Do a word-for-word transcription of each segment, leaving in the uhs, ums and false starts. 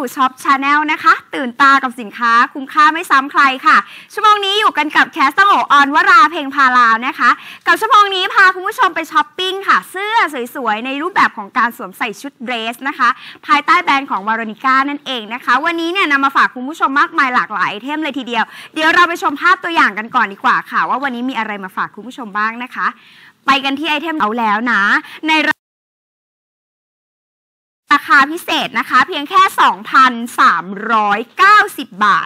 สู่ช็อปชาแนลนะคะตื่นตากับสินค้าคุ้มค่าไม่ซ้ำใครค่ะชั่วโมงนี้อยู่กันกับแคสตังโอออนวราเพลงพาลาวนะคะกับชั่วโมงนี้พาคุณผู้ชมไปช้อปปิ้งค่ะเสื้อสวยๆในรูปแบบของการสวมใส่ชุดเดรสนะคะภายใต้แบรนด์ของวาโรนิก้านั่นเองนะคะวันนี้เนี่ยนำมาฝากคุณผู้ชมมากมายหลากหลายไอเทมเลยทีเดียวเดี๋ยวเราไปชมภาพตัวอย่างกันก่อนดีกว่าค่ะว่าวันนี้มีอะไรมาฝากคุณผู้ชมบ้างนะคะไปกันที่ไอเทมเอาแล้วนะในราคาพิเศษนะคะเพียงแค่ สองพันสามร้อยเก้าสิบ บาท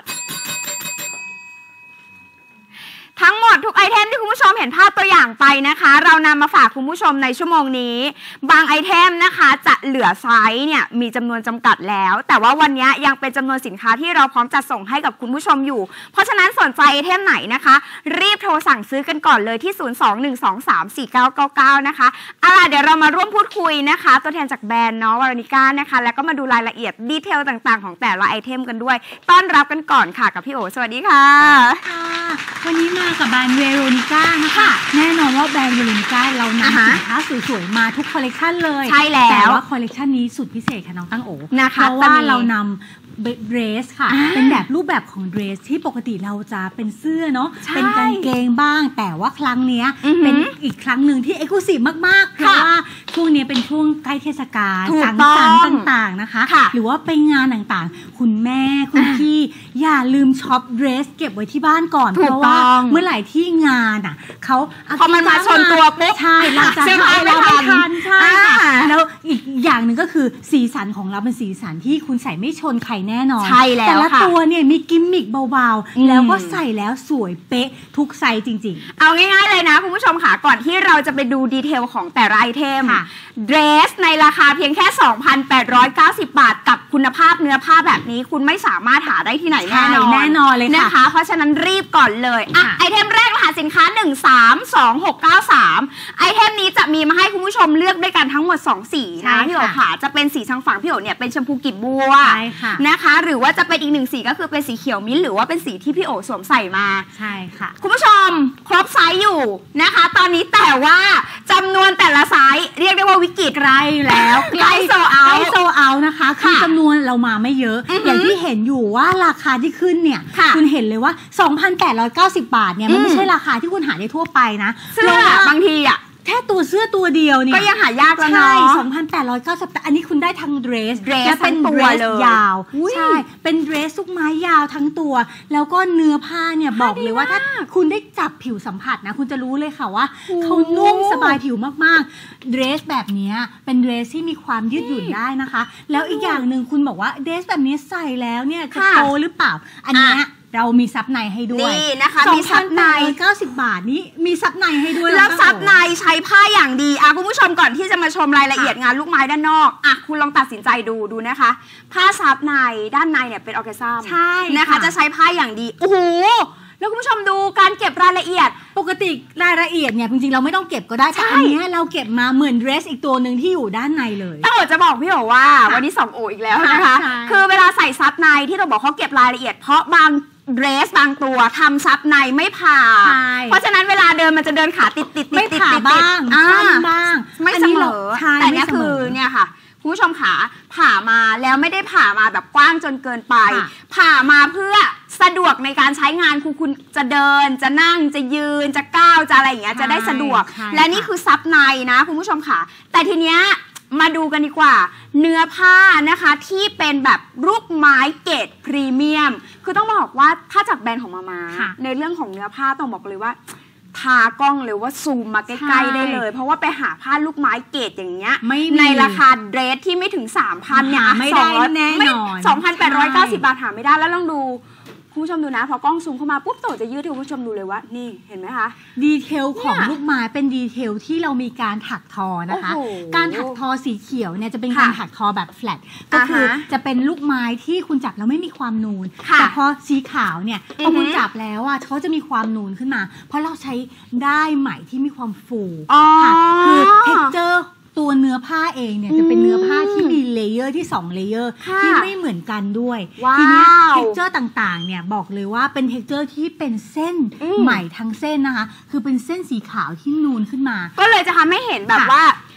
ทั้งหมดทุกไอเทมที่คุณผู้ชมเห็นภาพตัวอย่างไปนะคะเรานำมาฝากคุณผู้ชมในชั่วโมงนี้บางไอเทมนะคะจะเหลือไซส์เนี่ยมีจำนวนจำกัดแล้วแต่ว่าวันนี้ยังเป็นจำนวนสินค้าที่เราพร้อมจัดส่งให้กับคุณผู้ชมอยู่เพราะฉะนั้นสนใจไอเทมไหนนะคะรีบโทรสั่งซื้อกันก่อนเลยที่ศูนย์ สอง หนึ่ง สอง สาม สี่ เก้า เก้า เก้านะคะเอาล่ะเดี๋ยวเรามาร่วมพูดคุยนะคะตัวแทนจากแบรนด์เนาะวาโรนิก้านะคะแล้วก็มาดูรายละเอียดดีเทลต่างๆของแต่ละไอเทมกันด้วยต้อนรับกันก่อนค่ะกับพี่โอสวัสดีค่ะวันนี้มากับแบรนด์เวโรนิก้านะคะแน่นอนว่าแบรนด์เวโรนิก้าเรานำสินค้าสวยๆมาทุกคอลเลกชันเลยใช่แล้วแต่ว่าคอลเลกชันนี้สุดพิเศษค่ะน้องตั้งโอนะคะเพราะว่าเรานำเดรสค่ะเป็นแบบรูปแบบของเดรสที่ปกติเราจะเป็นเสื้อเนาะเป็นกางเกงบ้างแต่ว่าครั้งนี้เป็นอีกครั้งหนึ่งที่เอกลุศิมากๆเพราะว่าช่วงนี้เป็นช่วงใกล้เทศกาลสังสรรค์ต่างๆนะคะหรือว่าไปงานต่างๆคุณแม่คุณพี่อย่าลืมช็อปเดรสเก็บไว้ที่บ้านก่อนเพราะว่าเมื่อไหร่ที่งานอ่ะเขาพอมันมาชนตัวปุ๊บใช่เราจะให้เราไม่ทันใช่ค่ะแล้วอีกอย่างหนึ่งก็คือสีสันของเราเป็นสีสันที่คุณใส่ไม่ชนใครแน่นอนใช่แล้วแต่ละตัวเนี่ยมีกิมมิคเบาๆแล้วก็ใส่แล้วสวยเป๊ะทุกไซส์จริงๆเอาง่ายๆเลยนะคุณผู้ชมค่ะก่อนที่เราจะไปดูดีเทลของแต่ละไอเทมเดรสในราคาเพียงแค่ สองพันแปดร้อยเก้าสิบ บาทกับคุณภาพเนื้อผ้าแบบนี้คุณไม่สามารถหาได้ที่ไหนแน่นอนแน่นอนเลยนะคะเพราะฉะนั้นรีบก่อนเลยอ่ะไอเทมแรกรหัสสินค้าหนึ่ง สาม สอง หก เก้า สามไอเทมนี้จะมีมาให้คุณผู้ชมเลือกด้วยกันทั้งหมดสองสีนะพี่โอ๋ค่ะจะเป็นสีทางฝั่งพี่โอ๋เนี่ยเป็นชมพูกลีบบัวนะคะหรือว่าจะเป็นอีกหนึ่งสีก็คือเป็นสีเขียวมิ้นหรือว่าเป็นสีที่พี่โอ๋สวมใส่มาใช่ค่ะคุณผู้ชมครบไซส์อยู่นะคะตอนนี้แต่ว่าจำนวนแต่ละไซส์เรียกได้ว่าวิกฤตใกล้แล้วใกล้โซเอาใกล้โซเอานะคะคือจำนวนเรามาไม่เยอะอย่างที่เห็นอยู่ว่าราคาที่ขึ้นเนี่ยคุณเห็นเลยว่า สองพันแปดร้อยเก้าสิบ บาทเนี่ยมันไม่ใช่ราคาที่คุณหาได้ทั่วไปนะเสื้อบางทีอ่ะแค่ตัวเสื้อตัวเดียวเนี่ยก็ยังหายากแล้วเนาะใช่ สองพันแปดร้อยเก้าสิบ แต่อันนี้คุณได้ทั้งเดรสและเป็นเดรสยาวใช่เป็นเดรสลูกไม้ยาวทั้งตัวแล้วก็เนื้อผ้าเนี่ยบอกเลยว่าถ้าคุณได้จับผิวสัมผัสนะคุณจะรู้เลยค่ะว่าเขานุ่มสบายผิวมากๆเดรสแบบนี้เป็นเดรสที่มีความยืดหยุ่นได้นะคะแล้วอีกอย่างหนึ่งคุณบอกว่าเดรสแบบนี้ใส่แล้วเนี่ยจะโตหรือเปล่าอันนี้เรามีซับในให้ด้วยนี่นะคะมีซับในเก้าสิบบาทนี้มีซับในให้ด้วยแล้วซับในใช้ผ้าอย่างดีอ่ะคุณผู้ชมก่อนที่จะมาชมรายละเอียดงานลูกไม้ด้านนอกอ่ะคุณลองตัดสินใจดูดูนะคะผ้าซับในด้านในเนี่ยเป็นออร์แกซัมใช่นะคะจะใช้ผ้าอย่างดีโอ้โหแล้วคุณผู้ชมดูการเก็บรายละเอียดปกติรายละเอียดเนี่ยจริงๆเราไม่ต้องเก็บก็ได้แต่อันนี้เราเก็บมาเหมือนเดรสอีกตัวหนึ่งที่อยู่ด้านในเลยต้องจะบอกพี่โอว่าวันนี้สองโออีกแล้วนะคะคือเวลาใส่ซับในที่เราบอกเขาเก็บรายละเอียดเพราะบางเดรสบางตัวทำซับในไม่ผ่าเพราะฉะนั้นเวลาเดินมันจะเดินขาติดติดติดติดบ้างสั้นบ้างไม่เสมอแต่นี่คือเนี่ยค่ะคุณผู้ชมขาผ่ามาแล้วไม่ได้ผ่ามาแบบกว้างจนเกินไปผ่ามาเพื่อสะดวกในการใช้งานคุณคุณจะเดินจะนั่งจะยืนจะก้าวจะอะไรอย่างเงี้ยจะได้สะดวกและนี่คือซับในนะคุณผู้ชมขาแต่ทีเนี้ยมาดูกันดีกว่าเนื้อผ้านะคะที่เป็นแบบลูกไม้เกรดพรีเมียมคือต้องบอกว่าถ้าจากแบรนด์ของมาม่าในเรื่องของเนื้อผ้าต้องบอกเลยว่าทากล้องเลยว่าซูมมาใกล้ๆได้เลยเพราะว่าไปหาผ้าลูกไม้เกรดอย่างเงี้ยในราคาเดรสที่ไม่ถึง สามพัน เนี่ยไม่ได้แน่นอนสองพันแปดร้อยเก้าสิบ บาทหาไม่ได้แล้วลองดูคุณผู้ชมดูนะพอกล้องซูมเข้ามาปุ๊บโตจะยืดให้คุณผู้ชมดูเลยว่านี่เห็นไหมคะดีเทลของลูกไม้เป็นดีเทลที่เรามีการถักทอนะคะการถักทอสีเขียวเนี่ยจะเป็นการถักทอแบบแฟลตก็คือจะเป็นลูกไม้ที่คุณจับแล้วไม่มีความนูนแต่พอสีขาวเนี่ยพอคุณจับแล้วอ่ะเขาจะมีความนูนขึ้นมาเพราะเราใช้ได้ไหมที่มีความฟูค่ะคือเท็กเจอร์ตัวเนื้อผ้าเองเนี่ยจะเป็นเนื้อผ้าที่มีเลเยอร์ที่สองเลเยอร์ที่ไม่เหมือนกันด้วยทีนี้เท็กเจอร์ต่างๆเนี่ยบอกเลยว่าเป็นเท็กเจอร์ที่เป็นเส้นใหม่ทั้งเส้นนะคะคือเป็นเส้นสีขาวที่นูนขึ้นมาก็เลยจะทำให้เห็นแบบว่า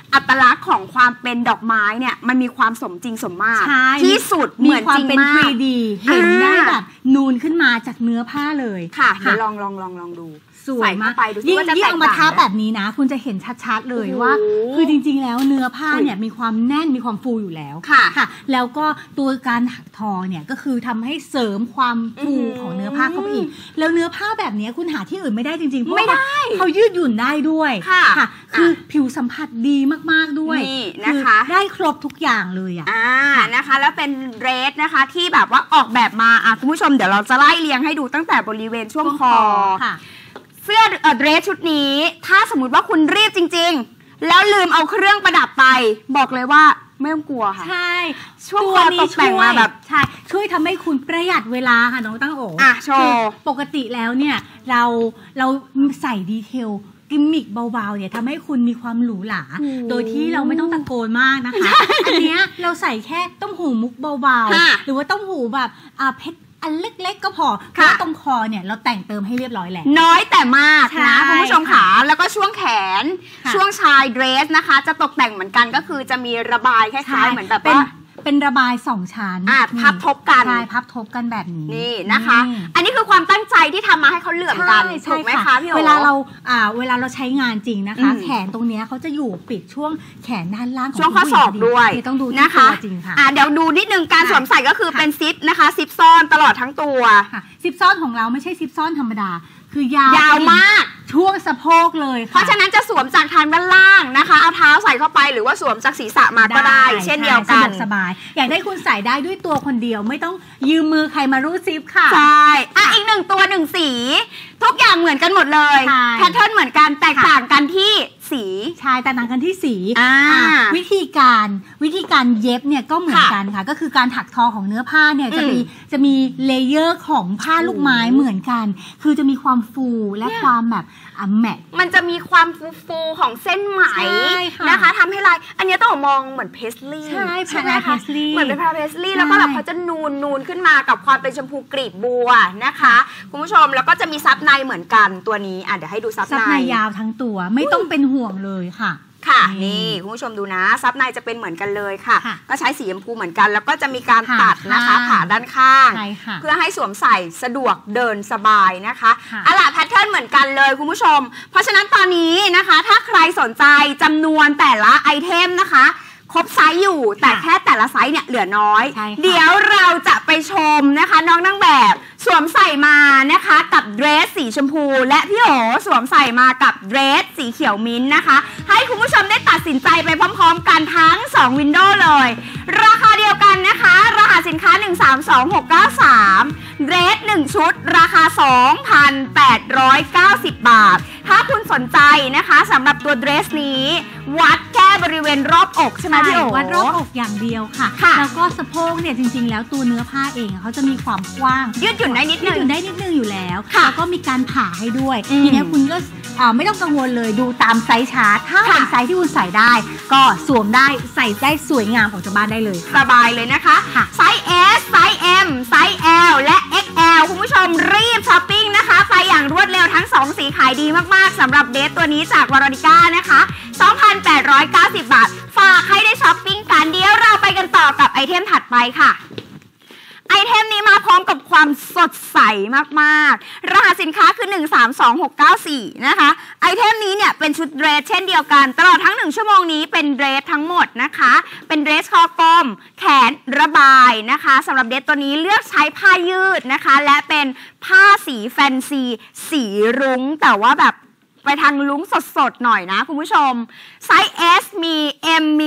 อัตลักษณ์ของความเป็นดอกไม้เนี่ยมันมีความสมจริงสมมาตรใช่ที่สุดเหมือนจริงมากมีความเป็น ทรี ดี เห็นได้แบบนูนขึ้นมาจากเนื้อผ้าเลยค่ะเดี๋ยวลองลองลองลองดูสวยมากไปดูยิ่งว่าจะยิ่งแตกเอามาต่างทับแบบนี้นะ คุณจะเห็นชัดๆเลยว่า คือจริงๆแล้วเนื้อผ้าเนี่ยมีความแน่นมีความฟูอยู่แล้วค่ะค่ะ แล้วก็ตัวการถักทอเนี่ยก็คือทำให้เสริมความฟูของเนื้อผ้าเข้าไปอีกแล้วเนื้อผ้าแบบนี้คุณหาที่อื่นไม่ได้จริงๆเพราะไม่ว่าได้เขายืดหยุ่นได้ด้วยค่ะค่ะ คือผิวสัมผัสดีมากๆด้วยนี่นะคะได้ครบทุกอย่างเลยอ่ะอ่านะคะแล้วเป็นเดรสนะคะที่แบบว่าออกแบบมาอ่ะคุณผู้ชมเดี๋ยวเราจะไล่เรียงให้ดูตั้งแต่บริเวณช่วงคอค่ะเสื้อเดรสชุดนี้ถ้าสมมติว่าคุณรีบจริงๆแล้วลืมเอาเครื่องประดับไปบอกเลยว่าไม่ต้องกลัวค่ะใช่ช่วงคอตกแต่งมาแบบใช่ช่วยทำให้คุณประหยัดเวลาค่ะน้องตั้งโออ่ะโชว์ปกติแล้วเนี่ยเราเราใส่ดีเทลกิมมิคเบาๆเนี่ยทำให้คุณมีความหรูหราโดยที่เราไม่ต้องตะโกนมากนะคะอันเนี้ยเราใส่แค่ต้มหูมุกเบาๆหรือว่าต้มหูแบบอ่าเพชรอันเล็กๆก็พอเพราะตรงคอเนี่ยเราแต่งเติมให้เรียบร้อยแล้วน้อยแต่มากนะใช่คุณผู้ชมค่ะแล้วก็ช่วงแขนค่ะช่วงชายเดรสนะคะ จะตกแต่งเหมือนกันก็คือจะมีระบายคล้ายๆเหมือนแบบเป็นว่าเป็นระบายสองชั้นอ่ะพับทบกันใช่พับทบกันแบบนี้นี่นะคะอืมอันนี้คือความตั้งใจที่ทำมาให้เขาเหลื่อมกันใช่ถูกไหมคะพี่โอเวลาเราอ่าเวลาเราใช้งานจริงนะคะอืมแขนตรงเนี้ยเขาจะอยู่ปิดช่วงแขนด้านล่างของช่วงข้อศอกด้วยที่ต้องดูที่นะคะตัวจริงค่ะอ่ะเดี๋ยวดูนิดนึงการค่ะสวมใส่ก็คือค่ะเป็นซิปนะคะซิปซ่อนตลอดทั้งตัวค่ะซิปซ่อนของเราไม่ใช่ซิปซ่อนธรรมดา คือยาวยาวมากช่วงสะโพกเลยค่ะเพราะฉะนั้นจะสวมจากทางด้านล่างนะคะเอาเท้าใส่เข้าไปหรือว่าสวมจากศีรษะมาก็ได้ เช่นเดียวกันสะดวกสบาย อยากได้คุณใส่ได้ด้วยตัวคนเดียวไม่ต้องยืมมือใครมารูดซิปค่ะใช่อ่ะอีกหนึ่งตัวหนึ่งสี ทุกอย่างเหมือนกันหมดเลยใช่แพทเทิร์นเหมือนกันแตกต่างกันที่สีใช่แต่ต่างกันที่สีอ่าอ่าวิธีการวิธีการเย็บเนี่ยก็เหมือนกันค่ะ ก็คือการถักทอของเนื้อผ้าเนี่ยจะมีอืมจะมีเลเยอร์ของผ้าลูกไม้เหมือนกัน คือจะมีความฟูและเนี่ยความแบบอ่ะแมทมันจะมีความฟูๆของเส้นไหมใช่ค่ะนะคะทำให้ลายอันนี้ต้องมองเหมือนเพสลี่ใช่ใช่ไหมลายคะ paisley เหมือนเป็นพาเพสลี่ใช่แล้วก็แบบเขาจะนูนนูนขึ้นมากับความเป็นชมพูกรีบบัวนะคะคุณผู้ชมแล้วก็จะมีซับในเหมือนกันตัวนี้อ่ะเดี๋ยวให้ดูซับซับในในยาวทั้งตัวไม่ต้องเป็นห่วงเลยค่ะค่ะนี่นี่คุณผู้ชมดูนะซับในจะเป็นเหมือนกันเลยค่ะค่ะก็ใช้สีชมพูเหมือนกัน แล้วก็จะมีการผ่าตัดนะคะข้างผ่าด้านข้างใช่ค่ะเพื่อให้สวมใส่สะดวกเดินสบายนะคะค่ะอะล่ะแพทเทิร์นเหมือนกันเลยคุณผู้ชม เพราะฉะนั้นตอนนี้นะคะ ถ้าใครสนใจจำนวนแต่ละไอเทมนะคะครบไซส์อยู่แต่แค่แต่ละไซส์เนี่ยเหลือน้อยใช่ค่ะเดี๋ยวเราจะไปชมนะคะน้องนางแบบสวมใส่มานะคะกับเดรสสีชมพู และพี่โอสวมใส่มากับเดรสสีเขียวมิ้นท์นะคะ ให้คุณผู้ชมได้ตัดสินใจไปพร้อมๆกันทั้งสองวินโดว์เลย ราคาเดียวกันนะคะรหัสสินค้าหนึ่งสามสองหกเก้าสามเดรสหนึ่งชุดราคา สองพันแปดร้อยเก้าสิบ บาท ถ้าคุณสนใจนะคะสำหรับตัวเดรสนี้วัดแค่บริเวณรอบอกใช่ไหมพี่โอวัดรอบอกอย่างเดียวค่ะค่ะแล้วก็สะโพกเนี่ยจริงๆ แล้วตัวเนื้อผ้าเองอะเขาจะมีความกว้างยืดหยุ่นได้นิดยืนึดงหยุ่นได้นิดนึงอยู่แล้วค่ะแล้วก็มีการผ่าให้ด้วยอืมทีเนี้ยคุณก็อ่าไม่ต้องกังวลเลยดูตามไซส์ชาร์ตถ้าค่ะเป็นไซส์ที่คุณใส่ได้ ก็สวมได้ใส่ได้สวยงามออกจากบ้านได้เลยสบายเลยนะคะค่ะไซส์ S ไซส์ M ไซส์ L และ เอ็กซ์ แอล คุณผู้ชมรีบช้อปปิ้งนะคะ ไปอย่างรวดเร็วทั้งสองสีขายดีมากๆสำหรับเดรสตัวนี้จากวารนิก้านะคะ สองพันแปดร้อยเก้าสิบ บาท ฝากให้ได้ช้อปปิ้งกันเดี๋ยวเราไปกันต่อกับไอเทมถัดไปค่ะ ไอเทมนี้มาพร้อมกับความสดใสมากๆ รหัสสินค้าคือหนึ่งสามสองหกเก้าสี่นะคะ ไอเทมนี้เนี่ยเป็นชุดเดรสเช่นเดียวกัน ตลอดทั้งหนึ่งชั่วโมงนี้เป็นเดรสทั้งหมดนะคะ เป็นเดรสคอกลมแขนระบายนะคะสำหรับเดรสตัวนี้เลือกใช้ผ้ายืดนะคะ และเป็นผ้าสีแฟนซีสีรุ้งแต่ว่าแบบไปทางลุ้งสดๆหน่อยนะคุณผู้ชมไซส์ S มี M มี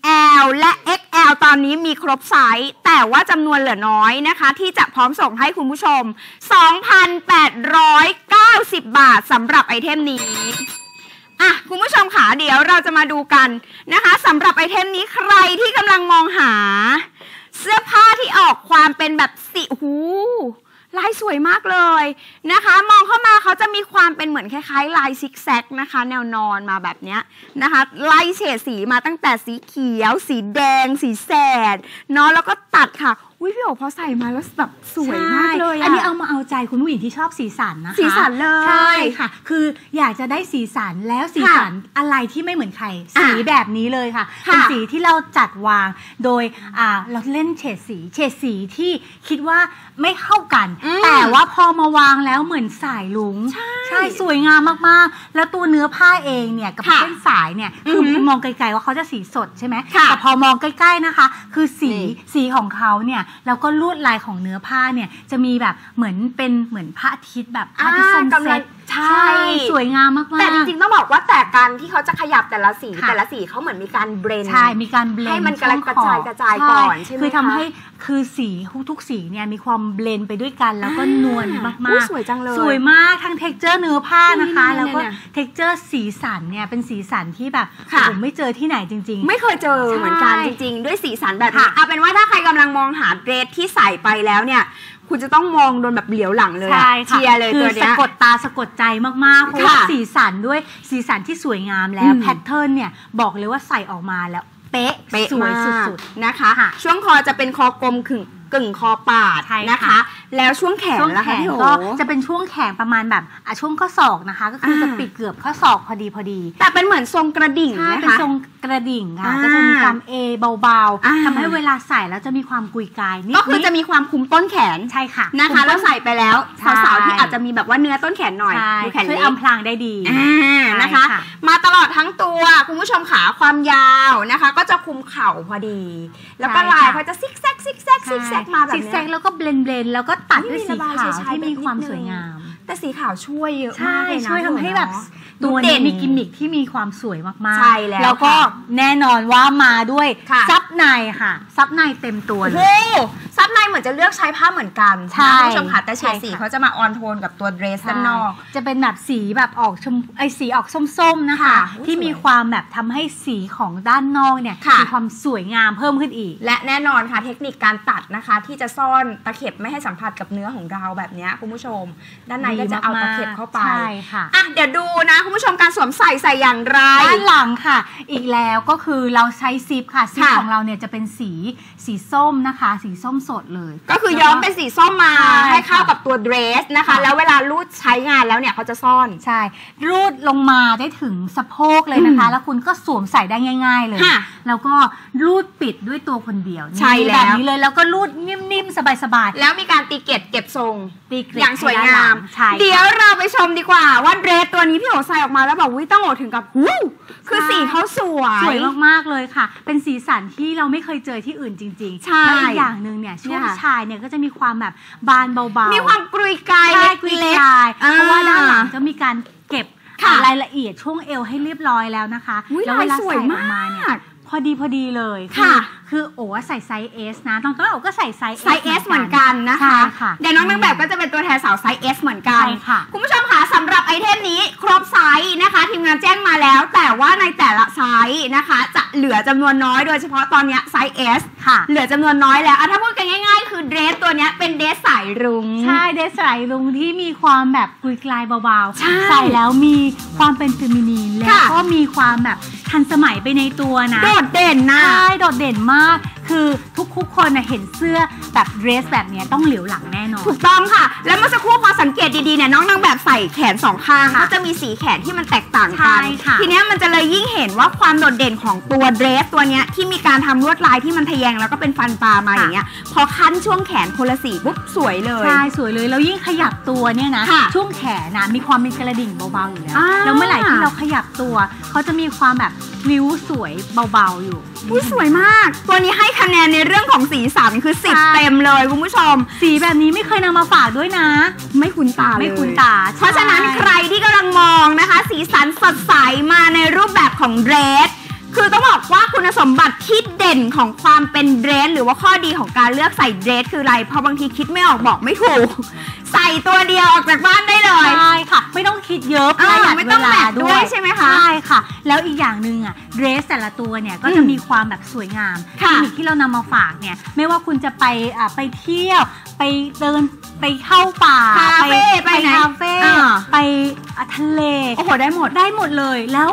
L และ เอ็กซ์ แอล ตอนนี้มีครบไซส์แต่ว่าจำนวนเหลือน้อยนะคะที่จะพร้อมส่งให้คุณผู้ชม สองพันแปดร้อยเก้าสิบ บาทสำหรับไอเทมนี้อ่ะคุณผู้ชมค่ะเดี๋ยวเราจะมาดูกันนะคะสำหรับไอเทมนี้ใครที่กำลังมองหา เสื้อผ้าที่ออกความเป็นแบบสีหูลายสวยมากเลยนะคะมองเข้ามาเขาจะมีความเป็นเหมือนคล้ายๆลายซิกแซกนะคะแนวนอนมาแบบเนี้ยนะคะไล่เฉดสีมาตั้งแต่สีเขียวสีแดงสีแสดเนาะแล้วก็ตัดค่ะวิพี่โอพอใส่มาแล้วแบบสวยมากเลยอันนี้เอามาเอาใจคุณผู้หญิงที่ชอบสีสันนะคะสีสันเลยใช่ค่ะคืออยากจะได้สีสันแล้วสีสันอะไรที่ไม่เหมือนใครสีแบบนี้เลยค่ะเป็นสีที่เราจัดวางโดยอ่าเราเล่นเฉดสีเฉดสีที่คิดว่าไม่เข้ากันแต่ว่าพอมาวางแล้วเหมือนสายลุงใช่สวยงามมากๆแล้วตัวเนื้อผ้าเองเนี่ยกับเส้นสายเนี่ยคือมองไกลๆว่าเขาจะสีสดใช่ไหมแต่พอมองใกล้ๆนะคะคือสีสีของเขาเนี่ยแล้วก็ลวดลายของเนื้อผ้าเนี่ยจะมีแบบเหมือนเป็นเหมือนพระอาทิตย์แบบพระอาทิตย์ซันเซ็ตใช่สวยงามมากๆแต่จริงๆต้องบอกว่าแต่การที่เขาจะขยับแต่ละสีแต่ละสีเขาเหมือนมีการเบรนใช่มีการเบรนให้มันกระจายกระจายก่อนใช่ไหมคะคือทำให้คือสีทุกสีเนี่ยมีความเบลนไปด้วยกันแล้วก็นวลมากๆสวยจังเลยสวยมากทั้งเท็กเจอร์เนื้อผ้านะคะแล้วก็เท็กเจอร์สีสันเนี่ยเป็นสีสันที่แบบผมไม่เจอที่ไหนจริงๆไม่เคยเจอเหมือนกันจริงๆด้วยสีสันแบบนี้เอาเป็นว่าถ้าใครกำลังมองหาเดรสที่ใส่ไปแล้วเนี่ยคุณจะต้องมองโดนแบบเหลียวหลังเลยเชียร์เลยตัวนี้สะกดตาสะกดใจมากๆเพราะว่าสีสันด้วยสีสันที่สวยงามแล้วแพทเทิร์นเนี่ยบอกเลยว่าใส่ออกมาแล้วเป๊ะสวยสุดๆนะคะช่วงคอจะเป็นคอกลมขึงกึ่งคอปาดนะคะแล้วช่วงแขนล่ะคะพี่โอก็จะเป็นช่วงแขนประมาณแบบอ่ะช่วงข้อศอกนะคะก็คือจะปิดเกือบข้อศอกพอดีพอดีแต่เป็นเหมือนทรงกระดิ่งนะคะเป็นทรงกระดิ่งค่ะก็จะมีความเอเบาๆทำให้เวลาใส่แล้วจะมีความกุยกายนิดก็คือจะมีความคุมต้นแขนใช่ค่ะนะคะแล้วใส่ไปแล้วสาวๆที่อาจจะมีแบบว่าเนื้อต้นแขนหน่อยดูแขนช่วยอำพรางได้ดีนะคะมาตลอดทั้งตัวคุณผู้ชมขาความยาวนะคะก็จะคุมเข่าพอดีแล้วก็ลายเขาจะซิกแซกซิกแซกซิกแซกมาแบบนี้แล้วก็เบลนเบลนแล้วก็ตัดด้วยสีขาวที่มีความสวยงามแต่สีขาวช่วยเยอะมากเลยนะช่วยทำให้แบบตัวนี้มีกิมมิคที่มีความสวยมากๆใช่แล้วแล้วก็แน่นอนว่ามาด้วยซับในค่ะซับในเต็มตัวเลยซับในเหมือนจะเลือกใช้ผ้าเหมือนกันใช่คุณผู้ชมค่ะแต่เฉดสีเขาจะมาออนโทนกับตัวเดรสด้านนอกจะเป็นแบบสีแบบออกชมไอสีออกส้มๆนะคะที่มีความแบบทำให้สีของด้านนอกเนี่ยมีความสวยงามเพิ่มขึ้นอีกและแน่นอนค่ะเทคนิคการตัดนะคะที่จะซ่อนตะเข็บไม่ให้สัมผัสกับเนื้อของเราแบบนี้คุณผู้ชมด้านในก็จะเอาตะเข็บเข้าไปใช่ค่ะอ่ะเดี๋ยวดูนะคุณผู้ชมการสวมใส่ใส่อย่างไรด้านหลังค่ะอีกแล้วก็คือเราใช้ซิปค่ะซิปของเราเนี่ยจะเป็นสีสีส้มนะคะสีส้มสดเลยก็คือย้อมเป็นสีส้มมาให้เข้ากับตัวเดรสนะคะแล้วเวลารูดใช้งานแล้วเนี่ยเขาจะซ่อนใช่รูดลงมาได้ถึงสะโพกเลยนะคะแล้วคุณก็สวมใส่ได้ง่ายๆเลยแล้วก็รูดปิดด้วยตัวคนเดียวใช่แล้วแบบนี้เลยแล้วก็รูดนิ่มๆสบายๆแล้วมีการตีเกล็ดเก็บทรงตีเกล็ดอย่างสวยงามเดี๋ยวเราไปชมดีกว่าว่าเดรสตัวนี้พี่โอใส่ออกมาแล้วแบบวิตั้งโอถึงกับวู้คือสีเขาสวยสวยมากๆเลยค่ะเป็นสีสันที่เราไม่เคยเจอที่อื่นจริงๆแล้วอีกอย่างหนึ่งเนี่ยช่วงชายเนี่ยก็จะมีความแบบบานเบาๆมีความกรุยกายกรุยกายเพราะว่าด้านหลังจะมีการเก็บรายละเอียดช่วงเอวให้เรียบร้อยแล้วนะคะแล้วเวลาใส่ออกมาเนี่ยพอดีพอดีเลยค่ะคือโอ้ใส่ไซส์ S นะตอนต้นโอ้ก็ใส่ไซส์ S เหมือนกันนะคะเดี๋ยวน้องนางแบบก็จะเป็นตัวแทนสาวไซส์ S เหมือนกันคุณผู้ชมคะสำหรับไอเทมนี้ครบไซส์นะคะทีมงานแจ้งมาแล้วแต่ว่าในแต่ละไซส์นะคะจะเหลือจำนวนน้อยโดยเฉพาะตอนนี้ไซส์ S ค่ะเหลือจำนวนน้อยแล้วถ้าพูดกันง่ายๆคือเดรสตัวนี้เป็นเดรสสายรุ้งใช่เดรสสายรุ้งที่มีความแบบกุยกลายเบาๆใส่แล้วมีความเป็นเฟมินีนแล้วก็มีความแบบทันสมัยไปในตัวนะโดดเด่นนะใช่โดดเด่นมากคือทุกๆคนเห็นเสื้อแบบเดรสแบบนี้ต้องเหลียวหลังแน่นอนถูกต้องค่ะแล้วเมื่อสักครู่พอสังเกตดีๆเนี่ยน้องนางแบบใส่แขนสองข้างก็จะมีสีแขนที่มันแตกต่างกันทีนี้มันจะเลยยิ่งเห็นว่าความโดดเด่นของตัวเดรสตัวนี้ที่มีการทำลวดลายที่มันทะแยงแล้วก็เป็นฟันปลามาอย่างเงี้ยพอคั้นช่วงแขนคนละสีปุ๊บสวยเลยใช่สวยเลยแล้วยิ่งขยับตัวเนี่ยนะช่วงแขนนะมีความเป็นกระดิ่งเบาๆอยู่แล้วแล้วเมื่อไหร่ที่เราขยับตัวเขาจะมีความแบบริ้วสวยเบาๆอยู่อุ้ยสวยมากตัวนี้ให้คะแนนในเรื่องของสีสันคือสิบเต็มเลยคุณผู้ชมสีแบบนี้ไม่เคยนำมาฝากด้วยนะไม่คุ้นตาไม่คุ้นตาเพราะฉะนั้นใครที่กำลังมองนะคะสีสันสดใสมาในรูปแบบของเดรสคือต้องบอกว่าคุณสมบัติที่เด่นของความเป็นเดรสหรือว่าข้อดีของการเลือกใส่เดรสคืออะไรเพราะบางทีคิดไม่ออกบอกไม่ถูกใส่ตัวเดียวออกจากบ้านได้เลยใช่ค่ะไม่ต้องคิดเยอะประหยัดเวลาด้วยใช่ไหมคะใช่ค่ะแล้วอีกอย่างหนึ่งอ่ะเดรสแต่ละตัวเนี่ยก็จะมีความแบบสวยงามที่ที่เรานำมาฝากเนี่ยไม่ว่าคุณจะไปอ่าไปเที่ยวไปเดินไปเข้าป่าไปไปคาเฟ่ไปทะเลโอ้โหได้หมดได้หมดเลยแล้ว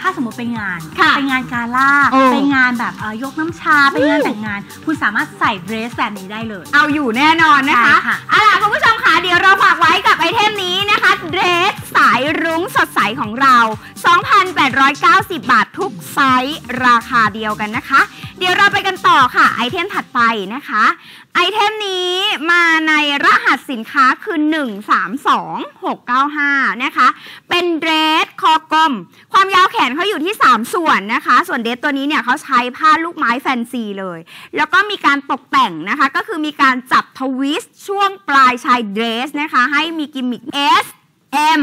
ถ้าสมมติไปงานค่ะไปงานกาล่าโอ้ไปงานแบบเอ่อยกน้ำชาไปงานแต่งงาน คุณสามารถใส่เดรสแบบนี้ได้เลยเอาอยู่แน่นอนนะคะใช่ค่ะเอาล่ะคุณผู้ชมค่ะเดี๋ยวเราฝากไว้กับไอเทมนี้นะคะเดรสสายรุ้งสดใสของเรา สองพันแปดร้อยเก้าสิบ บาททุกไซส์ราคาเดียวกันนะคะเดี๋ยวเราไปกันต่อค่ะไอเทมถัดไปนะคะไอเทมนี้มาในรหัสสินค้าคือหนึ่งสามสองหกเก้าห้านะคะเป็นเดรสคอกลมความยาวแขนเขาอยู่ที่สามส่วนนะคะส่วนเดรสตัวนี้เนี่ยเขาใช้ผ้าลูกไม้แฟนซีเลยแล้วก็มีการตกแต่งนะคะก็คือมีการจับทวิสต์ช่วงปลายชายเดรสนะคะให้มีกิมมิค S M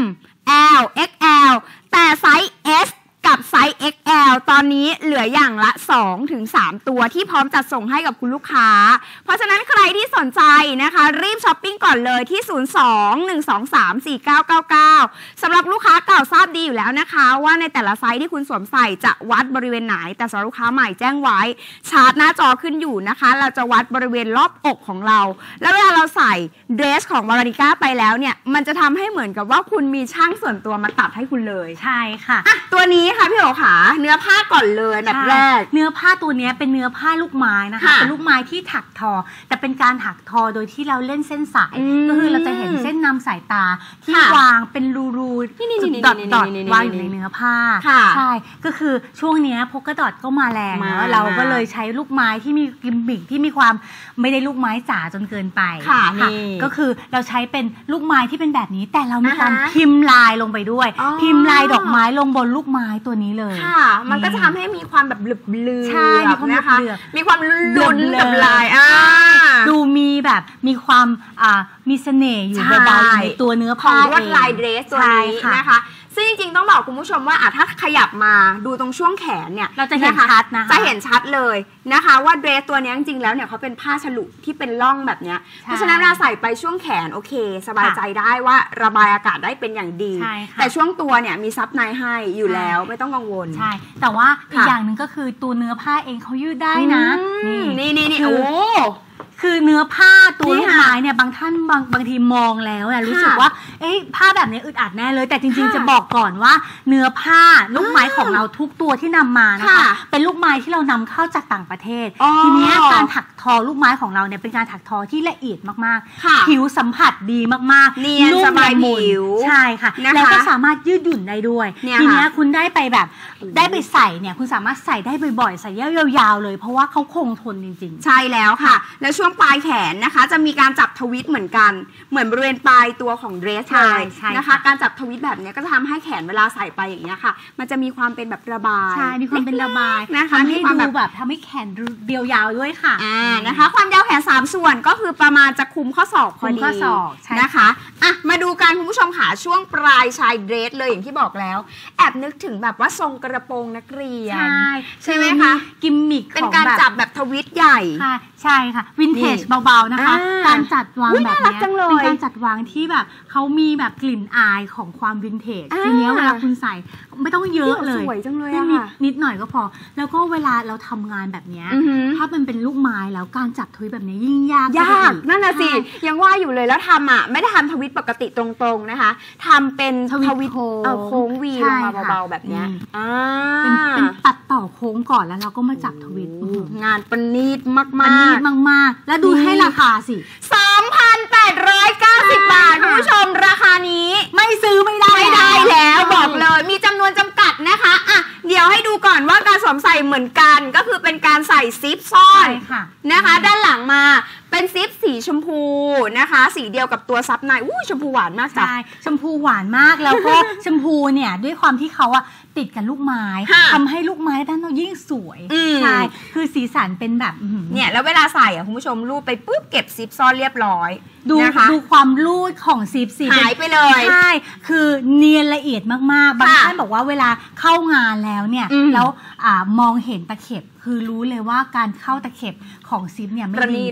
L เอ็กซ์ แอล แต่ไซส์ S กับไซส์ เอ็กซ์ แอล ตอนนี้เหลืออย่างละ สองถึงสาม ตัวที่พร้อมจัดส่งให้กับคุณลูกค้าเพราะฉะนั้นใครที่สนใจนะคะรีบช้อปปิ้งก่อนเลยที่ ศูนย์ สอง หนึ่ง สอง สาม สี่ เก้า เก้า เก้า สำหรับลูกค้าเก่าทราบดีอยู่แล้วนะคะว่าในแต่ละไซส์ที่คุณสวมใส่จะวัดบริเวณไหนแต่สำหรับลูกค้าใหม่แจ้งไว้ชาร์ตหน้าจอขึ้นอยู่นะคะเราจะวัดบริเวณรอบอกของเราแล้วเวลาเราใส่เดรสของมารานิก้าไปแล้วเนี่ยมันจะทำให้เหมือนกับว่าคุณมีช่างส่วนตัวมาตัดให้คุณเลยใช่ค่ะอ่ะตัวนี้ค่ะพี่โอขาเนื้อผ้าก่อนเลยแบบแรกเนื้อผ้าตัวนี้เป็นเนื้อผ้าลูกไม้นะคะค่ะเป็นลูกไม้ที่ถักทอ แต่เป็นการถักทอโดยที่เราเล่นเส้นสายอืมก็คือเราจะเห็นเส้นนำสายตาที่ค่ะวางเป็นรูรูนี่นี่จุดนี่ดอทนี่ดอทนี่นี่วางอยู่ในเนื้อผ้าค่ะใช่ก็คือช่วงเนี้ยโพกดอทก็มาแรงมาเนอะเราก็เลยใช้ลูกไม้ที่มีกิมมิคที่มีความไม่ได้ลูกไม้จ๋าจนเกินไปค่ะนี่ก็คือเราใช้เป็นลูกไม้ที่เป็นแบบนี้ แต่เรามีการอ่าฮะพิมพ์ลายลงไปด้วยอ๋อพิมพ์ลายดอกไม้ลงบนลูกไม้ตัวนี้เลยค่ะมันก็จะทำให้มีความแบบเหลือบเลือใช่มีความนะคะเหลือบมีความลุ้นเบลอๆกับลายอ่าดูมีแบบมีความอ่ามีเสน่ห์อยู่ใช่เบาๆอยู่ในตัวเนื้อของผ้าลวดเองลายเดรสตัวใช่นี้ค่ะนะคะซึ่งจริงๆต้องบอกคุณผู้ชมว่าอ่ะถ้าขยับมาดูตรงช่วงแขนเนี่ยเราจะเห็นชัดนะคะจะเห็นชัดเลยนะคะว่าเดรสตัวนี้จริงๆแล้วเนี่ยเขาเป็นผ้าฉลุที่เป็นร่องแบบเนี้ยเพราะฉะนั้นเราใส่ไปช่วงแขนโอเค สบายใจได้ว่าระบายอากาศได้เป็นอย่างดีใช่ค่ะแต่ช่วงตัวเนี่ยมีซับในให้อยู่แล้วไม่ต้องกังวลใช่ แต่ว่าอีกค่ะอย่างหนึ่งก็คือตัวเนื้อผ้าเองเขายืดได้นะอืมนี่นี่นี่คืโอ้คือเนื้อผ้าตัวนี่ลูกค่ะไม้เนี่ยบางท่านบางบางทีมองแล้วเนี่ยรู้สึกค่ะว่าเอ๊ะผ้าแบบนี้อึดอัดแน่เลย แต่จริงๆค่ะจะบอกก่อนว่าเนื้อผ้าลูกไม้ของเราทุกตัวที่นำมานะคะค่ะเป็นลูกไม้ที่เรานำเข้าจากต่างประเทศอ๋อทีเนี้ยการถักทอลูกไม้ของเราเนี่ยเป็นการถักทอที่ละเอียดมากค่ะๆผิวสัมผัสดีมากๆเนียนนุ่มสบายละมุนผิวใช่ค่ะนะคะแล้วก็สามารถยืดหยุ่นได้ด้วยเนี่ยทีเนี้ยค่ะคุณได้ไปแบบได้ไปใส่เนี่ยคุณสามารถใส่ได้บ่อยๆ ใส่ยาวๆเลย เพราะว่าเขาคงทนจริงๆใช่แล้วค่ะ แล้วช่วงปลายแขนนะคะ จะมีการจับทวิตเหมือนกัน เหมือนบริเวณปลายตัวของเดรสใช่เลยใช่นะคะค่ะการจับทวิตแบบเนี้ยก็จะทำให้แขนเวลาใส่ไปอย่างเงี้ยค่ะ มันจะมีความเป็นแบบระบายใช่มีความเป็นระบายนะคะทำให้มีความดูแบบแบบทำให้แขนเรียวยาวด้วยค่ะอ่านะคะ ความยาวแขนสามส่วนก็คือประมาณจะคุมข้อศอกพอดีคุมข้อศอกใช่นะคะอ่ะมาดูกันคุณผู้ชมค่ะช่วงปลายชายเดรสเลยอย่างที่บอกแล้ว แอบนึกถึงแบบว่าทรงกระโปรงนักเรียนใช่ใช่ไหมคะกิมมิคเป็นของการแบบจับแบบทวิตใหญ่ค่ะใช่ค่ะวินเทจนี่เบาๆนะคะอ่าการจัดวางอุ๊ยแบบน่ารักเนี้ยจังเลยเป็นการจัดวางที่แบบเขามีแบบกลิ่นอายของความวินเทจอ่าทีเนี้ยเวลาคุณใส่ไม่ต้องเยอะเลยสวยจังเลยแค่อะนิดค่ะนิดหน่อยก็พอ แล้วก็เวลาเราทำงานแบบเนี้ยอือหือถ้ามันเป็นลูกไม้แล้วการจับทวิตแบบนี้ยิ่งยากยากเข้ไปอีนั่นน่ะสิใช่ยังว่าอยู่เลยแล้วทำอ่ะไม่ได้ทำทวิตปกติตรงๆนะคะทำเป็นทวิตโค้งเอ่อโค้งวีใช่ลงมาค่ะเบาๆแบบเนี้ยอืมอ่าเป็นเป็นตัดต่อโค้งก่อนแล้วเราก็มาจับทวิตโอ้โหงานประณีตมากมันนีดมากๆ แล้วดูนี่ให้ราคาสิๆ สองพันแปดร้อยเก้าสิบ บาทคุณผู้ชมราคานี้ไม่ซื้อไม่ได้ไม่ได้แล้วบอกเลยมีจำนวนจำกัดนะคะอ่ะเดี๋ยวให้ดูก่อนว่าการสวมใส่เหมือนกันก็คือเป็นการใส่ซิปซ่อนใช่ค่ะนะคะ ด้านหลังมาเป็นซิปสีชมพูนะคะ สีเดียวกับตัวซับในอู้ชมพูหวานมากจ้ะใช่ชมพูหวานมากแล้วก็ ชมพูเนี่ยด้วยความที่เขาอะติดกับลูกไม้ค่ะทำให้ลูกไม้ด้านนอกยิ่งสวยอืมใช่คือสีสันเป็นแบบอื้อหือเนี่ยแล้วเวลาใส่อ่ะคุณผู้ชมรูปไปปุ๊บเก็บซิปซ่อนเรียบร้อยดูนะคะดูความรูดของซิปสีหายไปเลยใช่คือเนียนละเอียดมากๆบางค่ะท่านบอกว่าเวลาเข้างานแล้วเนี่ยอืมแล้วอ่ามองเห็นตะเข็บคือรู้เลยว่าการเข้าตะเข็บของซิปเนี่ยไม่ประณีดีตมากแต่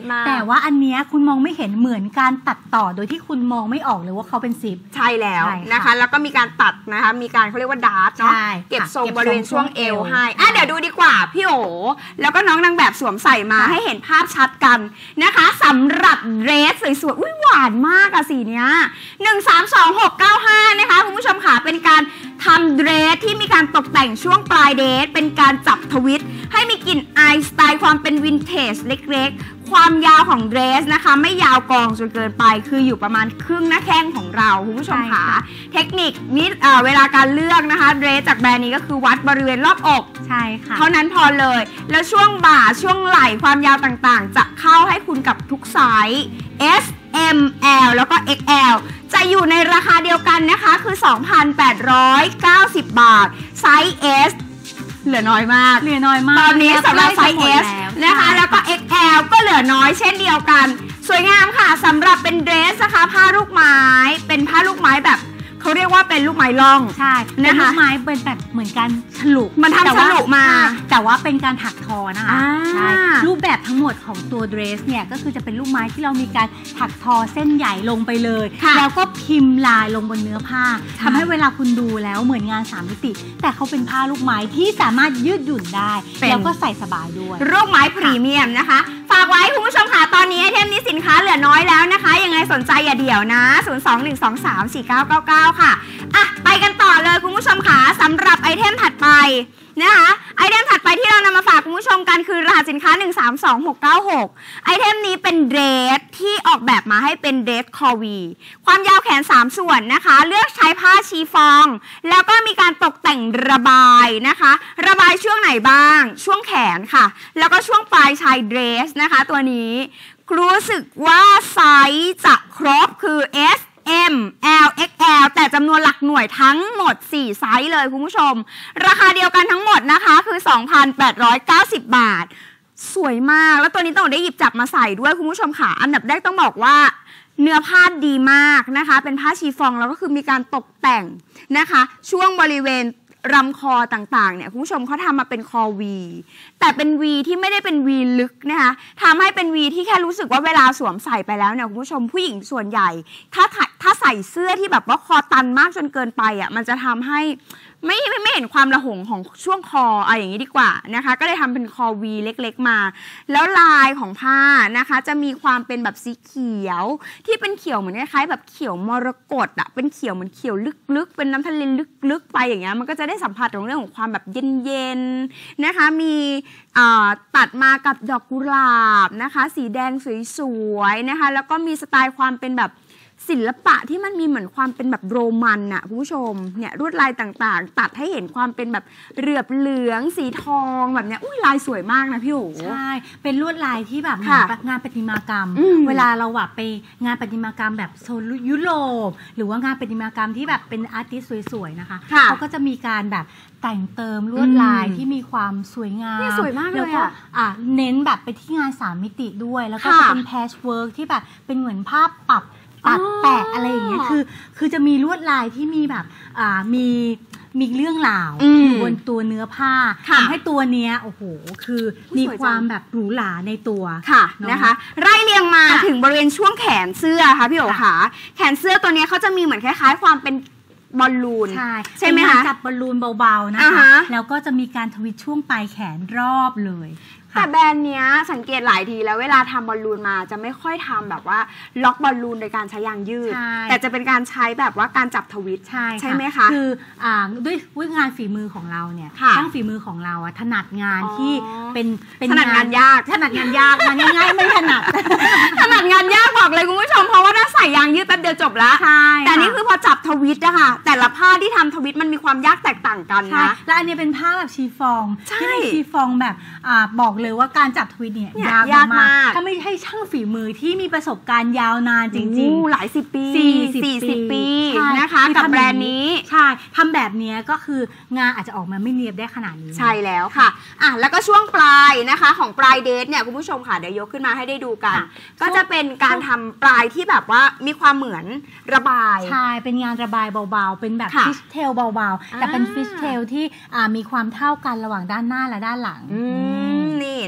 ว่าอันเนี้ยคุณมองไม่เห็นเหมือนการตัดต่อโดยที่คุณมองไม่ออกเลยว่าเขาเป็นซิปใช่แล้วนะคะแล้วก็มีการตัดนะคะมีการเขาเรียกว่าดาร์ทเนาะเก็บทรงบริเวณช่วงเอวให้อ่ะเดี๋ยวดูดีกว่าพี่โอแล้วก็น้องนางแบบสวมใส่มาให้เห็นภาพชัดกันนะคะสำหรับเดรสสวยๆอุ้ยหวานมากอะสีเนี้ยหนึ่งสามสองหกเก้าห้านะคะคุณผู้ชมค่ะเป็นการทำเดรสที่มีการตกแต่งช่วงปลายเดรสเป็นการจับทวิตให้มีกลิ่นอายสไตล์ความเป็นวินเทจเล็กๆความยาวของเดรสนะคะไม่ยาวกองจนเกินไปคืออยู่ประมาณครึ่งหน้าแข้งของเราคุณผู้ชมค่ะเทคนิคนี้เวลาการเลือกนะคะเดรสจากแบรนด์นี้ก็คือวัดบริเวณรอบอกใช่ค่ะเท่านั้นพอเลยแล้วช่วงบ่าช่วงไหล่ความยาวต่างๆจะเข้าให้คุณกับทุกไซส์ S M L แล้วก็ เอ็กซ์ แอล จะอยู่ในราคาเดียวกันนะคะคือ สองพันแปดร้อยเก้าสิบ บาทไซส์ S เหลือน้อยมากเหลือน้อยมากตอนนี้สำหรับไซส์ S นะคะแล้วก็ เอ็กซ์ แอล ก็เหลือน้อยเช่นเดียวกันสวยงามค่ะสำหรับเป็นเดรสนะคะผ้าลูกไม้เป็นผ้าลูกไม้แบบเขาเรียกว่าเป็นลูกไม้ล่องใช่เป็นลูกไม้เป็นแบบเหมือนกันฉลุมันทำฉลุมาแต่ว่าเป็นการถักทอนะคะใช่รูปแบบทั้งหมดของตัวเดรสเนี่ยก็คือจะเป็นลูกไม้ที่เรามีการถักทอเส้นใหญ่ลงไปเลยแล้วก็พิมพ์ลายลงบนเนื้อผ้าทำให้เวลาคุณดูแล้วเหมือนงานสามมิติแต่เขาเป็นผ้าลูกไม้ที่สามารถยืดหยุ่นได้แล้วก็ใส่สบายด้วยลูกไม้พรีเมียมนะคะฝากไว้คุณผู้ชมค่ะตอนนี้ไอเทมนี้สินค้าเหลือน้อยแล้วนะคะยังไงสนใจอย่าเดี่ยวนะศูนย์ สอง หนึ่ง สอง สาม สี่ เก้า เก้า เก้าค่ะอ่ะไปกันต่อเลยคุณผู้ชมค่ะสำหรับไอเทมถัดไปนะคะไอเทมถัดไปที่เรานำมาฝากคุณผู้ชมกันคือรหัสสินค้าหนึ่ง สาม สอง หก เก้า หกไอเทมนี้เป็นเดรสที่ออกแบบมาให้เป็นเดรสคอวีความยาวแขนสามส่วนนะคะเลือกใช้ผ้าชีฟองแล้วก็มีการตกแต่งระบายนะคะระบายช่วงไหนบ้างช่วงแขนค่ะแล้วก็ช่วงปลายชายเดรสนะคะตัวนี้รู้สึกว่าไซส์จะครบคือ S M L เอ็กซ์ แอล แต่จำนวนหลักหน่วยทั้งหมดสี่ไซส์เลยคุณผู้ชมราคาเดียวกันทั้งหมดนะคะคือ สองพันแปดร้อยเก้าสิบ บาทสวยมากแล้วตัวนี้ต้องได้หยิบจับมาใส่ด้วยคุณผู้ชมค่ะอันดับแรกต้องบอกว่าเนื้อผ้าดีมากนะคะเป็นผ้าชีฟองแล้วก็คือมีการตกแต่งนะคะช่วงบริเวณรำคอต่างๆเนี่ยคุณผู้ชมเขาทำมาเป็นคอ V แต่เป็น V ที่ไม่ได้เป็น V ลึกนะคะทำให้เป็น V ที่แค่รู้สึกว่าเวลาสวมใส่ไปแล้วเนี่ยคุณผู้ชมผู้หญิงส่วนใหญ่ถ้าถ้าใส่เสื้อที่แบบว่าคอตันมากจนเกินไปอ่ะมันจะทำให้ไม่ไม่ไม่เห็นความระหงของช่วงคออะไรอย่างนี้ดีกว่านะคะก็เลยทำเป็นคอ V เล็กๆมาแล้วลายของผ้านะคะจะมีความเป็นแบบสีเขียวที่เป็นเขียวเหมือนคล้ายๆแบบเขียวมรกตอ่ะเป็นเขียวเหมือนเขียวลึกๆเป็นน้ำทะเลลึกๆไปอย่างเงี้ยมันก็จะได้สัมผัสของเรื่องของความแบบเย็นๆนะคะมีตัดมากับดอกกุหลาบนะคะสีแดงสวยๆนะคะแล้วก็มีสไตล์ความเป็นแบบศิลปะที่มันมีเหมือนความเป็นแบบโรมันน่ะคุณผู้ชมเนี่ยลวดลายต่างๆตัดให้เห็นความเป็นแบบเหลือบเหลืองสีทองแบบเนี้ยอุ้ยลายสวยมากนะพี่โอ๋ใช่เป็นลวดลายที่แบบงานประติมากรรมเวลาเราแบบไปงานประติมากรรมแบบโซนยุโรปหรือว่างานประติมากรรมที่แบบเป็นอาร์ติสต์สวยๆนะคะเขาก็จะมีการแบบแต่งเติมลวดลายที่มีความสวยงามสวยมากเลยอ่ะเน้นแบบไปที่งานสามมิติด้วยแล้วก็จะเป็นแพชเวิร์กที่แบบเป็นเหมือนภาพปรับตัดแปะอะไรอย่างเงี้ยคือคือจะมีลวดลายที่มีแบบอ่ามีมีเรื่องราวอยู่บนตัวเนื้อผ้าทำให้ตัวเนี้ยโอ้โหคือมีความแบบหรูหราในตัวค่ะนะคะไล่เรียงมาถึงบริเวณช่วงแขนเสื้อค่ะพี่โอ๋ค่ะแขนเสื้อตัวนี้เขาจะมีเหมือนคล้ายๆความเป็นบอลลูนใช่ใช่ไหมคะจับบอลลูนเบาๆนะคะแล้วก็จะมีการทวิตช่วงปลายแขนรอบเลยแต่แบรนด์เนี้ยสังเกตหลายทีแล้วเวลาทำบอลลูนมาจะไม่ค่อยทำแบบว่าล็อกบอลลูนโดยการใช้ยางยืดแต่จะเป็นการใช้แบบว่าการจับทวิตใช่ใช่ไหมคะคืออ่าด้วยด้วยงานฝีมือของเราเนี่ยช่างฝีมือของเราอะถนัดงานที่เป็นเป็นถนัดงานยากถนัดงานยากงานง่ายๆไม่ถนัดถนัดงานยากบอกเลยคุณผู้ชมเพราะว่าถ้าใส่ยางยืดแป๊บเดียวจบแล้วแต่นี่คือพอจับทวิตอะค่ะแต่ละผ้าที่ทำทวิตมันมีความยากแตกต่างกันนะและอันนี้เป็นผ้าแบบชีฟองที่เป็นชีฟองแบบอ่าบอกเลยว่าการจับทวิตเนี่ยยากมากถ้าไม่ให้ช่างฝีมือที่มีประสบการณ์ยาวนานจริงๆหลายสิบปีสี่สิบปีนะคะกับแบรนด์นี้ใช่ทำแบบนี้ก็คืองานอาจจะออกมาไม่เนียบได้ขนาดนี้ใช่แล้วค่ะอ่ะแล้วก็ช่วงปลายนะคะของปลายเดทเนี่ยคุณผู้ชมค่ะเดี๋ยวยกขึ้นมาให้ได้ดูกันก็จะเป็นการทำปลายที่แบบว่ามีความเหมือนระบายใช่เป็นงานระบายเบาๆเป็นแบบฟิชเทลเบาๆแต่เป็นฟิชเทลที่มีความเท่ากันระหว่างด้านหน้าและด้านหลังนี่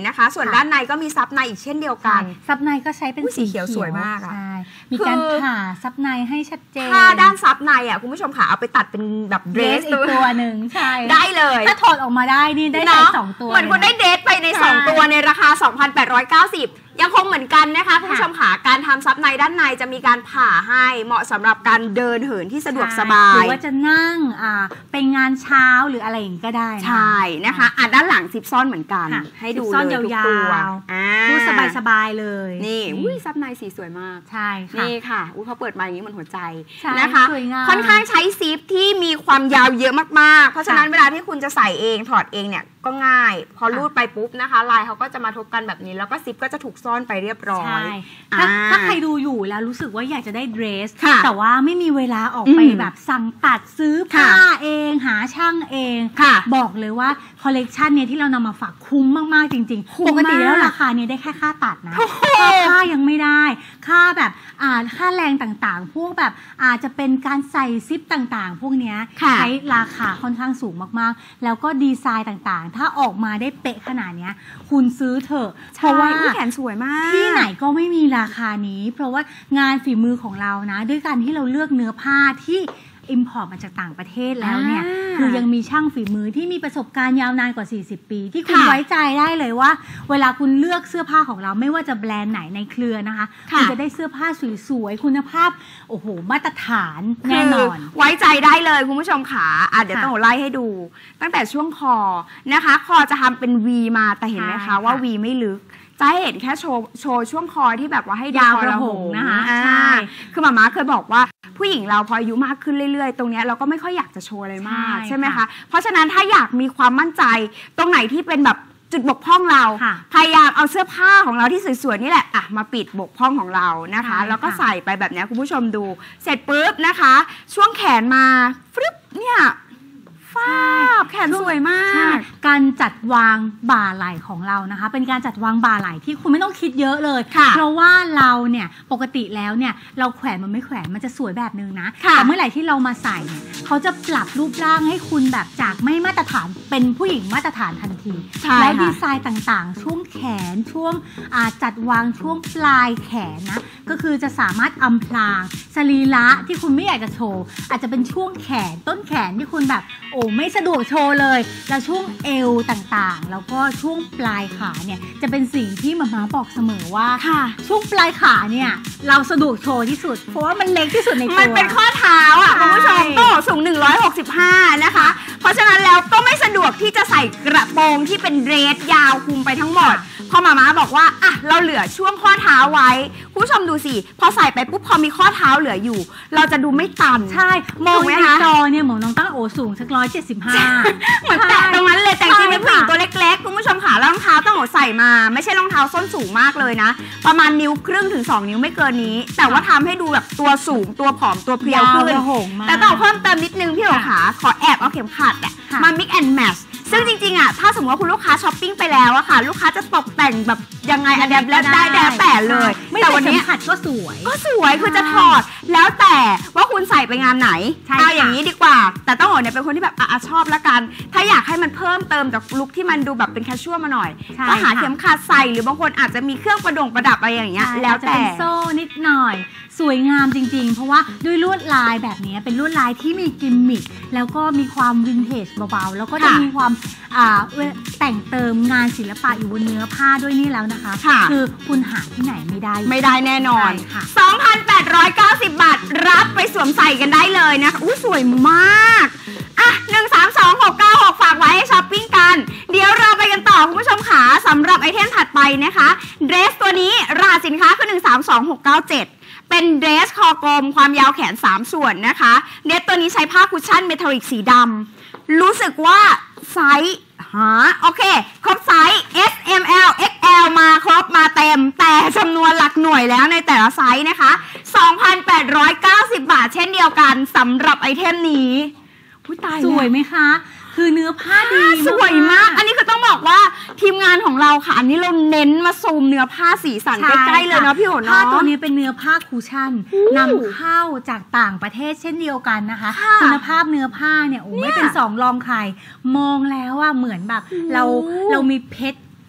นะคะส่วนด้านในก็มีซับในอีกเช่นเดียวกันซับในก็ใช้เป็นสีเขียวสวยมากใช่มีการผ่าซับในให้ชัดเจนถ้าด้านซับในอ่ะคุณผู้ชมค่ะเอาไปตัดเป็นแบบเดรสอีกตัวหนึ่งใช่ได้เลยถ้าถอดออกมาได้นี่ได้สองตัวเหมือนคุณได้เดรสไปในสองตัวในราคา สองพันแปดร้อยเก้าสิบยังคงเหมือนกันนะคะคุณผู้ชมค่ะการทำซับในด้านในจะมีการผ่าให้เหมาะสำหรับการเดินเหินที่สะดวกสบายหรือว่าจะนั่งอ่าเป็นงานเช้าหรืออะไรอย่างนี้ก็ได้ใช่นะคะอ่ะด้านหลังซิปซ่อนเหมือนกันให้ดูเลยทุกตัวดูสบายๆเลยนี่อุ้ยซับในสีสวยมากใช่ค่ะนี่ค่ะอุ้ยเขาเปิดมาอย่างนี้เหมือนหัวใจนะคะค่อนข้างใช้ซิปที่มีความยาวเยอะมากๆเพราะฉะนั้นเวลาที่คุณจะใส่เองถอดเองเนี่ยก็ง่ายพอรูดไปปุ๊บนะคะลายเขาก็จะมาทบกันแบบนี้แล้วก็ซิปก็จะถูกซ่อนไปเรียบร้อยถ้าถ้าใครดูอยู่แล้วรู้สึกว่าอยากจะได้เดรสแต่ว่าไม่มีเวลาออกไปแบบสั่งตัดซื้อผ้าเองหาช่างเองบอกเลยว่าคอลเลกชันเนี้ยที่เรานำมาฝากคุ้มมากๆจริงๆปกติแล้วราคาเนี้ยได้แค่ค่าตัดนะค่าผ้ายังไม่ได้ค่าแบบอ่าค่าแรงต่างๆพวกแบบอาจจะเป็นการใส่ซิปต่างๆพวกเนี้ยใช้ราคาค่อนข้างสูงมากๆแล้วก็ดีไซน์ต่างๆถ้าออกมาได้เป๊ะขนาดนี้คุณซื้อเถอะเพราะว่าแขนสวยมากที่ไหนก็ไม่มีราคานี้เพราะว่างานฝีมือของเรานะด้วยการที่เราเลือกเนื้อผ้าที่อิมพอร์ตมาจากต่างประเทศแล้วเนี่ยคือยังมีช่างฝีมือที่มีประสบการณ์ยาวนานกว่าสี่สิบปีที่คุณไว้ใจได้เลยว่าเวลาคุณเลือกเสื้อผ้าของเราไม่ว่าจะแบรนด์ไหนในเครือนะคะคุณจะได้เสื้อผ้าสวยๆคุณภาพโอ้โหมาตรฐานแน่นอนไว้ใจได้เลยคุณผู้ชมขาอ่ะเดี๋ยวต้องไล่ให้ดูตั้งแต่ช่วงคอนะคะคอจะทำเป็น V มาแต่เห็นไหมคะว่า V ไม่ลึกจะให้เห็นแค่โชว์โชว์ช่วงคอที่แบบว่าให้ยาวกระหงนะคะใช่คือหม่าม้าเคยบอกว่าผู้หญิงเราพออายุมากขึ้นเรื่อยๆตรงนี้เราก็ไม่ค่อยอยากจะโชว์อะไรมากใช่ไหมคะเพราะฉะนั้นถ้าอยากมีความมั่นใจตรงไหนที่เป็นแบบจุดบกพร่องเราพยายามเอาเสื้อผ้าของเราที่สวยๆนี่แหละอ่ะมาปิดบกพร่องของเรานะคะแล้วก็ใส่ไปแบบนี้คุณผู้ชมดูเสร็จปุ๊บนะคะช่วงแขนมาฟึบเนี่ยฟ้าแขนสวยมากการจัดวางบ่าไหล่ของเรานะคะเป็นการจัดวางบ่าไหล่ที่คุณไม่ต้องคิดเยอะเลยเพราะว่าเราเนี่ยปกติแล้วเนี่ยเราแขวนมันไม่แขวนมันจะสวยแบบนึงนะแต่เมื่อไหร่ที่เรามาใส่เนี่ยเขาจะปรับรูปร่างให้คุณแบบจากไม่มาตรฐานเป็นผู้หญิงมาตรฐานทันทีแล้วดีไซน์ต่างๆช่วงแขนช่วงจัดวางช่วงปลายแขนนะก็คือจะสามารถอำพรางสรีระที่คุณไม่อยากจะโชว์อาจจะเป็นช่วงแขนต้นแขนที่คุณแบบโอ้ไม่สะดวกโชว์เลยแล้วช่วงเอวต่างๆแล้วก็ช่วงปลายขาเนี่ยจะเป็นสิ่งที่มาม่าบอกเสมอว่าช่วงปลายขาเนี่ยเราสะดวกโชว์ที่สุดเพราะว่ามันเล็กที่สุดในตัวมันเป็นข้อเท้าอ่ะคุณผู้ชมก็สูงหนึ่งร้อยหกสิบห้านะคะเพราะฉะนั้นแล้วก็ไม่สะดวกที่จะใส่กระโปรงที่เป็นเดรสยาวคลุมไปทั้งหมดพอมาม่าบอกว่าอ่ะเราเหลือช่วงข้อเท้าไว้ผู้ชมดูสิพอใส่ไปปุ๊บพอมีข้อเท้าเหลืออยู่เราจะดูไม่ตันใช่มองในจอเนี่ยหมอน้องตั้งโอสูงสักร้อยเจ็ดสิบห้าเหมือนแตะตรงนั้นเลยแต่จริงๆเป็นผู้หญิงตัวเล็กๆคุณผู้ชมขารองเท้าต้องโอใส่มาไม่ใช่รองเท้าส้นสูงมากเลยนะประมาณนิ้วครึ่งถึงสองนิ้วไม่เกินนี้แต่ว่าทำให้ดูแบบตัวสูงตัวผอมตัวเพรียวขึ้นแต่ต้องเพิ่มเติมนิดนึงพี่หรอขาขอแอบเอาเข็มขัดเนี่ยมา mix and match ซึ่งจริงๆอ่ะถ้าสมมติว่าคุณลูกค้าช้อปปิ้งไปแล้วอะค่ะลูกค้าจะตกแต่งแบบยังไงอะแดปแล้วได้แดปแต่เลยแต่วันนี้ขัดก็สวยก็สวยคือจะถอดแล้วแต่ว่าคุณใส่ไปงานไหนเอาอย่างนี้ดีกว่าแต่ต้องบอกเนี่ยเป็นคนที่แบบอ่ะชอบละกันถ้าอยากให้มันเพิ่มเติมจากลุคที่มันดูแบบเป็นแคชชวลมาหน่อยก็หาเข็มขัดใส่หรือบางคนอาจจะมีเครื่องประดงประดับอะไรอย่างเงี้ยแล้วแต่เป็นโซ่นิดหน่อยสวยงามจริงๆเพราะว่าด้วยลวดลายแบบนี้เป็นลวดลายที่มีกิมมิคแล้วก็มีความวินเทจเบาๆแล้วก็จะมีความแต่งเติมงานศิลปะอยู่บนเนื้อผ้าด้วยนี่แล้วนะคะคือคุณหาที่ไหนไม่ได้ไม่ได้แน่นอน สองพันแปดร้อยเก้าสิบบาทรับไปสวมใส่กันได้เลยนะคะอู้สวยมากอ่ะหนึ่ง สาม สอง หก เก้า หกฝากไว้ให้ช้อปปิ้งกันเดี๋ยวเราไปกันต่อคุณผู้ชมขาสำหรับไอเทมถัดไปนะคะเดรสตัวนี้รหัสสินค้าคือหนึ่ง สาม สอง หก เก้า เจ็ดเป็นเดรสคอกลมความยาวแขนสามส่วนนะคะเดรสตัวนี้ใช้ผ้าคุชชั่นเมทัลลิกสีดำรู้สึกว่าไซส์หาโอเคครบไซส์ เอส เอ็ม แอล เอ็กซ์ แอล มาครบมาเต็มแต่จำนวนหลักหน่วยแล้วในแต่ละไซส์นะคะ สองพันแปดร้อยเก้าสิบบาทเช่นเดียวกันสำหรับไอเทมนี้ผู้ตายสวยไหมคะคือเนื้อผ้าดีสวยมากอันนี้คือต้องบอกว่าทีมงานของเราค่ะอันนี้เราเน้นมาซูมเนื้อผ้าสีสันใกล้ๆเลยเนาะพี่โอ๋เนาะผ้าตัวนี้เป็นเนื้อผ้าคูชั่นนำเข้าจากต่างประเทศเช่นเดียวกันนะคะคุณภาพเนื้อผ้าเนี่ยโอ้ไม่เป็นสองรองใครมองแล้วว่าเหมือนแบบเราเรามีเพชร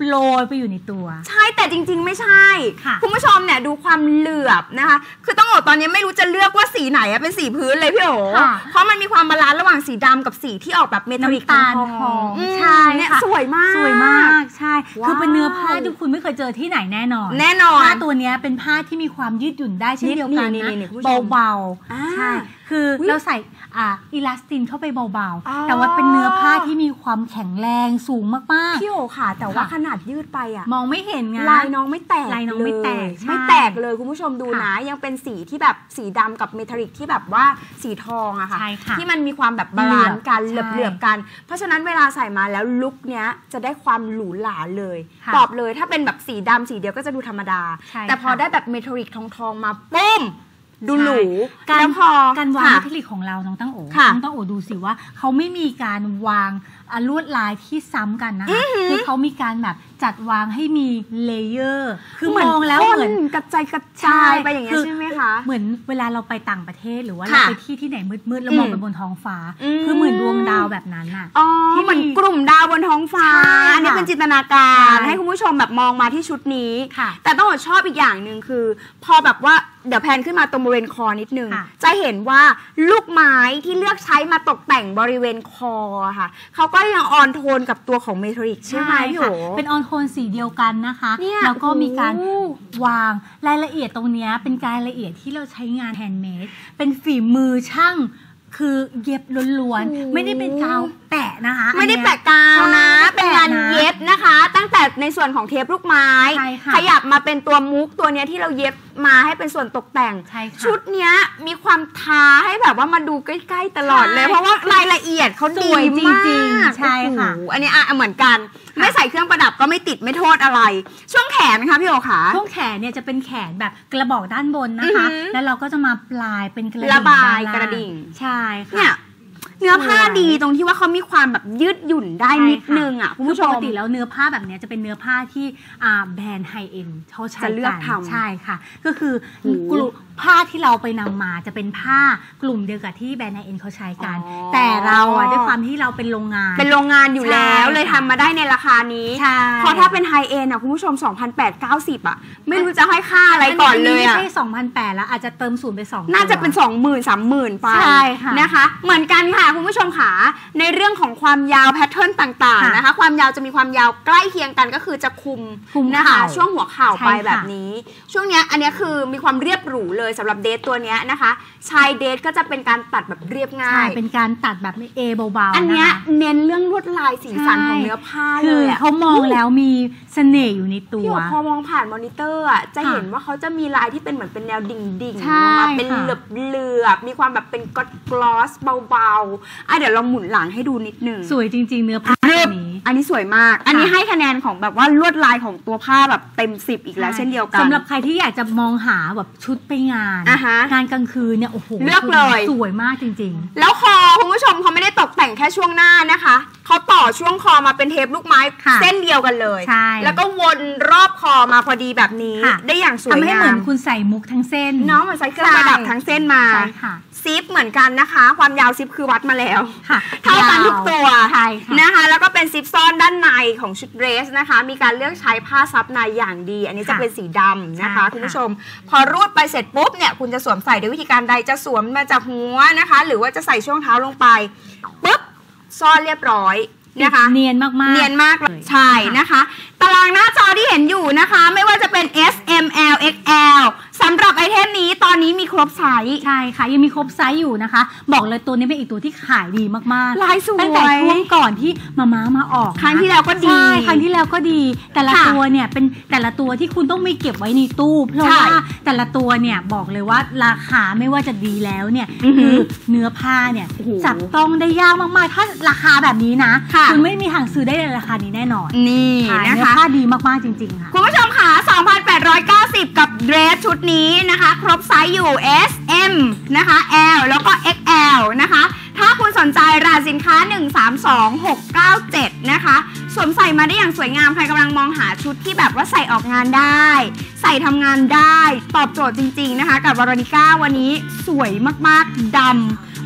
รยไปอยู่ในตัวใช่แต่จริงๆไม่ใช่คุณผู้ชมเนี่ยดูความเหลือบนะคะคือต้องบอกตอนนี้ไม่รู้จะเลือกว่าสีไหนเป็นสีพื้นเลยพี่โอ๋เพราะมันมีความบาลานซ์ระหว่างสีดำกับสีที่ออกแบบเมทัลลิกตาลทองใช่เนี่ยสวยมากสวยมากใช่คือเป็นเนื้อผ้าที่คุณไม่เคยเจอที่ไหนแน่นอนแน่นอนผ้าตัวนี้เป็นผ้าที่มีความยืดหยุ่นได้เช่นเดียวกันนะเบาๆใช่คือเราใส่อ่าอิลาสตินเข้าไปเบาๆแต่ว่าเป็นเนื้อผ้าที่มีความแข็งแรงสูงมากๆพี่โอค่ะแต่ว่าขนาดยืดไปอ่ะมองไม่เห็นไงลายน้องไม่แตกลายน้องไม่แตกไม่แตกเลยคุณผู้ชมดูนะยังเป็นสีที่แบบสีดำกับเมทัลลิกที่แบบว่าสีทองอะค่ะที่มันมีความแบบบาลานซ์กันเหลือบๆกันเพราะฉะนั้นเวลาใส่มาแล้วลุคเนี้ยจะได้ความหรูหราเลยตอบเลยถ้าเป็นแบบสีดำสีเดียวก็จะดูธรรมดาแต่พอได้แบบเมทัลลิกทองๆมาปุ้มดูหรูการพอการวางเมทัลลิกของเราน้องตั้งโอน้องตั้งโอดูสิว่าเขาไม่มีการวางลวดลายที่ซ้ำกันนะคะคือเขามีการแบบจัดวางให้มีเลเยอร์คือมองแล้วเหมือนกระจายกระจายไปอย่างเงี้ยใช่ไหมคะเหมือนเวลาเราไปต่างประเทศหรือว่าเราไปที่ที่ไหนมืดๆแล้วมองไปบนท้องฟ้าคือเหมือนดวงดาวแบบนั้นอ่ะที่เหมือนกลุ่มดาวบนท้องฟ้าอันนี้เป็นจินตนาการให้คุณผู้ชมแบบมองมาที่ชุดนี้แต่ต้องชอบอีกอย่างหนึ่งคือพอแบบว่าเดี๋ยวแพนขึ้นมาตรงบริเวณคอนิดนึงจะเห็นว่าลูกไม้ที่เลือกใช้มาตกแต่งบริเวณคอค่ะเขาก็ยังออนโทนกับตัวของเมทัลลิกใช่ไหมพี่โอเป็นออนโทนสีเดียวกันนะคะแล้วก็มีการวางรายละเอียดตรงนี้เป็นรายละเอียดที่เราใช้งานแฮนด์เมดเป็นฝีมือช่างคือเย็บล้วนๆไม่ได้เป็นกาวแปะนะคะไม่ได้แปะกาวนะเป็นงานเย็บนะคะตั้งแต่ในส่วนของเทปลูกไม้ขยับมาเป็นตัวมุกตัวนี้ที่เราเย็บมาให้เป็นส่วนตกแต่งชุดนี้มีความท้าให้แบบว่ามาดูใกล้ๆตลอดเลยเพราะว่ารายละเอียดเขาดีจริงๆใช่ค่ะอันนี้อ่ะเหมือนกันไม่ใส่เครื่องประดับก็ไม่ติดไม่โทษอะไรช่วงแขนคะพี่โอขาช่วงแขนเนี่ยจะเป็นแขนแบบกระบอกด้านบนนะคะแล้วเราก็จะมาปลายเป็นกระดิ่งระบายกระดิ่งใช่ค่ะเนี่ยเนื้อผ้าดีตรงที่ว่าเขามีความแบบยืดหยุ่นได้นิดนึงอ่ะคุณผู้ชมปกติแล้วเนื้อผ้าแบบนี้จะเป็นเนื้อผ้าที่แบรนด์ไฮเอ็นด์เขาใช้จะเลือกทำใช่ค่ะก็คือกลุ่มผ้าที่เราไปนำมาจะเป็นผ้ากลุ่มเดียวกับที่แบรนด์ไฮเอ็นด์เขาใช้กันแต่เราอ่ะด้วยความที่เราเป็นโรงงานเป็นโรงงานอยู่แล้วเลยทำมาได้ในราคานี้พอถ้าเป็นไฮเอ็นด์อ่ะคุณผู้ชม สองพันแปดร้อยเก้าสิบ อ่ะไม่รู้จะให้ค่าอะไรก่อนเลยอ่ะไม่ใช่ สองพันแปดร้อย แล้วอาจจะเติมศูนย์ไปสองน่าจะเป็น สองหมื่น สามหมื่น ไปนะคะเหมือนกันค่ะคุณผู้ชมค่ะในเรื่องของความยาวแพทเทิร์นต่างๆนะคะความยาวจะมีความยาวใกล้เคียงกันก็คือจะคุมนะคะช่วงหัวเข่าไปแบบนี้ช่วงนี้อันนี้คือมีความเรียบหรูเลยสำหรับเดทตัวนี้นะคะชายเดทก็จะเป็นการตัดแบบเรียบง่ายเป็นการตัดแบบเอเบาๆอันนี้เน้นเรื่องลวดลายสีสันของเนื้อผ้าเลยคือเขามองแล้วมีเสน่ห์อยู่ในตัวพอมองผ่านมอนิเตอร์อ่ะจะเห็นว่าเขาจะมีลายที่เป็นเหมือนเป็นแนวดิ่งๆมาเป็นเหลือบๆมีความแบบเป็นกลอสเบาๆอ่ะเดี๋ยวเราหมุนหลังให้ดูนิดนึงสวยจริงๆเนื้อผ้านี้อันนี้สวยมากอันนี้ให้คะแนนของแบบว่าลวดลายของตัวผ้าแบบเต็มสิบอีกแล้วเช่นเดียวกันสำหรับใครที่อยากจะมองหาแบบชุดไปงานงานกลางคืนเนี่ยโอ้โหเลือกเลยสวยมากจริงๆแล้วคอคุณผู้ชมเขาไม่ได้ตกแต่งแค่ช่วงหน้านะคะเขาต่อช่วงคอมาเป็นเทปลูกไม้เส้นเดียวกันเลยแล้วก็วนรอบคอมาพอดีแบบนี้ได้อย่างสวยงามทำให้เหมือนคุณใส่มุกทั้งเส้นน้องเหมือนใส่เครื่องประดับทั้งเส้นมาซิปเหมือนกันนะคะความยาวซิปคือวัดมาแล้วเท่ากันทุกตัวนะคะแล้วก็เป็นซิปซ่อนด้านในของชุดเดรสนะคะมีการเลือกใช้ผ้าซับในอย่างดีอันนี้จะเป็นสีดำนะคะคุณผู้ชมพอรูดไปเสร็จปุ๊บเนี่ยคุณจะสวมใส่ด้วยวิธีการใดจะสวมมาจากหัวนะคะหรือว่าจะใส่ช่วงเท้าลงไปปุ๊บซ่อนเรียบร้อยนะคะเนียนมากๆเนียนมากเลยใช่นะคะตารางหน้าจอที่เห็นอยู่นะคะไม่ว่าจะเป็น เอส เอ็ม แอล เอ็กซ์ แอล สำหรับไอเทมนี้ตอนนี้มีครบไซส์ใช่ค่ะยังมีครบไซส์อยู่นะคะบอกเลยตัวนี้เป็นอีกตัวที่ขายดีมากๆลายสวยตั้งแต่ช่วงก่อนที่มาม่ามาออกครั้งที่แล้วก็ดีครั้งที่แล้วก็ดีแต่ละตัวเนี่ยเป็นแต่ละตัวที่คุณต้องไม่เก็บไว้ในตู้เพราะว่าแต่ละตัวเนี่ยบอกเลยว่าราคาไม่ว่าจะดีแล้วเนี่ยคือเนื้อผ้าเนี่ยจับต้องได้ยากมากๆถ้าราคาแบบนี้นะคุณไม่มีทางซื้อได้ในราคานี้แน่นอนนี่นะคะเนื้อผ้าดีมากๆจริงๆค่ะคุณผู้ชมค่ะ สองพันแปดร้อยเก้าสิบ กับเดรสชุดนี้นะคะครบไซส์อยู่ เอส เอ็ม นะคะ แอล แล้วก็ เอ็กซ์ แอล นะคะถ้าคุณสนใจรหัสสินค้าหนึ่งสามสองหกเก้าเจ็ดนะคะสวมใส่มาได้อย่างสวยงามใครกำลังมองหาชุดที่แบบว่าใส่ออกงานได้ใส่ทำงานได้ตอบโจทย์จริงๆนะคะกับวอโรนิก้าวันนี้สวยมากๆดำ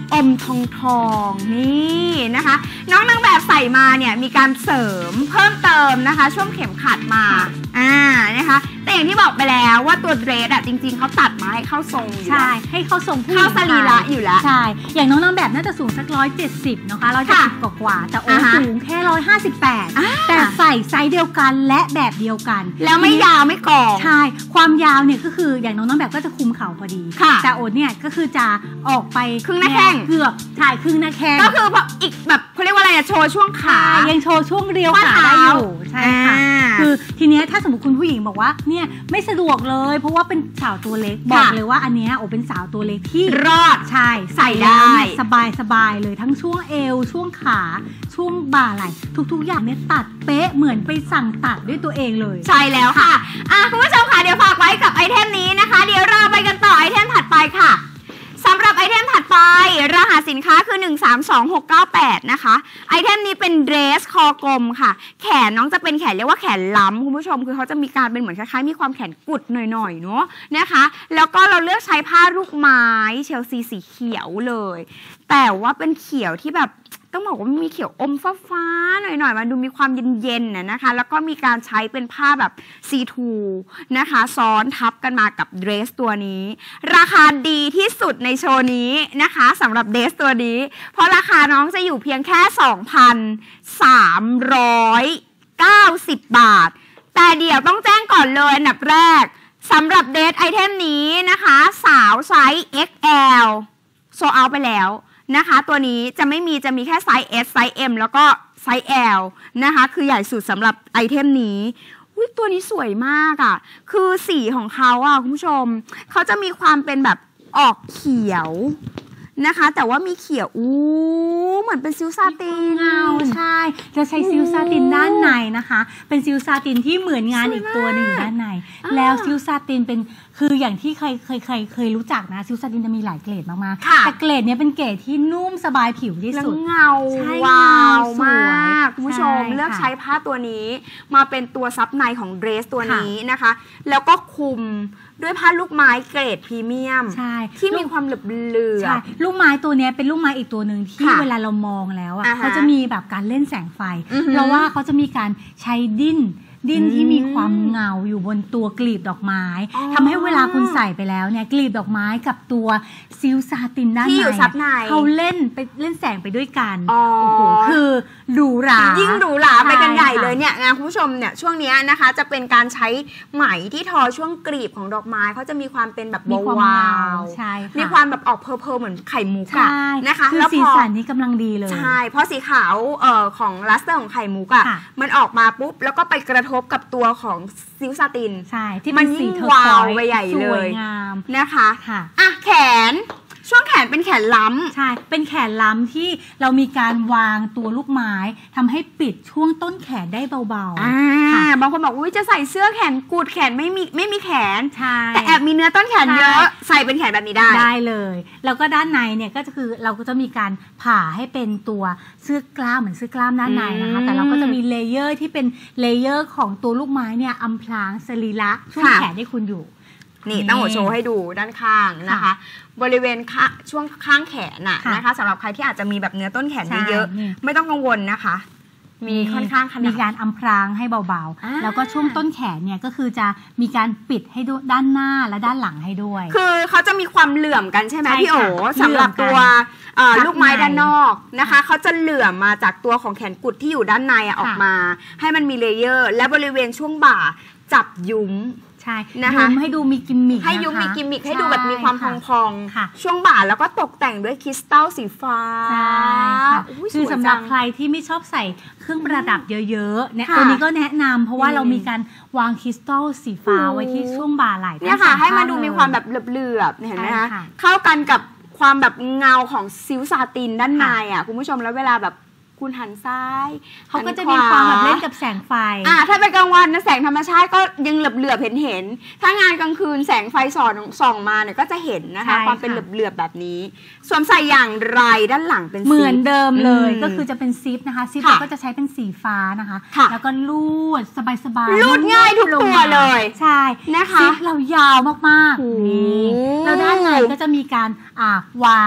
อมทองทองนี่นะคะน้องนางแบบใส่มาเนี่ยมีการเสริมเพิ่มเติมนะคะช่วงเข็มขัดมาอ่านะคะแต่อย่างที่บอกไปแล้วว่าตัวเดรสอะจริงๆเขาตัดมาให้เข้าทรงอยู่ใช่ให้เข้าทรงผู้หญิงเข้าสรีระอยู่แล้วใช่อย่างน้องนางแบบน่าจะสูงสักร้อยเจ็ดสิบนะคะร้อยเจ็ดสิบกว่าๆแต่โอ้สูงแค่ร้อยห้าสิบแปดแต่ใส่ไซส์เดียวกันและแบบเดียวกันแล้วไม่ยาวไม่กองใช่ความยาวเนี่ยก็คืออย่างน้องนางแบบก็จะคุมเข่าพอดีแต่โอ๊ตเนี่ยก็คือจะออกไปครึ่งหน้าแข้งเกือบถ่ายครึ่งหน้าแข้งก็คืออีกแบบเขาเรียกว่าอะไรโชว์ช่วงขายังโชว์ช่วงเรียวขาได้อยู่ใช่ค่ะคือทีเนี้ยถ้าสมมติคุณผู้หญิงบอกว่าเนี่ยไม่สะดวกเลยเพราะว่าเป็นสาวตัวเล็กบอกเลยว่าอันเนี้ยโอ้เป็นสาวตัวเล็กที่รอดใช่ใส่ได้สบายสบายเลยทั้งช่วงเอวช่วงขาช่วงบ่าไหล่ทุกๆอย่างเนี่ยตัดเป๊ะเหมือนไปสั่งตัดด้วยตัวเองเลยใช่แล้วค่ะอ่ะคุณผู้ชมค่ะเดี๋ยวฝากไว้กับไอเทมนี้นะคะเดี๋ยวเราไปกันต่อไอเทมถัดไปค่ะสำหรับไอเทมถัดไปรหัสสินค้าคือหนึ่งสามสองหกเก้าแปดนะคะไอเทมนี้เป็นเดรสคอกลมค่ะแขนน้องจะเป็นแขนเรียกว่าแขนล้ำคุณผู้ชมคือเขาจะมีการเป็นเหมือนคล้ายๆมีความแขนกุดหน่อยๆเนาะนะคะแล้วก็เราเลือกใช้ผ้าลูกไม้เชลซีสีเขียวเลยแต่ว่าเป็นเขียวที่แบบต้องบอกว่ามีเขียวอมฟ้าๆหน่อยๆมันดูมีความเย็นๆน่ะนะคะแล้วก็มีการใช้เป็นผ้าแบบซีทูนะคะซ้อนทับกันมากับเดรสตัวนี้ราคาดีที่สุดในโชว์นี้นะคะสำหรับเดรสตัวนี้เพราะราคาน้องจะอยู่เพียงแค่ สองพันสามร้อยเก้าสิบ บาทแต่เดี๋ยวต้องแจ้งก่อนเลยอันดับแรกสำหรับเดรสไอเทมนี้นะคะสาวไซส์ เอ็กซ์ แอล โซเอาไปแล้วนะคะตัวนี้จะไม่มีจะมีแค่ไซส์ S ไซส์ M แล้วก็ไซส์ L นะคะคือใหญ่สุดสำหรับไอเทมนี้อุ๊ยตัวนี้สวยมากอ่ะคือสีของเขาอ่ะคุณผู้ชมเขาจะมีความเป็นแบบออกเขียวนะคะแต่ว่ามีเขียวอู้เหมือนเป็นซิลซาตินเงาใช่จะใช้ซิลซาตินด้านในนะคะเป็นซิลซาตินที่เหมือนงานอีกตัวหนึ่งอยู่ด้านในแล้วซิลซาตินเป็นคืออย่างที่เคยเคยเคยเคยรู้จักนะซิลซาตินจะมีหลายเกรดมากๆแต่เกรดนี้เป็นเกรดที่นุ่มสบายผิวที่สุดเงาวาวมากคุณผู้ชมเลือกใช้ผ้าตัวนี้มาเป็นตัวซับในของเดรสตัวนี้นะคะแล้วก็คุมด้วยผ้าลูกไม้เกรดพรีเมียมที่มีความเหลือบเหลือลูกไม้ตัวนี้เป็นลูกไม้อีกตัวหนึ่งที่เวลาเรามองแล้วอ่ะเขาจะมีแบบการเล่นแสงไฟเพราะว่าเขาจะมีการใช้ดิ้นดิ้นที่มีความเงาอยู่บนตัวกลีบดอกไม้ทำให้เวลาคุณใส่ไปแล้วเนี่ยกลีบดอกไม้กับตัวซิลซาตินด้านในเขาเล่นไปเล่นแสงไปด้วยกันโอ้โหคือหรูหรายิ่งหรูหราไปกันใหญ่เลยเนี่ยนะคุณผู้ชมเนี่ยช่วงนี้นะคะจะเป็นการใช้ไหมที่ทอช่วงกลีบของดอกไม้เขาจะมีความเป็นแบบวาวมีความแบบออกเพอร์เหมือนไข่มุกอะนะคะแล้วสีสันนี้กำลังดีเลยใช่เพราะสีขาวเอ่อของลัสเตอร์ของไข่มุกอะมันออกมาปุ๊บแล้วก็ไปกระทบกับตัวของซิลซาตินใช่ที่มันยิ่งวาวไปใหญ่เลยนะคะอ่ะแขนช่วงแขนเป็นแขนล้ำใช่เป็นแขนล้ำที่เรามีการวางตัวลูกไม้ทำให้ปิดช่วงต้นแขนได้เบาๆอ่าบางคนบอกว่าจะใส่เสื้อแขนกุดแขนไม่มีไม่มีแขนใช่แต่แอบมีเนื้อต้นแขนเยอะใส่เป็นแขนแบบนี้ได้ได้เลยแล้วก็ด้านในเนี่ยก็คือเราก็จะมีการผ่าให้เป็นตัวเสื้อกล้ามเหมือนเสื้อกล้ามด้านในนะคะแต่เราก็จะมีเลเยอร์ที่เป็นเลเยอร์ของตัวลูกไม้เนี่ยอำพรางสรีระช่วงแขนให้คุณอยู่นี่ตั้งหัวโชว์ให้ดูด้านข้างนะคะบริเวณช่วงข้างแขนน่ะนะคะสำหรับใครที่อาจจะมีแบบเนื้อต้นแขนเยอะๆไม่ต้องกังวลนะคะมีค่อนข้างมีการอำพรางให้เบาๆแล้วก็ช่วงต้นแขนเนี่ยก็คือจะมีการปิดให้ด้านหน้าและด้านหลังให้ด้วยคือเขาจะมีความเหลื่อมกันใช่ไหมพี่โอ๋สำหรับตัวลูกไม้ด้านนอกนะคะเขาจะเหลื่อมมาจากตัวของแขนกุดที่อยู่ด้านในออกมาให้มันมีเลเยอร์และบริเวณช่วงบ่าจับยุ้มใช่นะคะยุ้มให้ดูมีกิมมิคให้ยุ้มมีกิมมิคให้ดูแบบมีความพองๆช่วงบ่าแล้วก็ตกแต่งด้วยคริสตัลสีฟ้าใช่ค่ะคือสำหรับใครที่ไม่ชอบใส่เครื่องประดับเยอะๆเนี่ยตัวนี้ก็แนะนำเพราะว่าเรามีการวางคริสตัลสีฟ้าไว้ที่ช่วงบ่าไหล่เนี่ยค่ะให้มันดูมีความแบบเหลือบๆเห็นไหมคะเข้ากันกับความแบบเงาของซิลซาตินด้านในอ่ะคุณผู้ชมแล้วเวลาแบบคุณหันซ้ายเขาก็จะมีความแบบเล่นกับแสงไฟอ่าถ้าเป็นกลางวันนะแสงธรรมชาติก็ยังเหลือบๆเห็นเห็นถ้างานกลางคืนแสงไฟส่องส่องมาเนี่ยก็จะเห็นนะคะความเป็นเหลือบๆแบบนี้สวมใส่อย่างไรด้านหลังเป็นเหมือนเดิมเลยก็คือจะเป็นซิปนะคะซิปเราก็จะใช้เป็นสีฟ้านะคะแล้วก็ลูดสบายๆลูดง่ายทุกตัวเลยใช่นะคะซิปเรายาวมากๆนี่แล้วด้านในก็จะมีการอ่าวาง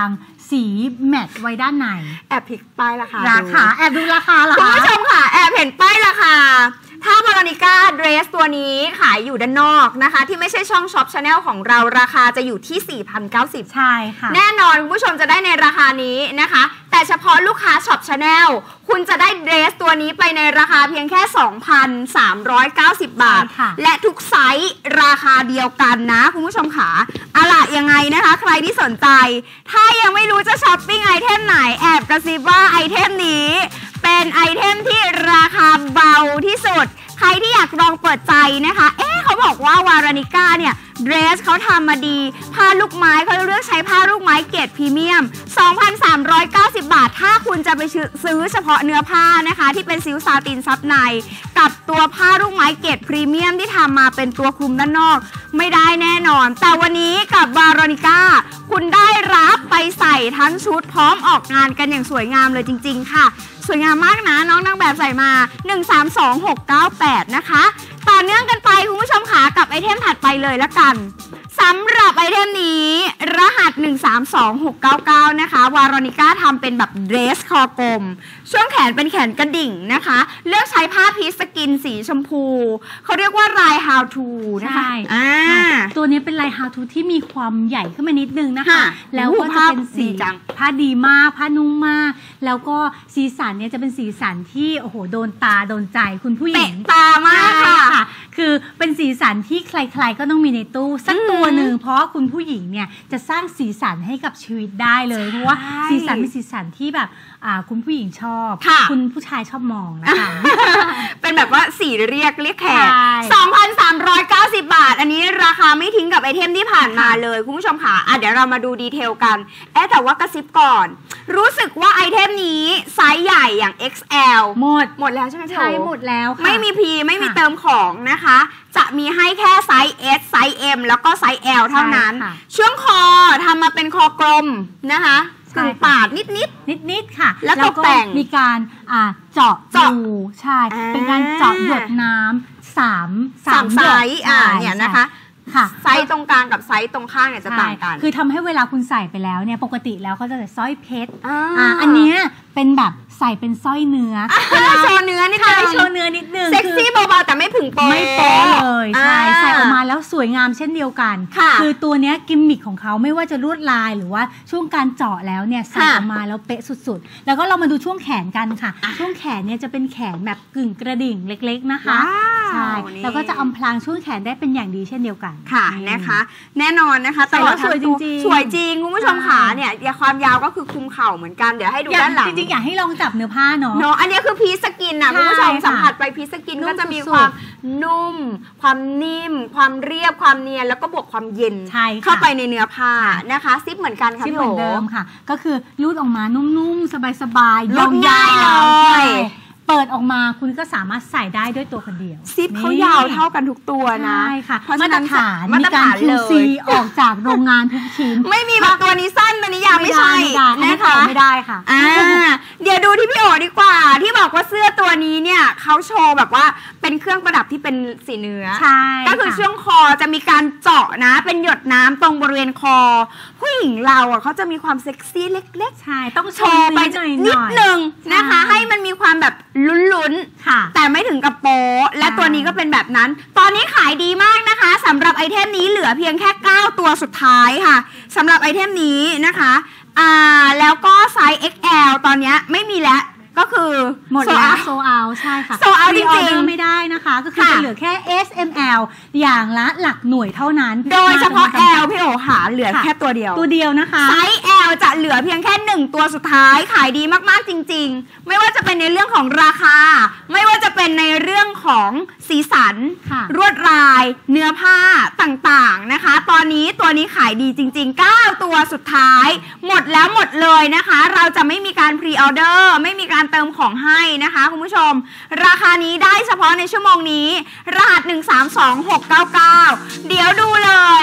สีแมตต์ไว้ด้านในแอบพลิกป้ายราคาราคาแอบดูราคาเหรอคุณผู้ชมค่ะแอบเห็นป้ายราคาถ้าบารานิก้าเดรสตัวนี้ขายอยู่ด้านนอกนะคะที่ไม่ใช่ช่องช็อปชาแนลของเราราคาจะอยู่ที่ สี่พันเก้าสิบใช่ค่ะแน่นอนคุณผู้ชมจะได้ในราคานี้นะคะแต่เฉพาะลูกค้าช็อปชาแนลคุณจะได้เดรสตัวนี้ไปในราคาเพียงแค่ สองพันสามร้อยเก้าสิบ บาทและทุกไซส์ราคาเดียวกันนะคุณผู้ชมขาอะล่ะยังไงนะคะใครที่สนใจถ้ายังไม่รู้จะช้อปปิ้งไอเทมไหนแอบกระซิบว่าไอเทมนี้เป็นไอเทมที่ราคาเบาที่สุดใครที่อยากลองเปิดใจนะคะเอ๊ะเขาบอกว่าวารานิก้าเนี่ยเดรสเขาทำมาดีผ้าลูกไม้เขาเลือกใช้ผ้าลูกไม้เกรดพรีเมียม สองพันสามร้อยเก้าสิบ บาทถ้าคุณจะไปซื้อเฉพาะเนื้อผ้านะคะที่เป็นซิลซาตินซับในกับตัวผ้าลูกไม้เกรดพรีเมียมที่ทำมาเป็นตัวคลุมด้านนอกไม่ได้แน่นอนแต่วันนี้กับวารานิก้าคุณได้รับไปใส่ทั้งชุดพร้อมออกงานกันอย่างสวยงามเลยจริงๆค่ะสวยงามมากนะน้องนางแบบใส่มาหนึ่ง สาม สอง หก เก้า แปดนะคะต่อเนื่องกันไปคุณผู้ชมขากับไอเทมถัดไปเลยละกันสำหรับไอเทมนี้รหัสหนึ่ง สาม สอง หก เก้า เก้านะคะวารานิก้าทำเป็นแบบเดรสคอกลมช่วงแขนเป็นแขนกระดิ่งนะคะเลือกใช้ผ้าพีชสกินสีชมพูเขาเรียกว่าลาย how to นะคะอ่าตัวนี้เป็นลาย how to ที่มีความใหญ่ขึ้นมานิดนึงนะคะแล้วก็จะเป็นสีผ้าดีมากผ้านุ่มมากแล้วก็สีสันเนี่ยจะเป็นสีสันที่โอ้โหโดนตาโดนใจคุณผู้หญิงตามากค่ะคือเป็นสีสันที่ใครๆก็ต้องมีในตู้สักตัวหนึ่งเพราะคุณผู้หญิงเนี่ยจะสร้างสีสันให้กับชีวิตได้เลยเพราะว่าสีสันเป็นสีสันที่แบบคุณผู้หญิงชอบคุณผู้ชายชอบมองนะคะเป็นแบบว่าสีเรียกเรียกแขก สองพันสามร้อยเก้าสิบ บาทอันนี้ราคาไม่ทิ้งกับไอเทมที่ผ่านมาเลยคุณผู้ชมค่ะอ่ะเดี๋ยวเรามาดูดีเทลกันเอ๊ะแต่ว่ากระซิบก่อนรู้สึกว่าไอเทมนี้ไซส์ใหญ่อย่าง เอ็กซ์ แอลหมดหมดแล้วใช่ไหมใช่หมดแล้วไม่มี P ไม่มีเติมของนะคะจะมีให้แค่ไซส์ S ไซส์ M แล้วก็ไซส์ L เท่านั้นช่วงคอทำมาเป็นคอกลมนะคะกึ่งปาดนิดนิดนิดนิดค่ะแล้วตกแต่งมีการเจาะรูใช่เป็นการเจาะหยดน้ำสามสามไซส์อ่าเนี่ยนะคะไซส์ตรงกลางกับไซส์ตรงข้างเนี่ยจะต่างกันคือทำให้เวลาคุณใส่ไปแล้วเนี่ยปกติแล้วเขาจะใส่สร้อยเพชรอ่าอันนี้เป็นแบบใส่เป็นสร้อยเนื้อเวลาโชว์เนื้อนิดนึงโชว์เนื้อนิดนึงเซ็กซี่เบาๆแต่ไม่ผึ่งโป๊ะไม่โป๊ะเลยใช่ใส่ออกมาแล้วสวยงามเช่นเดียวกันคือตัวเนี้ยกิมมิคของเขาไม่ว่าจะลวดลายหรือว่าช่วงการเจาะแล้วเนี่ยใส่ออกมาแล้วเป๊ะสุดๆแล้วก็เรามาดูช่วงแขนกันค่ะช่วงแขนเนี่ยจะเป็นแขนแบบกึ่งกระดิ่งเล็กๆนะคะใช่แล้วก็จะอำพรางช่วงแขนได้เป็นอย่างดีเช่นเดียวกันค่ะนะคะแน่นอนนะคะแต่ว่าสวยจริงๆสวยจริงคุณผู้ชมขาเนี่ยความยาวก็คือคุมเข่าเหมือนกันเดี๋ยวให้ดูด้านหลังจริงๆอยากให้ลองจับเนื้อผ้าเนาะเนาะอันนี้คือพีสกินนะคุณผู้ชมสัมผัสไปพีสกินก็จะมีความนุ่มความนิ่มความเรียบความเนียนแล้วก็บวกความเย็นเข้าไปในเนื้อผ้านะคะซิปเหมือนกันค่ะซิปเหมือนเดิมค่ะก็คือรูดออกมานุ่มๆสบายๆยาวๆเลยเปิดออกมาคุณก็สามารถใส่ได้ด้วยตัวคนเดียวซิปเขายาวเท่ากันทุกตัวนะใช่ค่ะมาตรฐานมีการ คิว ซี ออกจากโรงงานทุกชิ้นไม่มีแบบตัวนี้สั้นตัวนี้ยาวไม่ใช่นะคะไม่ได้ค่ะเดี๋ยวดูที่พี่โอดีกว่าที่บอกว่าเสื้อตัวนี้เนี่ยเขาโชว์แบบว่าเป็นเครื่องประดับที่เป็นสีเนื้อใช่ก็คือช่วงคอจะมีการเจาะนะเป็นหยดน้ำตรงบริเวณคอผู้หญิงเราอ่ะเขาจะมีความเซ็กซี่เล็กๆใช่ต้องโชว์ไปนิดนึงนะคะให้มันมีความแบบลุ้นๆแต่ไม่ถึงกับโป๊ะและตัวนี้ก็เป็นแบบนั้นตอนนี้ขายดีมากนะคะสำหรับไอเทมนี้เหลือเพียงแค่เก้าตัวสุดท้ายค่ะสำหรับไอเทมนี้นะคะอ่าแล้วก็ไซส์ เอ็กซ์ แอล ตอนนี้ไม่มีแล้วก็คือหมดแล้วโซเอาใช่ค่ะโซเอาจริงๆไม่ได้นะคะก็คือจะเหลือแค่ เอส เอ็ม แอล อย่างละหลักหน่วยเท่านั้นโดยเฉพาะ L พี่โอหาเหลือแค่ตัวเดียวตัวเดียวนะคะไซส์ L จะเหลือเพียงแค่หนึ่งตัวสุดท้ายขายดีมากๆจริงๆไม่ว่าจะเป็นในเรื่องของราคาไม่ว่าจะเป็นในเรื่องของสีสันลวดลายเนื้อผ้าต่างๆนะคะตอนนี้ตัวนี้ขายดีจริงๆเก้าตัวสุดท้ายหมดแล้วหมดเลยนะคะเราจะไม่มีการพรีออเดอร์ไม่มีการเติมของให้นะคะคุณผู้ชมราคานี้ได้เฉพาะในชั่วโมงนี้รหัสหนึ่ง สาม สอง หก เก้า เก้าเดี๋ยวดูเลย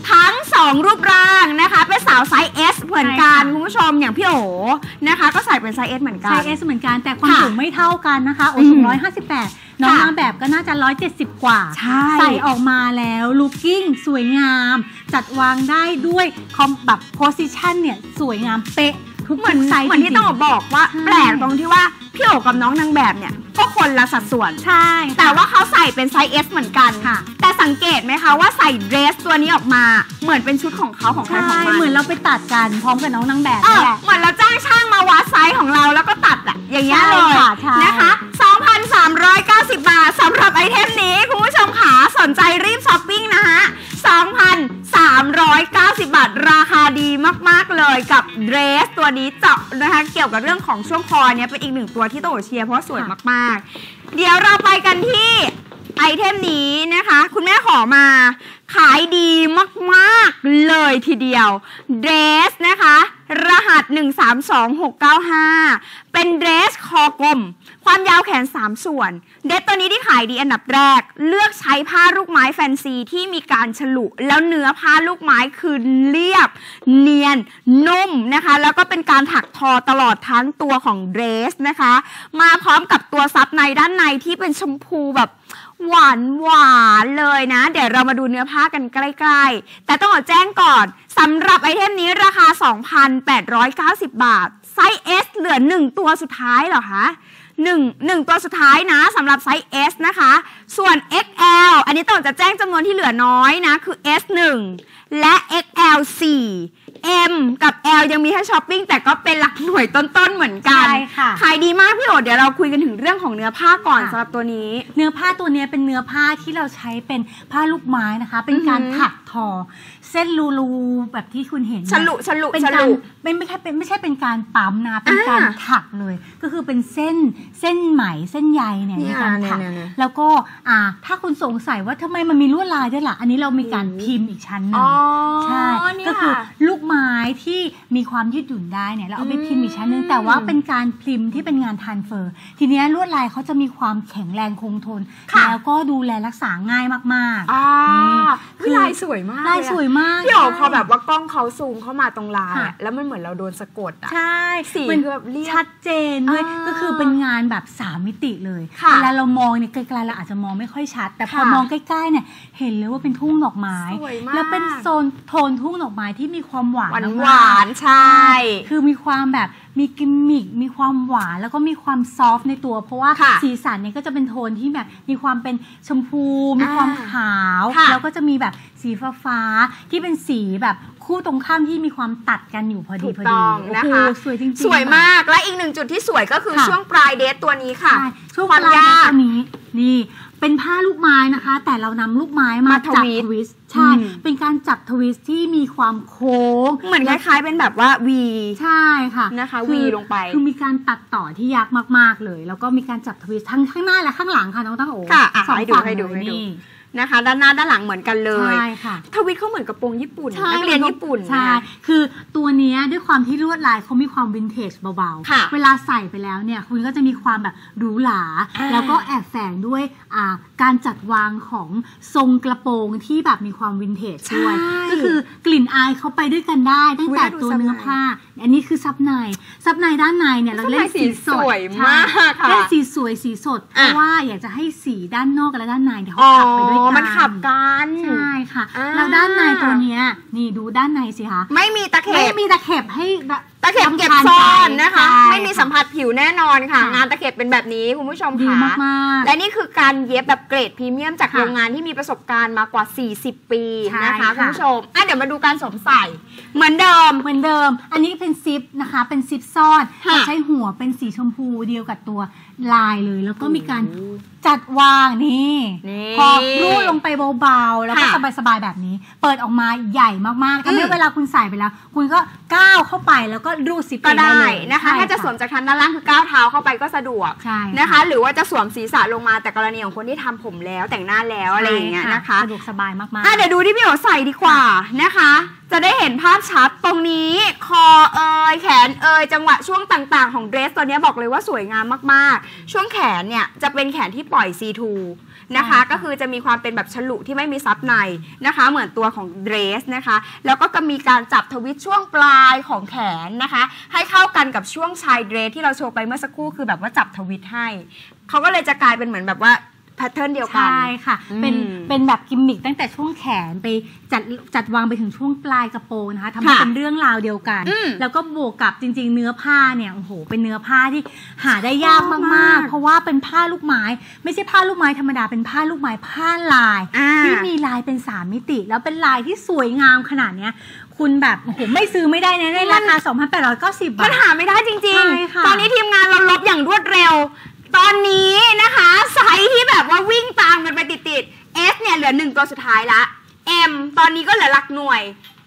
ทั้งสองรูปร่างนะคะเป็นสาวไซส์ S เหมือนกันคุณผู้ชมอย่างพี่โอนะคะก็ใส่เป็นไซส์ S เหมือนกันไซส์ S เหมือนกันแต่ความสูงไม่เท่ากันนะคะโอสูงหนึ่งร้อยห้าสิบแปดน้องนางแบบก็น่าจะหนึ่งร้อยเจ็ดสิบกว่าใส่ออกมาแล้วลุคกิ้งสวยงามจัดวางได้ด้วยคอมแบบโพสิชันเนี่ยสวยงามเป๊ะทุกเหมือนไซส์เหมือนที่ต้องบอกว่าแปลกตรงที่ว่าพี่โอกับน้องนางแบบเนี่ยก็คนละสัดส่วนใช่แต่ว่าเขาใส่เป็นไซส์ S เหมือนกันค่ะแต่สังเกตไหมคะว่าใส่เดรสตัวนี้ออกมาเหมือนเป็นชุดของเขาของใครของมันเหมือนเราไปตัดกันพร้อมกับน้องนางแบบนี่แหละเหมือนเราจ้างช่างมาวัดไซส์ของเราแล้วก็ตัดอะอย่างเงี้ยเลยนะคะ สองพันสามร้อยเก้าสิบ บาทสำหรับไอเทมนี้คุณผู้ชมขาสนใจรีบช้อปปิ้งนะคะ สองพันสามร้อยเก้าสิบ บาทราคาดีมากๆเลยกับเดรสตัวนี้เจาะนะคะเกี่ยวกับเรื่องของช่วงคอเนี่ยเป็นอีกหนึ่งตัวที่โตเชียร์เพราะสวยมากๆเดี๋ยวเราไปกันที่ไอเทมนี้นะคะคุณแม่ขอมาขายดีมากๆเลยทีเดียวเดรสนะคะรหัสหนึ่งสามสองหกเก้าห้าเป็นเดรสคอกลมความยาวแขนสามส่วนเดรสตัวนี้ที่ขายดีอันดับแรกเลือกใช้ผ้าลูกไม้แฟนซีที่มีการฉลุแล้วเนื้อผ้าลูกไม้คือเรียบเนียนนุ่มนะคะแล้วก็เป็นการถักทอตลอดทั้งตัวของเดรสนะคะมาพร้อมกับตัวซับในด้านในที่เป็นชมพูแบบหวานหวานเลยนะเดี๋ยวเรามาดูเนื้อผ้ากันใกล้ๆแต่ต้องขอแจ้งก่อนสำหรับไอเทมนี้ราคา สองพันแปดร้อยเก้าสิบ บาทไซส์ S เหลือหนึ่งตัวสุดท้ายเหรอคะหนึ่ง หนึ่งตัวสุดท้ายนะสำหรับไซส์ S นะคะส่วน เอ็กซ์ แอล อันนี้ต้องจะแจ้งจำนวนที่เหลือน้อยนะคือ เอส หนึ่ง และ เอ็กซ์ แอล สี่ M กับ L ยังมีให้ช้อปปิ้งแต่ก็เป็นหลักหน่วยต้นๆเหมือนกันขายดีมากพี่โอเดี๋ยวเราคุยกันถึงเรื่องของเนื้อผ้าก่อนสำหรับตัวนี้เนื้อผ้าตัวนี้เป็นเนื้อผ้าที่เราใช้เป็นผ้าลูกไม้นะคะเป็นการถักทอเส้นรูๆแบบที่คุณเห็นฉลุฉลุเป็นการไม่ไม่ใช่เป็นไม่ใช่เป็นการปั๊มนะเป็นการถักเลยก็คือเป็นเส้นเส้นไหมเส้นใยเนี่ยในการถักแล้วก็อ่าถ้าคุณสงสัยว่าทำไมมันมีลวดลายด้วยล่ะอันนี้เรามีการพิมพ์อีกชั้นหนึ่งใช่ก็คือลูกไม้ที่มีความยืดหยุ่นได้เนี่ยเราเอาไปพิมพ์อีกชั้นนึงแต่ว่าเป็นการพิมพ์ที่เป็นงานทรานสเฟอร์ทีนี้ลวดลายเขาจะมีความแข็งแรงคงทนแล้วก็ดูแลรักษาง่ายมากๆคือลายสวยมากลายสวยมากพี่โอพอแบบว่ากล้องเขาซูมเข้ามาตรงลายแล้วมันเหมือนเราโดนสะกดอ่ะใช่สีคือแบบชัดเจนด้วยก็คือเป็นงานแบบสามมิติเลยเวลาเรามองเนี่ยไกลๆเราอาจจะมองไม่ค่อยชัดแต่พอมองใกล้ๆเนี่ยเห็นเลยว่าเป็นทุ่งดอกไม้แล้วเป็นโซนโทนทุ่งดอกไม้ที่มีความหวานหวานใช่คือมีความแบบมีกิมมิคมีความหวานแล้วก็มีความซอฟต์ในตัวเพราะว่าสีสันเนี่ยก็จะเป็นโทนที่แบบมีความเป็นชมพูมีความขาวแล้วก็จะมีแบบสีฟ้าๆที่เป็นสีแบบคู่ตรงข้ามที่มีความตัดกันอยู่พอดีพอดีนะคะสวยจริงๆสวยมากและอีกหนึ่งจุดที่สวยก็คือช่วงปลายเดทตัวนี้ค่ะช่วงปลายเดทตัวนี้นี่เป็นผ้าลูกไม้นะคะแต่เรานำลูกไม้มาจับทวิสต์ใช่เป็นการจับทวิสต์ที่มีความโค้งเหมือนคล้ายๆเป็นแบบว่า V ใช่ค่ะนะคะ V ลงไปคือมีการตัดต่อที่ยากมากๆเลยแล้วก็มีการจับทวิสต์ทั้งข้างหน้าและข้างหลังค่ะน้องตั้งโอ๋ค่ะสองฝั่งให้ดูให้ดูนะคะด้านหน้าด้านหลังเหมือนกันเลยใช่ค่ะทวิตเขาเหมือนกระโปรงญี่ปุ่นนักเรียนญี่ปุ่นใช่คือตัวนี้ด้วยความที่ลวดลายเขามีความวินเทจเบาๆเวลาใส่ไปแล้วเนี่ยคุณก็จะมีความแบบหรูหราแล้วก็แอบแฝงด้วยการจัดวางของทรงกระโปรงที่แบบมีความวินเทจด้วยก็คือกลิ่นอายเขาไปด้วยกันได้ตั้งแต่ตัวเนื้อผ้าอันนี้คือซับในซับในด้านในเนี่ยเราเล่นสีสดมากเล่นสีสวยสีสดเพราะว่าอยากจะให้สีด้านนอกและด้านในเขาขับไปด้วยมันขับกันใช่ค่ะแล้วด้านในตัวเนี้ยนี่ดูด้านในสิคะไม่มีตะเข็บไม่มีตะเข็บให้ตะเข็บเก็บซ่อนนะคะไม่มีสัมผัสผิวแน่นอนค่ะงานตะเข็บเป็นแบบนี้คุณผู้ชมค่ะและนี่คือการเย็บแบบเกรดพรีเมียมจากโรงงานที่มีประสบการณ์มากว่าสี่สิบปีนะคะคุณผู้ชมอ่ะเดี๋ยวมาดูการสวมใส่เหมือนเดิมเหมือนเดิมอันนี้เป็นซิปนะคะเป็นซิปซ่อนใช้หัวเป็นสีชมพูเดียวกับตัวลายเลยแล้วก็มีการจัดวางนี่พอรูดลงไปเบาๆแล้วก็สบายๆแบบนี้เปิดออกมาใหญ่มากๆทำให้เวลาคุณใส่ไปแล้วคุณก็ก้าวเข้าไปแล้วก็รูดซิปก็ได้นะคะถ้าจะสวมจากชั้นด้านล่างคือก้าวเท้าเข้าไปก็สะดวกนะคะหรือว่าจะสวมศีรษะลงมาแต่กรณีของคนที่ทำผมแล้วแต่งหน้าแล้วอะไรอย่างเงี้ยนะคะสะดวกสบายมากๆเดี๋ยวดูที่พี่โอใส่ดีกว่านะคะจะได้เห็นภาพชัดตรงนี้คอเอยแขนเอยจังหวะช่วงต่างๆของเดรสตัวนี้บอกเลยว่าสวยงามมากๆช่วงแขนเนี่ยจะเป็นแขนที่ปล่อย ซี ทูนะคะก็คือจะมีความเป็นแบบฉลุที่ไม่มีซับในนะคะเหมือนตัวของเดรสนะคะแล้วก็จะมีการจับทวิตช่วงปลายของแขนนะคะให้เข้ากันกับช่วงชายเดรสที่เราโชว์ไปเมื่อสักครู่คือแบบว่าจับทวิตให้เขาก็เลยจะกลายเป็นเหมือนแบบว่าแพทเทิร์นเดียวกันใช่ค่ะเป็นเป็นแบบกิมมิคตั้งแต่ช่วงแขนไปจัดจัดวางไปถึงช่วงปลายกระโปรงนะคะทำให้เป็นเรื่องราวเดียวกันแล้วก็บวกกับจริงๆเนื้อผ้าเนี่ยโอ้โหเป็นเนื้อผ้าที่หาได้ยากมากๆเพราะว่าเป็นผ้าลูกไม้ไม่ใช่ผ้าลูกไม้ธรรมดาเป็นผ้าลูกไม้ผ้าลายที่มีลายเป็นสามมิติแล้วเป็นลายที่สวยงามขนาดเนี้ยคุณแบบโอ้โหไม่ซื้อไม่ได้ในราคา สองพันแปดร้อยเก้าสิบ บาทมันหาไม่ได้จริงๆตอนนี้ทีมงานเราลบอย่างรวดเร็วตอนนี้นะคะไซส์ที่แบบว่าวิ่งตามกันไปติดๆ S เนี่ยเหลือหนึ่งตัวสุดท้ายละ M ตอนนี้ก็เหลือหลักหน่วย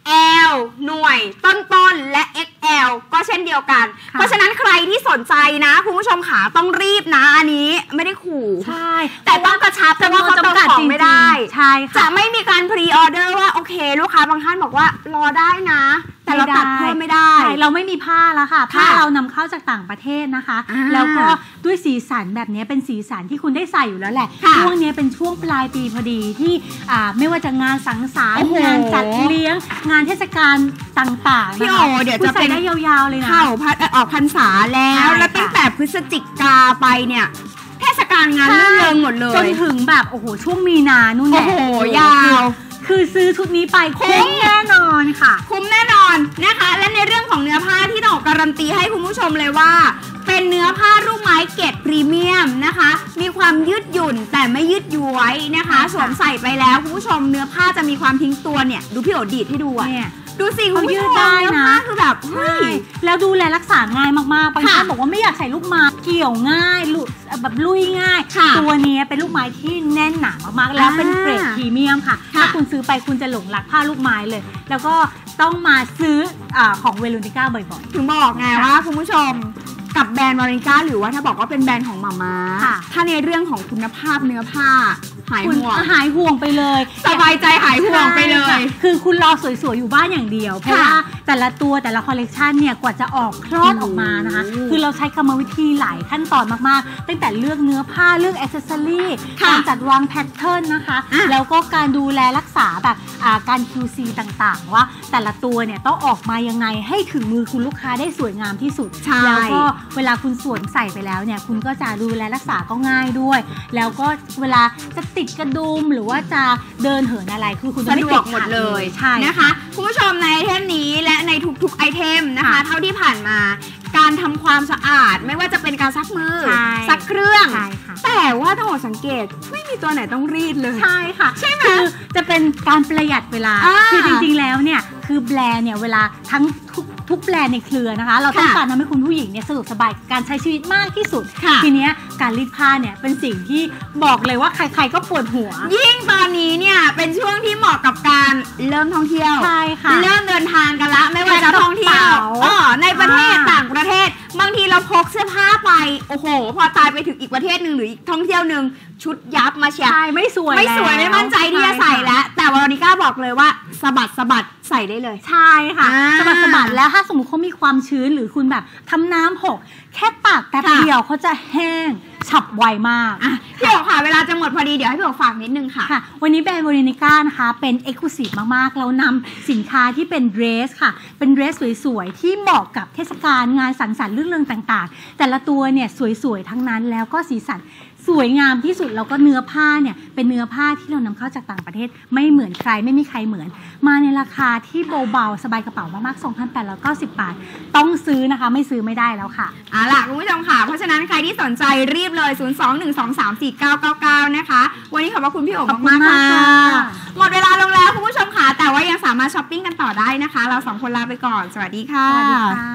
L หน่วยต้นๆและ เอ็กซ์ แอล ก็เช่นเดียวกันเพราะฉะนั้นใครที่สนใจนะคุณผู้ชมขาต้องรีบนะอันนี้ไม่ได้ขู่ใช่แต่ต้องกระชับเพราะว่าเขาต้องของไม่ได้ใช่ค่ะจะไม่มีการพรีออเดอร์ว่าโอเคลูกค้าบางท่านบอกว่ารอได้นะแต่เราตัดเพิ่มไม่ได้เราไม่มีผ้าแล้วค่ะผ้าเรานำเข้าจากต่างประเทศนะคะแล้วก็ด้วยสีสันแบบนี้เป็นสีสันที่คุณได้ใส่อยู่แล้วแหละช่วงนี้เป็นช่วงปลายปีพอดีที่ไม่ว่าจะงานสังสรรค์งานจัดเลี้ยงงานเทศกาลต่างๆพี่โอเดี๋ยวจะใส่ได้ยาวๆเลยนะเข้าออกพรรษาแล้วแล้วตั้งแต่พฤศจิกาไปเนี่ยเทศกาลงานเรื่องเริงหมดเลยจนถึงแบบโอ้โหช่วงมีนานู่นแหละโอ้โหยาวคือซื้อชุดนี้ไปคุ้มแน่นอนค่ะคุ้มแน่นอนนะคะและในเรื่องของเนื้อผ้าที่ต้องการันตีให้คุณผู้ชมเลยว่าเป็นเนื้อผ้าลูกไม้เกรดพรีเมียมนะคะมีความยืดหยุ่นแต่ไม่ยืดย้วยนะคะสวมใส่ไปแล้วคุณผู้ชมเนื้อผ้าจะมีความทิ้งตัวเนี่ยดูพี่โอดีดให้ดูอะดูสิเขายืดได้นะคือแบบเฮ้ยแล้วดูแลรักษาง่ายมากๆบางท่านบอกว่าไม่อยากใส่ลูกไม้เกี่ยวง่ายลุแบบลุยง่ายตัวนี้เป็นลูกไม้ที่แน่นหนามากๆแล้วเป็นเกรดพรีเมียมค่ะถ้าคุณซื้อไปคุณจะหลงรักผ้าลูกไม้เลยแล้วก็ต้องมาซื้อของเวลูนิก้าบ่อยๆถึงบอกไงว่าคุณผู้ชมกับแบรนด์วาริก้าหรือว่าถ้าบอกว่าเป็นแบรนด์ของหม่าม้าถ้าในเรื่องของคุณภาพเนื้อผ้าหายห่วงหายห่วงไปเลยสบายใจหายห่วงไปเลยคือคุณรอสวยๆอยู่บ้านอย่างเดียวเพราะว่าแต่ละตัวแต่ละคอลเลกชันเนี่ยกว่าจะออกคลอดออกมานะคะคือเราใช้กรรมวิธีหลายขั้นตอนมากๆตั้งแต่เลือกเนื้อผ้าเลือกแอคเซสซอรี่การจัดวางแพทเทิร์นนะคะแล้วก็การดูแลรักษาแบบการ คิว ซี ต่างๆว่าแต่ละตัวเนี่ยต้องออกมายังไงให้ถึงมือคุณลูกค้าได้สวยงามที่สุดแล้วก็เวลาคุณสวมใส่ไปแล้วเนี่ยคุณก็จะดูแลรักษาก็ง่ายด้วยแล้วก็เวลาจะติดกระดุมหรือว่าจะเดินเหินอะไรคือคุณสะดวกหมดเลยใช่นะคะคุณผู้ชมในไอเทมนี้และในทุกๆไอเทมนะคะเท่าที่ผ่านมาการทำความสะอาดไม่ว่าจะเป็นการซักมือซักเครื่องแต่ว่าถ้าเราสังเกตไม่มีตัวไหนต้องรีดเลยใช่ค่ะใช่ไหมคือจะเป็นการประหยัดเวลาคือจริงๆแล้วเนี่ยคือแบรนด์เนี่ยเวลาทั้งทุกทุกแบรนด์ในเครือนะคะเราต้องการทำให้คุณผู้หญิงเนี่ยสะดวกสบายการใช้ชีวิตมากที่สุดทีนี้การรีดผ้าเนี่ยเป็นสิ่งที่บอกเลยว่าใครๆก็ปวดหัวยิ่งตอนนี้เนี่ยเป็นช่วงที่เหมาะกับการเริ่มท่องเที่ยวใช่ค่ะเริ่มเดินทางกันละไม่ว่าจะท่องเที่ยวอ๋อในประเทศต่างประเทศบางทีเราพกเสื้อผ้าไปโอ้โหพอตายไปถึงอีกประเทศหนึ่งหรืออีกท่องเที่ยวหนึ่งชุดยับมาเชียร์ใช่ไม่สวยไม่สวยไม่มั่นใจที่จะใส่แล้วแต่วาริก้าบอกเลยว่าสะบัดสะบัดใส่ได้เลยใช่ค่ะสะบัดสะบัดแล้วถ้าสมมติเขามีความชื้นหรือคุณแบบทำน้ำหกแค่ตากแป๊บเดียวเขาจะแห้งฉับไวมากพี่โอ๋ค่ะเวลาจะหมดพอดีเดี๋ยวให้พี่โอ๋ฝากนิดนึงค่ะวันนี้แบรนด์วาริก้านะคะเป็นเอ็กซ์คลูซีฟมากๆเรานำสินค้าที่เป็นเดรสค่ะเป็นเดรสสวยๆที่เหมาะกับเทศกาลงานสังสรรค์เรื่องต่างๆแต่ละตัวเนี่ยสวยๆทั้งนั้นแล้วก็สีสันสวยงามที่สุดแล้วก็เนื้อผ้าเนี่ยเป็นเนื้อผ้าที่เรานำเข้าจากต่างประเทศไม่เหมือนใครไม่มีใครเหมือนมาในราคาที่เบาๆสบายกระเป๋ามากๆ สองพันแปดร้อยเก้าสิบ บาทต้องซื้อนะคะไม่ซื้อไม่ได้แล้วค่ะเอาล่ะคุณผู้ชมค่ะเพราะฉะนั้นใครที่สนใจรีบเลย ศูนย์ สอง หนึ่ง สอง สาม สี่ เก้า เก้า เก้า นะคะวันนี้ขอบพระคุณพี่โอ๋มากๆค่ะหมดเวลาลงแล้วคุณผู้ชมค่ะแต่ว่ายังสามารถช้อปปิ้งกันต่อได้นะคะเราสองคนลาไปก่อนสวัสดีค่ะสวัสดีค่ะ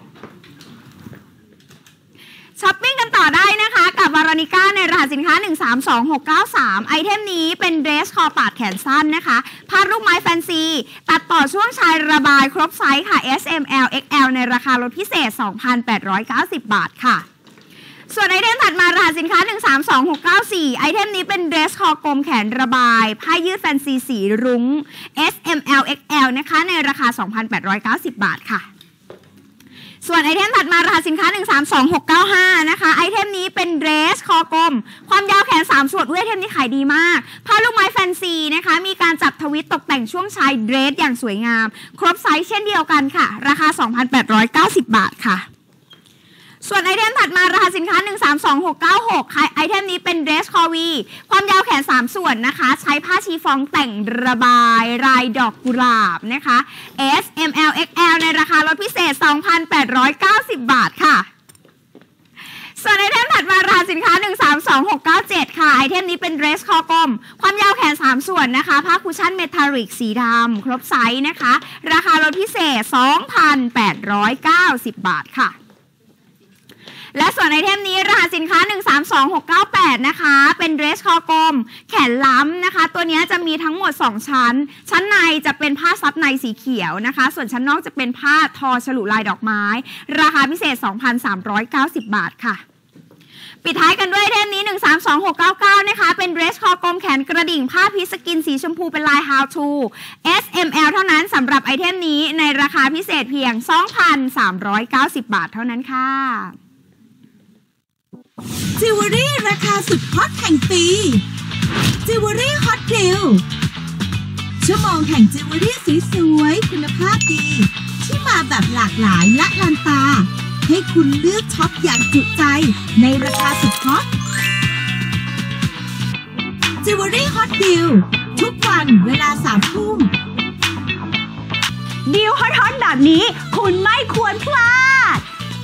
ช้อปปิ้งกันต่อได้นะคะกับวาริก้าในรหัสสินค้าหนึ่ง สาม สอง หก เก้า สามไอเทมนี้เป็นเดรสคอปาดแขนสั้นนะคะผ้าลูกไม้แฟนซีตัดต่อช่วงชายระบายครบไซส์ค่ะ เอส เอ็ม แอล เอ็กซ์ แอล ในราคาลดพิเศษ สองพันแปดร้อยเก้าสิบ บาทค่ะส่วนไอเทมถัดมารหัสสินค้าหนึ่ง สาม สอง หก เก้า สี่ไอเทมนี้เป็นเดรสคอกลมแขนระบายผ้ายืดแฟนซีสีรุ้ง เอส เอ็ม แอล เอ็กซ์ แอล นะคะในราคา สองพันแปดร้อยเก้าสิบ บาทค่ะส่วนไอเทมถัดมารหัสสินค้าหนึ่งสามสองหกเก้าห้านะคะไอเทมนี้เป็นเดรสคอกลมความยาวแขนสามส่วนไอเทมนี้ขายดีมากผ้าลูกไม้แฟนซีนะคะมีการจับทวิตตกแต่งช่วงชายเดรสอย่างสวยงามครบไซส์เช่นเดียวกันค่ะราคา สองพันแปดร้อยเก้าสิบ บาทค่ะส่วนไอเทมถัดมารหัสสินค้าหนึ่งสามสองหกเก้าหกไอเทมนี้เป็นเดรสคอวีความยาวแขนสามส่วนนะคะใช้ผ้าชีฟองแต่งระบายลายดอกกุหลาบนะคะ S M L X L ในราคาลดพิเศษ สองพันแปดร้อยเก้าสิบ บาทค่ะส่วนไอเทมถัดมารหัสสินค้าหนึ่งสามสองหกเก้าเจ็ดค่ะไอเทมนี้เป็นเดรสคอกลมความยาวแขนสามส่วนนะคะผ้าคุชชั่นเมทัลลิกสีดำครบไซส์นะคะราคาลดพิเศษ สองพันแปดร้อยเก้าสิบ บาทค่ะและส่วนไอเทมนี้รหัสสินค้าหนึ่งสามสองหกเก้าแปดนะคะเป็นเดรสคอกลมแขนล้ำนะคะตัวนี้จะมีทั้งหมดสองชั้นชั้นในจะเป็นผ้าซับในสีเขียวนะคะส่วนชั้นนอกจะเป็นผ้าทอฉลุลายดอกไม้ราคาพิเศษ สองพันสามร้อยเก้าสิบ บาทค่ะปิดท้ายกันด้วยไอเทมนี้หนึ่งสามสองหกเก้าเก้านะคะเป็นเดรสคอกลมแขนกระดิ่งผ้าพีสกินสีชมพูเป็นลาย How to เอส เอ็ม แอล เท่านั้นสำหรับไอเทมนี้ในราคาพิเศษเพียง สองพันสามร้อยเก้าสิบ บาทเท่านั้นค่ะจิวเวลรี่ราคาสุดฮอตแห่งปีจิวเวลรี่ฮอตดิลชั่วโมงแห่งจิวเวลรี่สวยๆคุณภาพดีที่มาแบบหลากหลายละลันตาให้คุณเลือกช็อปอย่างจุใจในราคาสุดฮอตจิวเวลรี่ฮอตดิลทุกวันเวลาสามทุ่มดีลฮอตๆแบบนี้คุณไม่ควรพลาด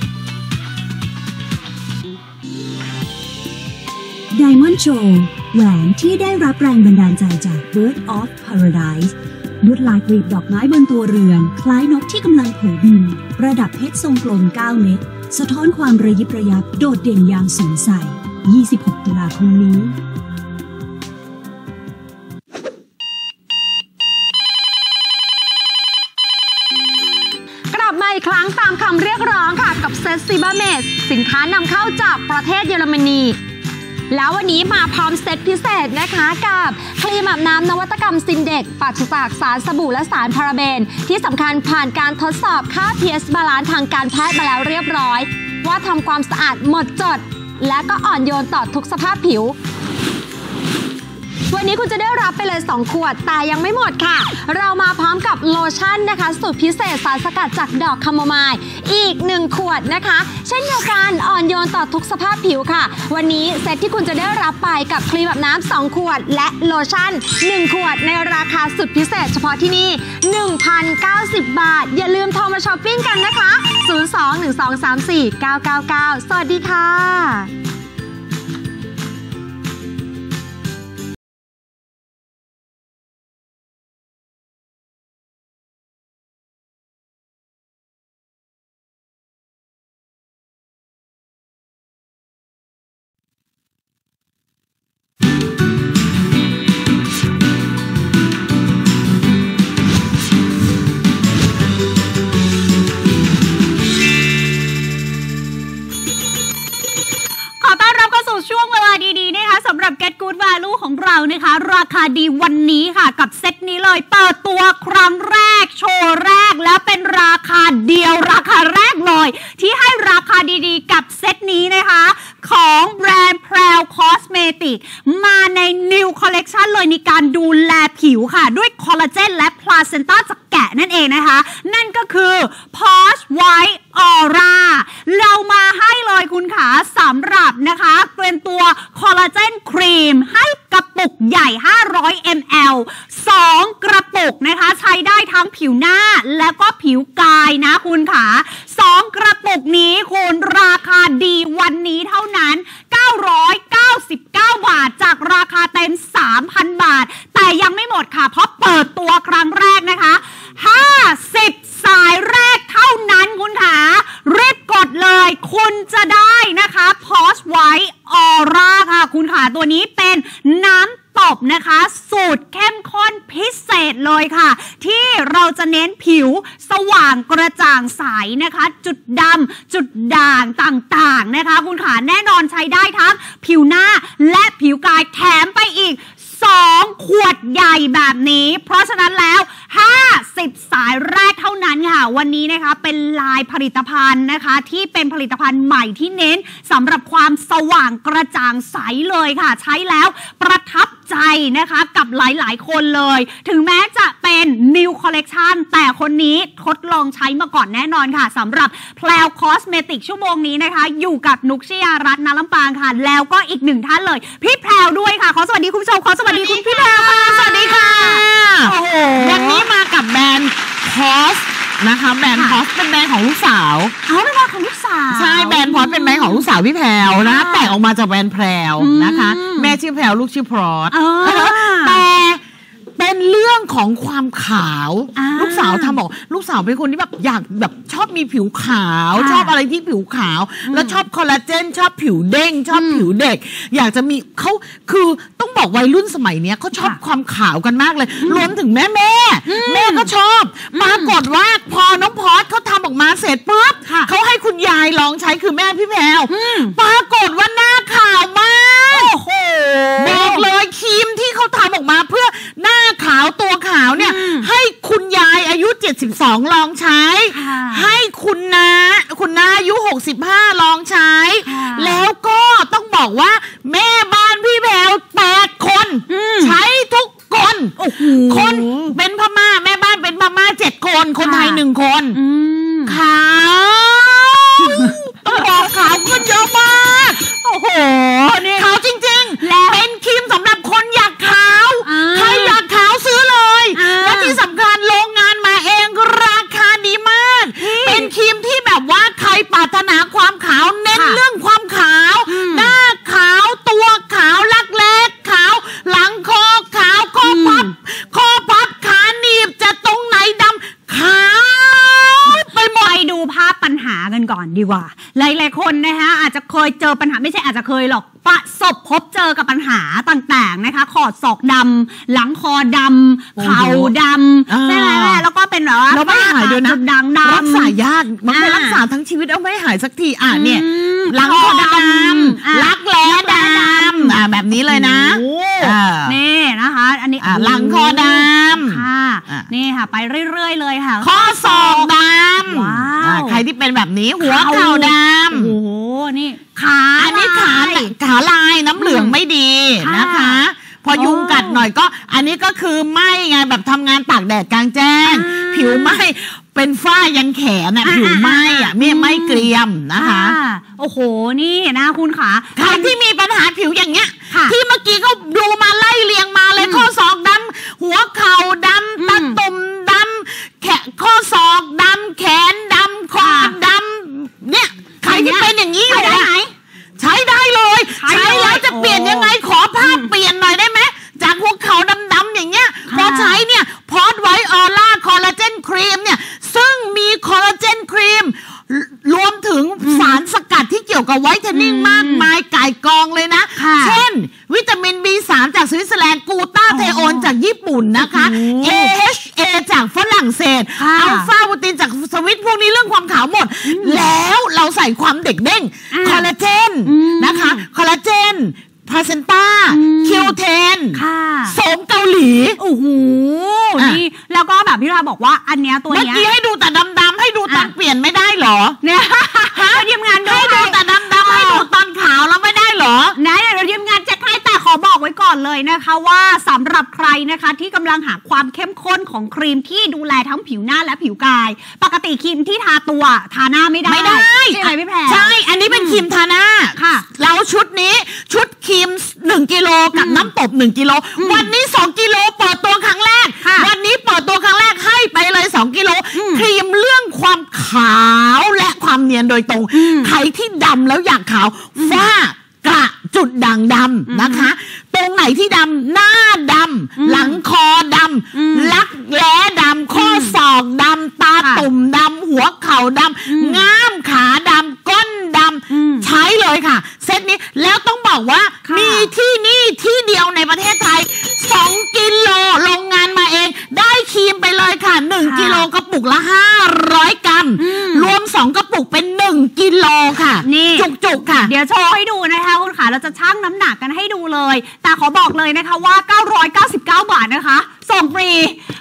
Diamond Show แหวนที่ได้รับแรงบันดาลใจจาก Bird of Paradise ลวดลายกลีบดอกไม้บนตัวเรือนคล้ายนกที่กำลังโผบินประดับเพชรทรงกลมเก้าเม็ดสะท้อนความระยิบระยับโดดเด่นอย่างสงสัยยี่สิบหกตุลาคมนี้กลับมาอีกครั้งตามคำเรียกร้องค่ะกับเซตซิบาเมสสินค้านำเข้าจากประเทศเยอรมนีแล้ววันนี้มาพร้อมเซตพิเศษนะคะกับครีมอาบน้ำนวัตกรรมซินเด็กปราศจากสารสบู่และสารพาราเบนที่สำคัญผ่านการทดสอบค่า พี เอช บาลานซ์ทางการแพทย์มาแล้วเรียบร้อยว่าทำความสะอาดหมดจดและก็อ่อนโยนต่อทุกสภาพผิววันนี้คุณจะได้รับไปเลยสองขวดแต่ยังไม่หมดค่ะเรามาพร้อมกับโลชั่นนะคะสูตรพิเศษสารสกัดจากดอกคาโมไมล์อีกหนึ่งขวดนะคะเช่นเดียวกันอ่อนโยนต่อทุกสภาพผิวค่ะวันนี้เซตที่คุณจะได้รับไปกับครีมอาบน้ำสองขวดและโลชั่นหนึ่งขวดในราคาสุดพิเศษเฉพาะที่นี่ หนึ่งพันเก้าสิบ บาทอย่าลืมโทรมาช้อปปิ้งกันนะคะศูนย์ สอง หนึ่ง สอง สาม สี่ เก้า เก้า เก้าสวัสดีค่ะ Get Good Value ของเรานะคะราคาดีวันนี้ค่ะกับเซตนี้เลยเปิดตัวครั้งแรกโชว์แรกแล้วเป็นราคาเดียวราคาแรกเลยที่ให้ราคาดีๆกับเซตนี้นะคะของแบรนด์ Prel Cosmetic มาใน New Collection เลยในการดูแลผิวค่ะด้วยคอลลาเจนและพลาเซนต้าจากแกะนั่นเองนะคะนั่นก็คือ Posh White Aura เรามาให้เลยคุณขาสำหรับนะคะเป็นตัวคอลลาเจนครีมให้กระปุกใหญ่ห้าร้อยมิลลิลิตร สองกระปุกนะคะใช้ได้ทั้งผิวหน้าแล้วก็ผิวกายนะคุณขาสองกระปุกนี้คุณราคาดีวันนี้เท่านั้นเก้าร้อยเก้าสิบเก้าบาทจากราคาเต็ม สามพัน บาทแต่ยังไม่หมดค่ะเพราะเปิดตัวครั้งแรกนะคะห้าสิบสายแรกเท่านั้นคุณขารีบกดเลยคุณจะได้นะคะ Posh White Aura ค่ะคุณขาตัวนี้เป็นน้ำตบนะคะสูตรเข้มข้นพิเศษเลยค่ะที่เราจะเน้นผิวสว่างกระจ่างใสนะคะจุดดำจุดด่างต่างๆนะคะคุณขาแน่นอนใช้ได้ทั้งผิวหน้าและผิวกายแถมไปอีกสองขวดใหญ่แบบนี้เพราะฉะนั้นแล้วห้าสิบสิบสายแรกเท่านั้นค่ะวันนี้นะคะเป็นลายผลิตภัณฑ์นะคะที่เป็นผลิตภัณฑ์ใหม่ที่เน้นสำหรับความสว่างกระจ่างใสเลยค่ะใช้แล้วประทับใจนะคะกับหลายๆคนเลยถึงแม้จะเป็น New Collection แต่คนนี้ทดลองใช้มาก่อนแน่นอนค่ะสำหรับแพลวคอสเมติกชั่วโมงนี้นะคะอยู่กับนุกชยารัตน์ณลำปางค่ะแล้วก็อีกหนึ่งท่านเลยพี่แพรวด้วยค่ะขอสวัสดีคุณผู้ชมขอสวัสดีคุณพี่แพรวค่ะสวัสดีค่ะโอ้โหวันนี้มากับแบรนด์คอสนะคะแบรนด์พอสเป็นแบรนด์ของลูกสาวเขาเป็นแบรนด์ของลูกสาวใช่แบรนด์พอสเป็นแบรนด์ของลูกสาวพี่แพรวนะแต่งออกมาจากแบรนด์แพรวนะคะแม่ชื่อแพรวลูกชื่อพรอสแต่เป็นเรื่องของความขาวลูกสาวทำบอกลูกสาวเป็นคนที่แบบอยากแบบชอบมีผิวขาวชอบอะไรที่ผิวขาวแล้วชอบคอลลาเจนชอบผิวเด้งชอบผิวเด็กอยากจะมีเขาคือต้องบอกวัยรุ่นสมัยนี้เขาชอบความขาวกันมากเลยรวมถึงแม่แม่แม่ก็ชอบปรากฏว่าพอน้องพอสเขาทำออกมาเสร็จปุ๊บเขาให้คุณยายลองใช้คือแม่พี่แพรวปรากฏว่าหน้าขาวมากโอ้โหบอกเลยครีมที่เขาทำออกมาเพื่อหน้าขาวตัวขาวเนี่ยให้คุณยายอายุเจ็ดสิบสองลองใช้ให้คุณน้าคุณน้าอายุหกสิบห้าลองใช้แล้วก็ต้องบอกว่าแม่บ้านพี่แพรวแปดคนใช้ทุกคนคนเป็นพม่าแม่บ้านเป็นพม่าเจ็ดคนคนไทยหนึ่งคนขาวต้องบอกขาวขึ้นเยอะมากโอ้โหขาวจริงๆเป็นครีมสำหรับคนอยากขาวใครอยากขาวซื้อเลยและที่สำคัญโรงงานมาเองราคาดีมากเป็นครีมที่แบบว่าใครปรารถนาความขาวเน้นเรื่องความขาวหน้าขาวตัวขาวลักแร้ขาวหลังคอขาวข้อพับข้อพับขาหนีบจะตรงไหนดำขาวไปหมดไปดูภาพปัญหากันก่อนดีกว่าหลายๆคนนะคะอาจจะเคยเจอปัญหาไม่ใช่อาจจะเคยหรอกประสบพบเจอกับปัญหาต่างๆนะคะขอดศอกดำหลังคอดำเข่าดำใช่ไหมแม่แล้วก็เป็นแบบว่าเราไม่หายด้วยนะดังดำรักษายากบางคนรักษาทั้งชีวิตเอาไม่หายสักทีอ่ะเนี่ยหลังคอดำรักแร้ดำอ่ะแบบนี้เลยนะนี่นะคะอันนี้หลังคอดำค่ะนี่ค่ะไปเรื่อยๆเลยค่ะข้อศอกดำใครที่เป็นแบบนี้หัวเข่าดำโอ้โหนี่ขาอันนี้ขาขาลายน้ำเหลืองไม่ดีนะคะพอยุงกัดหน่อยก็อันนี้ก็คือไหม้ไงแบบทำงานตากแดดกลางแจ้งผิวไหม้เป็นฝ้ายันแขนน่ะผิวไหม้อ่ะไม่ไม่เกรียมนะคะโอ้โหนี่นะคุณขาใครที่มีปัญหาผิวอย่างเงี้ยที่เมื่อกี้ก็ดูมาไล่เรียงมาเลยข้อศอกดำหัวเข่าดำตะตุ่มดำแขนข้อศอกดำแขนดำคอดำเนี่ยใครที่เป็นอย่างนี้อยู่นะใช้ได้เลยใช้แล้วจะเปลี่ยนยังไงขอภาพเปลี่ยนหน่อยได้ไหมจากหัวเข่าดำๆอย่างเงี้ยพอใช้เนี่ยพอดไวท์ออร่าคอลลาเจนครีมเนี่ยซึ่งมีคอลลาเจนครีมรวมถึงสารสกัดที่เกี่ยวกับไวท์เทนนิ่งมากมายก่ายกองเลยนะเช่นวิตามิน บี สาม จากสวิตเซอร์แลนด์กูต้าเทโอนจากญี่ปุ่นนะคะ เอ เอช เอ จากฝรั่งเศสอัลฟาบูตินจากสวิตพวกนี้เรื่องความขาวหมดแล้วเราใส่ความเด็กเด้งคอลลาเจนนะคะคอลลาเจนพาเซนต้าคิวเทนโสมเกาหลีโอ้โหนี่แล้วก็แบบพี่ราบอกว่าอันเนี้ยตัวเนี้ยเมื่อกี้ให้ดูแต่ดำๆให้ดูตอนเปลี่ยนไม่ได้หรอเนี่ยเราทีมงานให้ดูแต่ดำๆให้ดูตอนขาวแล้วไม่ได้หรอนะเดี๋ยวเราทีมงานจะให้แต่ขอบอกไว้ก่อนเลยนะคะว่าสำหรับใครนะคะที่กำลังหาความเข้มข้นของครีมที่ดูแลทั้งผิวหน้าและผิวกายปกติครีมที่ทาตัวทาหน้าไม่ได้ไม่ได้ใช่ไหมพี่แพรใช่อันนี้เป็นครีมทาหน้าค่ะแล้วชุดนี้ชุดครีมหนึ่งกิโลกับน้ำตบหนึ่งกิโลวันนี้สองกิโลเปิดตัวครั้งแรกวันนี้เปิดตัวครั้งแรกให้ไปเลยสองกิโลครีมเรื่องความขาวและความเนียนโดยตรงใครที่ดำแล้วอยากขาวฝ้ากระจุดด่างดำนะคะตรงไหนที่ดำหน้าดำหลังคอดำลักแร้ดำข้อศอกดำตาตุ่มดำหัวเข่าดำง่ามขาดำก้นดำใช้เลยค่ะเซตนี้แล้วต้องบอกว่ามีที่นี่ที่เดียวในประเทศไทยสองกิโลโรงงานมาเองได้ครีมไปเลยค่ะหนึ่งกิโลกระปุกละห้าร้อยกรัมรวมสองกระปุกเป็นหนึ่งกิโลค่ะนี่จุกๆค่ะเดี๋ยวโชว์ให้ดูนะคะคุณขาเราจะชั่งน้ำหนักกันให้ดูเลยแต่ขอบอกเลยนะคะว่าเก้าร้อยเก้าสิบเก้าบาทนะคะส่งฟรีปกติ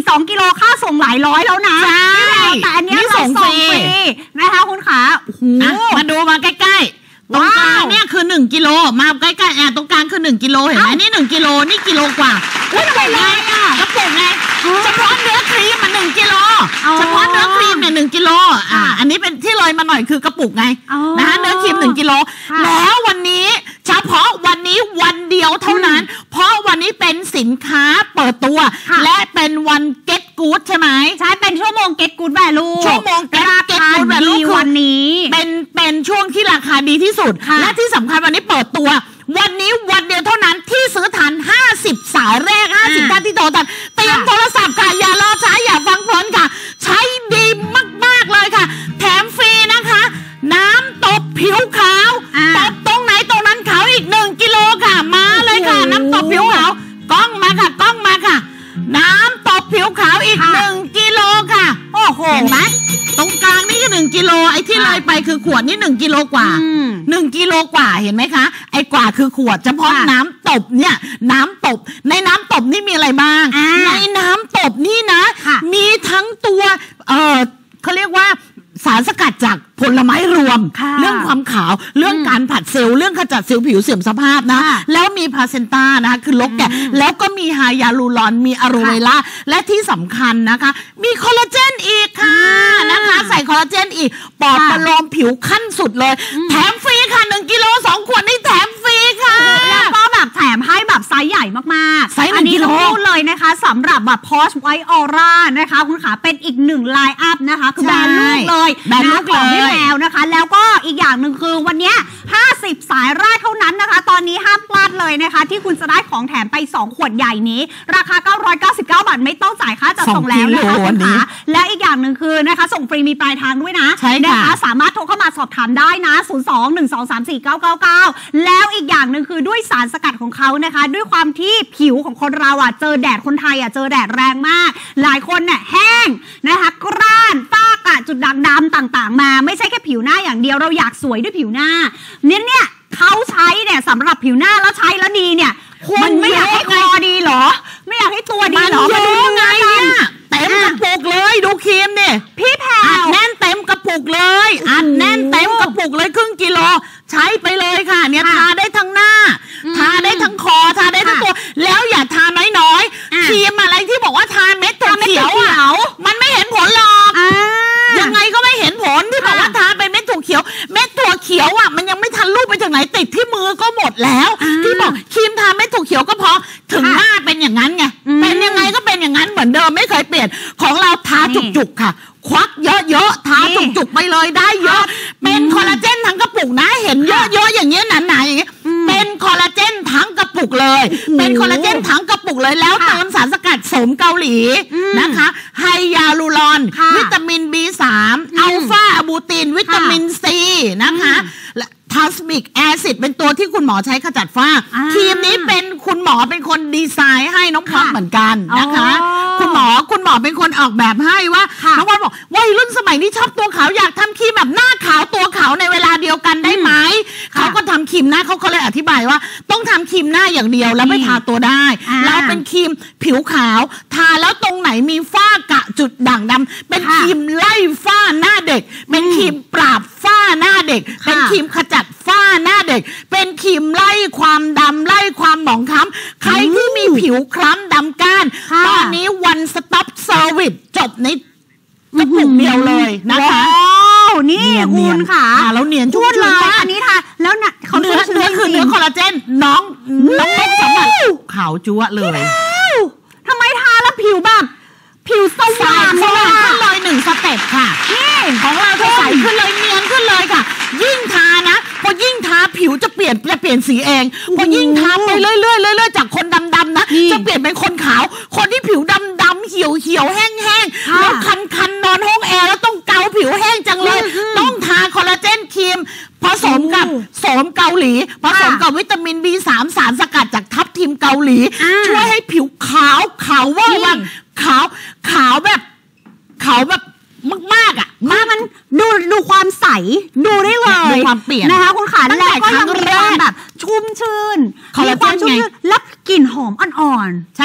สองกิโลค่าส่งหลายร้อยแล้วนะใช่แต่อันนี้ส่งฟรีนะคะคุณขามาดูมาใกล้ๆตรงกลางเนี่ยคือหนึ่งกิโลมาใกล้ๆแอบตรงกลางคือหนึ่งกิโลเห็นไหมนี่หนึ่งกิโลนี่กิโลกว่าอุ้ยทำไมเลยอ่ะกระปุกไงเฉพาะเนื้อครีมมันหนึ่งกิโลเฉพาะเนื้อครีมเนี่ยหนึ่งกิโลอ่าอันนี้เป็นที่เลยมาหน่อยคือกระปุกไงนะคะเนื้อครีมหนึ่งกิโลแล้ววันนี้เฉพาะวันนี้วันเดียวเท่านั้นเพราะวันนี้เป็นสินค้าเปิดตัวและเป็นวัน Get Good ใช่ไหมใช่เป็นชั่วโมง Get Good Value ชั่วโมง Get Good Value วันนี้เป็นเป็นช่วงที่ราคาดีที่สุดและที่สำคัญวันนี้เปิดตัววันนี้วันเดียวเท่านั้นที่ซื้อทันห้าสิบสายแรกห้าสิบท่านที่โทรทันเตรียมโทรศัพท์ค่ะอย่ารอช้าอย่าฟังเพลินค่ะใช้ดีมากๆเลยค่ะแถมฟรีนะคะน้ำตบผิวขาวตบตรงไหนตรงนั้นขาวอีกหนึ่งกิโลค่ะมาเลยค่ะน้ำตบผิวขาวกล้องมาค่ะกล้องมาค่ะน้ำตบผิวขาวอีกหนึ่งกิโลค่ะโอ้โหเห็นไหมตรงกลางนี่คือหนึ่งกิโลไอ้ที่เลยไปคือขวดนี่หนึ่งกิโลกว่าหนึ่งกิโลกว่าเห็นไหมคะไอ้กว่าคือขวดเฉพาะน้ำตบเนี่ยน้ำตบในน้ำตบนี่มีอะไรบ้างในน้ำตบนี่นะมีทั้งตัวเออเขาเรียกว่าสารสกัดจากผลไม้รวมเรื่องความขาวเรื่องการผัดเซลล์เรื่องขจัดเซลล์ผิวเสื่อมสภาพนะแล้วมีพาเซนต้านะคะคือลบแกะแล้วก็มีไฮยาลูรอนมีอะโรเวล่าและที่สำคัญนะคะมีคอลลาเจนอีกค่ะนะคะใส่คอลลาเจนอีกปลอดประโลมผิวขั้นสุดเลยแถมฟรีค่ะหนึ่งกิโลสองขวดนี่แถมฟรีค่ะแล้วก็แบบแถมให้แบบไซส์ใหญ่มากๆไซส์หนึ่งกิโลพูดเลยนะคะสำหรับแบบ Posh White Aura นะคะคุณขาเป็นอีกหนึ่งไลน์อัพนะคะคือแบรนด์ลูกเลยแบรนด์ลูกของพี่แมวนะคะแล้วก็อีกอย่างหนึ่งคือวันนี้ห้าสิบสายแรกเท่านั้นนะคะตอนนี้ห้ามพลาดเลยนะคะที่คุณจะได้ของแถมไปสองขวดใหญ่นี้ราคาเก้าร้อยเก้าสิบเก้าบาทไม่ต้องจ่ายค่าจัดส่งแล้วนะคะคุณขาและอีกอย่างหนึ่งคือนะคะส่งฟรีมีปลายทางด้วยนะนะคะสามารถโทรเข้ามาสอบถามได้นะศูนย์ สอง หนึ่ง สอง สาม สี่ เก้า เก้า เก้าแล้วอีกอย่างหนึ่งคือด้วยสารสกัดของเขานะคะด้วยความที่ผิวของคนเราอ่ะเจอแดดคนไทยอ่ะเจอแดดแรงมากหลายคนเนี่ยแห้งนะคะกร้านฝ้ากระจุดด่างดำต่างๆมาไม่ใช่แค่ผิวหน้าอย่างเดียวเราอยากสวยด้วยผิวหน้าเนี่ยเนี่ยเขาใช้เนี่ยสำหรับผิวหน้าแล้วใช้แล้วดีเนี่ยคุณไม่อยากให้คอดีหรอไม่อยากให้ตัวดีหรอมันเยอะไงเนี่ยเต็มกระปุกเลยดูครีมเนี่ยพี่แพรอัดแน่นเต็มกระปุกเลยอัดแน่นเต็มกระปุกเลยครึ่งกิโลใช้ไปเลยค่ะเนี่ยทาได้ทั้งหน้าทาได้ทั้งคอทาได้ทั้งตัวแล้วอย่าทาน้อยๆครีมอะไรที่บอกว่าทาเม็ดตัวเขียวอ่ะมันไม่เห็นผลหรอกยังไงก็ไม่เห็นผลที่บอกว่าทาไปเม็ดถั่วเขียวเม็ดถั่วเขียวอ่ะมันยังไม่ทันรูปไปจากไหนติดที่มือก็หมดแล้วที่บอกครีมทาเม็ดถั่วเขียวก็พอถึงหน้าเป็นอย่างนั้นไงเป็นยังไงก็เป็นอย่างนั้นเหมือนเดิมไม่เคยเปลี่ยนของเราทาจุกๆค่ะควักเยอะๆทาจุกๆไปเลยได้เยอะเป็นคอลลาเจนทั้งกระปุกนะเห็นเยอะๆอย่างเงี้ยหนาๆอย่างเงี้ยเป็นคอลลาเจนทั้งกระปุกเลยเป็นคอลลาเจนทั้งกระปุกเลยแล้วเติมสารสกัดโสมเกาหลีนะคะไฮยาลูรอนวิตามิน บี สาม อัลฟาอะบูตินวิตามินซีนะคะทัสมิกแอซิดเป็นตัวที่คุณหมอใช้ขจัดฝ้าครีมนี้เป็นคุณหมอเป็นคนดีไซน์ให้น้องพอดเหมือนกันนะคะคุณหมอคุณหมอเป็นคนออกแบบให้ว่าน้องพอดบอกวัยรุ่นสมัยนี้ชอบตัวขาวอยากทำครีมแบบหน้าขาวตัวขาวในเวลาเดียวกันได้ไหมเขาก็ทำครีมหน้าเขาเขาเลยอธิบายว่าต้องทำครีมหน้าอย่างเดียวแล้วไม่ทาตัวได้แล้วเป็นครีมผิวขาวทาแล้วตรงไหนมีฝ้ากระจุดด่างดำเป็นครีมไล่ฝ้าหน้าเด็กเป็นครีมปราบฝ้าหน้าเด็กเป็นครีมขจัดฝ้าหน้าเด็กเป็นครีมไล่ความดำไล่ความหมองคล้ำใครที่มีผิวคล้ำดำก้านตอนนี้ one stop service จบในกระปุกเดียวเลยนะคะนี่คุณค่ะแล้วเนียนชุ่มเลยอันนี้ค่ะแล้วน่ะเขาเนื้อเนื้อคือเนื้อคอลลาเจนน้องน้องสมบัติขาวจั๊วเลยทำไมทาแล้วผิวแบบผิวสว่างขึ้นเลยหนึ่งสเต็ปค่ะนี่ของเราจะใสขึ้นเลยเนียนขึ้นเลยค่ะยิ่งทานะพอยิ่งทาผิวจะเปลี่ยนจะเปลี่ยนสีเองพอยิ่งทาไปเรื่อยๆเรื่อยๆจากคนดำๆนะจะเปลี่ยนเป็นคนขาวคนที่ผิวดำๆเหี่ยวๆแห้งๆแล้วคันๆนอนห้องแอร์แล้วต้องเกาผิวแห้งจังเลยต้องทาคอลลาเจนครีมผสมกับโสมเกาหลีผสมกับวิตามิน บี สาม สารสกัดจากทับทิมเกาหลีช่วยให้ผิวขาวขาวว่างขาวขาวแบบขาวแบบมากๆอ่ะมามันดูดูความใสดูได้เลยดูความเปลี่ยนนะคะคุณขาแล้วก็ยังมีความแบบชุ่มชื่นมีความชุ่มชื่นและกลิ่นหอมอ่อนๆใช่ค่ะแล้ว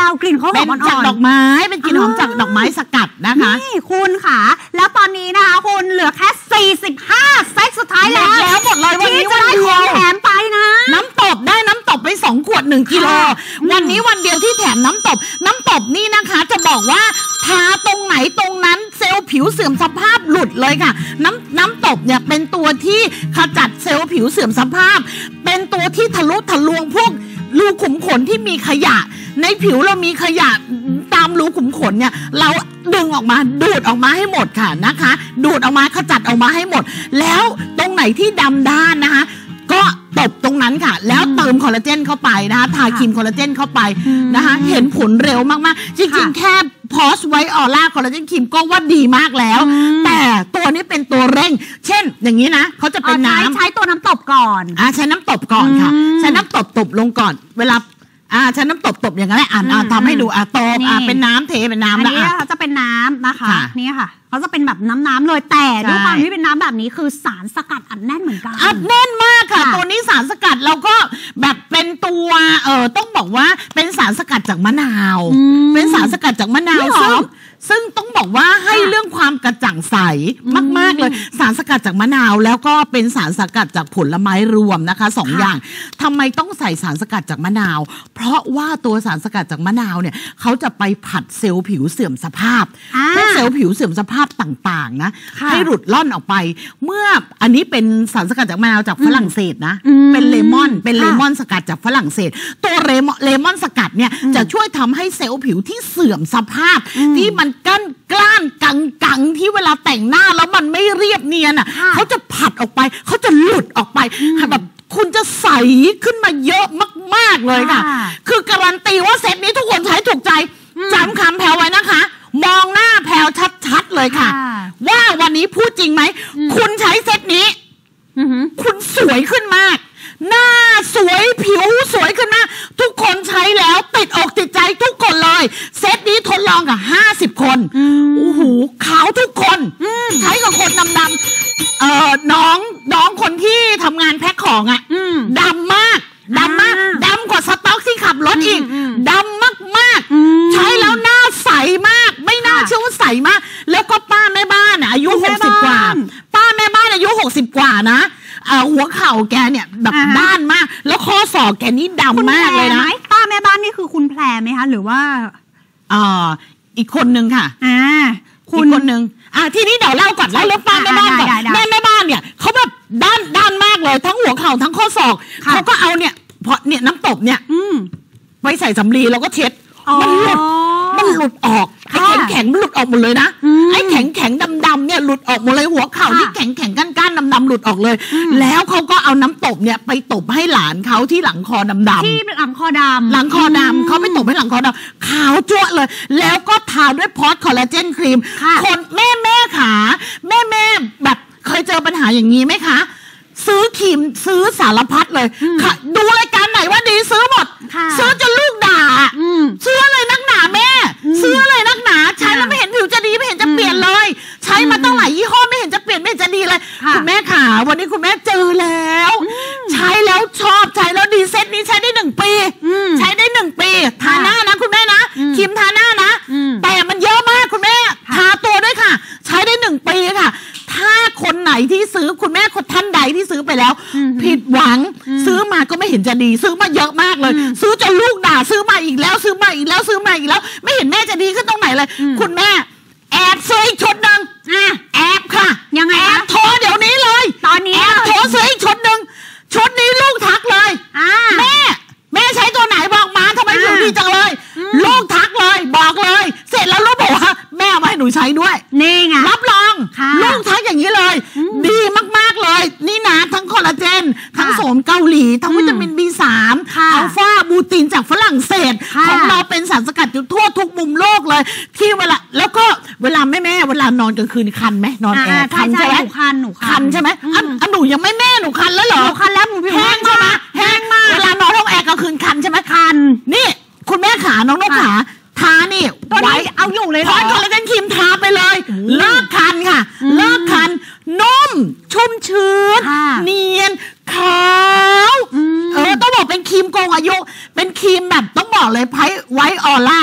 กลิ่นเขาหอมอ่อนๆจากดอกไม้เป็นกลิ่นหอมจากดอกไม้สกัดนะคะนี่คุณค่ะแล้วตอนนี้นะคะคุณเหลือแค่สี่สิบห้าเซตสุดท้ายแล้วหมดแล้วหมดเลยวันนี้ที่จะได้ของแถมไปนะน้ำตบได้น้ำตบไปสองขวดหนึ่งกิโลวันนี้วันเดียวที่แถมน้ำตบน้ำตบนี่นะคะจะบอกว่าทาตรงไหนตรงนั้นเซลล์ผิวเสื่อมสภาพหลุดเลยค่ะน้ำน้ำตบเนี่ยเป็นตัวที่ขจัดเซลล์ผิวเสื่อมสภาพเป็นตัวที่ทะลุทะลวงพวกรูขุมขนที่มีขยะในผิวเรามีขยะตามรูขุมขนเนี่ยเราดึงออกมาดูดออกมาให้หมดค่ะนะคะดูดออกมาขจัดออกมาให้หมดแล้วตรงไหนที่ดำด้านนะคะก็ตบตรงนั้นค่ะแล้วเติมคอลลาเจนเข้าไปนะคะทาครีมคอลลาเจนเข้าไปนะคะเห็นผลเร็วมากๆจริงๆแค่พอสไวท์ออร่าคอลลาเจนครีมก็ว่าดีมากแล้วแต่ตัวนี้เป็นตัวเร่งเช่นอย่างนี้นะเขาจะเป็นน้ำใช้ตัวน้ำตบก่อนอ่าใช้น้ำตบก่อนค่ะใช้น้ำตบตบลงก่อนเวลาอ่าใช้น้ำตบตบอย่างนั้นแหละอ่านอ่าทำให้ดูอ่าตบอ่าเป็นน้ำเทเป็นน้ำนะอันนี้เขาจะเป็นน้ำนะคะนี่ค่ะเขาจะเป็นแบบน้ำๆเลยแต่ด้วยความที่เป็นน้ำแบบนี้คือสารสกัดอัดแน่นเหมือนกันอัดแน่นมากค่ะตัวนี้สารสกัดเราก็แบบเป็นตัวเออต้องบอกว่าเป็นสารสกัดจากมะนาวเป็นสารสกัดจากมะนาวซึ่งซึ่งต้องบอกว่าให้เรื่องความกระจ่างใสมากๆเลยสารสกัดจากมะนาวแล้วก็เป็นสารสกัดจากผลไม้รวมนะคะสองอย่างทำไมต้องใส่สารสกัดจากมะนาวเพราะว่าตัวสารสกัดจากมะนาวเนี่ยเขาจะไปผัดเซลล์ผิวเสื่อมสภาพพวกเซลล์ผิวเสื่อมสภาพต่างๆนะให้หลุดล่อนออกไปเมื่ออันนี้เป็นสารสกัดจากมะนาวจากฝรั่งเศสนะเป็นเลมอนเป็นเลมอนสกัดจากฝรั่งเศสตัวเลมอนเลมอนสกัดเนี่ยจะช่วยทำให้เซลล์ผิวที่เสื่อมสภาพที่มันกั้นกล้านกังกังที่เวลาแต่งหน้าแล้วมันไม่เรียบเนียนอ่ะเขาจะผัดออกไปเขาจะหลุดออกไปแบบคุณจะใสขึ้นมาเยอะมากๆเลยค่ะคือการันตีว่าเซตนี้ทุกคนใช้ถูกใจจำคำแพรวไว้นะคะมองหน้าแพรวชัดๆเลยค่ะว่าวันนี้พูดจริงไหมคุณใช้เซตนี้คุณสวยขึ้นมากหน้าสวยผิวสวยขึ้นมากทุกคนใช้แล้วติดอกติดใจทุกคนเลยเซตนี้ทดลองกับห้าสิบคนโอ้โหขาวทุกคนใช้กับคนดำๆเอ่อน้องน้องคนที่ทำงานแพ็คของอ่ะดำมากดำมากดำกว่าสต็อกที่ขับรถอีกดำมากๆใช้แล้วหน้าใสมากไม่น่าเชื่อว่าใสมากแล้วก็ป้าแม่บ้านอายุหกสิบกว่าป้าแม่บ้านอายุหกสิบกว่านะหัวเข่าแกเนี่ยแบบด้านมากแล้วข้อศอกแกนี่ดำมากเลยนะป้าแม่บ้านนี่คือคุณแพรไหมคะหรือว่าอ่าอีกคนนึงค่ะอ่าคุณคนนึงอ่าทีนี้เดี๋ยวเล่าก่อนเล่าเรื่องป้าแม่บ้านก่อนแม่แม่บ้านเนี่ยเขาแบบด้านด้านมากเลยทั้งหัวเข่าทั้งข้อศอกเขาก็เอาเนี่ยเพราะเนี่ยน้ำตบเนี่ยไปใส่สำลีแล้วก็เช็ดมันหลุดมันหลุดออกไอ้แข็งแข็งหลุดออกหมดเลยนะไอ้แข็งแข็งดำดำเนี่ยหลุดออกหมดเลยหัวเข่าที่แข็งแข็งก้านก้านดำดำหลุดออกเลยแล้วเขาก็เอาน้ำตบเนี่ยไปตบให้หลานเขาที่หลังคอดำดำที่หลังคอดำหลังคอดำเขาไปตบให้หลังคอดำขาวจั่วเลยแล้วก็ทาด้วยพอสคอลลาเจนครีมคนแม่แม่ขาแม่แม่แบบเคยเจอปัญหาอย่างนี้ไหมคะซื้อครีมซื้อสารพัดเลยดูรายการไหนว่าดีซื้อหมดซื้อจนลูกด่าซื้ออะไรนักหนาแม่ซื้ออะไรนักหนาใช้แล้วไม่เห็นผิวจะดีไม่เห็นจะเปลี่ยนเลยใช้มาตั้งหลายยี่ห้อไม่เห็นจะเปลี่ยนไม่เห็นจะดีเลยคุณแม่ขาวันนี้คุณแม่เจอแล้วใช้แล้วชอบใช้แล้วดีเซตนี้ใช้ได้หนึ่งปีใช้ได้หนึ่งปีทาหน้านะคุณแม่นะครีมทาหน้านะแต่มันเยอะมากคุณแม่ทาตัวด้วยค่ะใช้ได้หนึ่งปีค่ะถ้าคนไหนที่ซื้อคุณแม่คนท่านใดที่ซื้อไปแล้วผิดหวังซื้อมาก็ไม่เห็นจะดีซื้อมาเยอะมากเลยซื้อจนลูกด่าซื้อมาอีกแล้วซื้อมาอีกแล้วซื้อมาอีกแล้วไม่เห็นแม่จะดีขึ้นตรงไหนเลยคุณแม่แอบซื้ออีกชุดหนึ่งแอบค่ะยังไงแอบโทรเดี๋ยวนี้เลยตอนนี้แอบโทรซื้ออีกชุดหนึ่งชุดนี้ลูกทักเลยแม่แม่ใช้ตัวไหนบอกมาทำไมผิวดีจังเลยลูกทักเลยบอกเลยเสร็จแล้วลูกบอกว่าแม่เอามาให้หนูใช้ด้วยนี่ไงรับรองลูกทักอย่างนี้เลยดีมากๆเลยนี่นะทั้งคอลลาเจนทั้งโสมเกาหลีทั้งวิตามิน บี สาม อัลฟาบูตินจากฝรั่งเศสของเราเป็นสารสกัดอยู่ทั่วทุกมุมโลกเลยที่เวลาแล้วก็เวลาแม่แม่เวลานอนกลางคืนคันไหมนอนแอร์คันใช่ไหมหนูคันหนูคันใช่ไหมอันหนูยังไม่แม่หนูคันแล้วเหรอหนูคันแล้วหนูผิวแห้งใช่ไหมแห้งมากเวลานอนห้องแอร์กลางคืนคันใช่ไหมคันนี่คุณแม่ขาน้องนกขาทานี่ไว้เอาอยู่เลยพอคอลลาเจนครีมทาไปเลยเลิกคันค่ะเลิกคันนุ่มชุ่มชื้นเนียนขาวเออต้องบอกเป็นครีมโกงอายุเป็นครีมแบบต้องบอกเลยไพไวท์ออร่า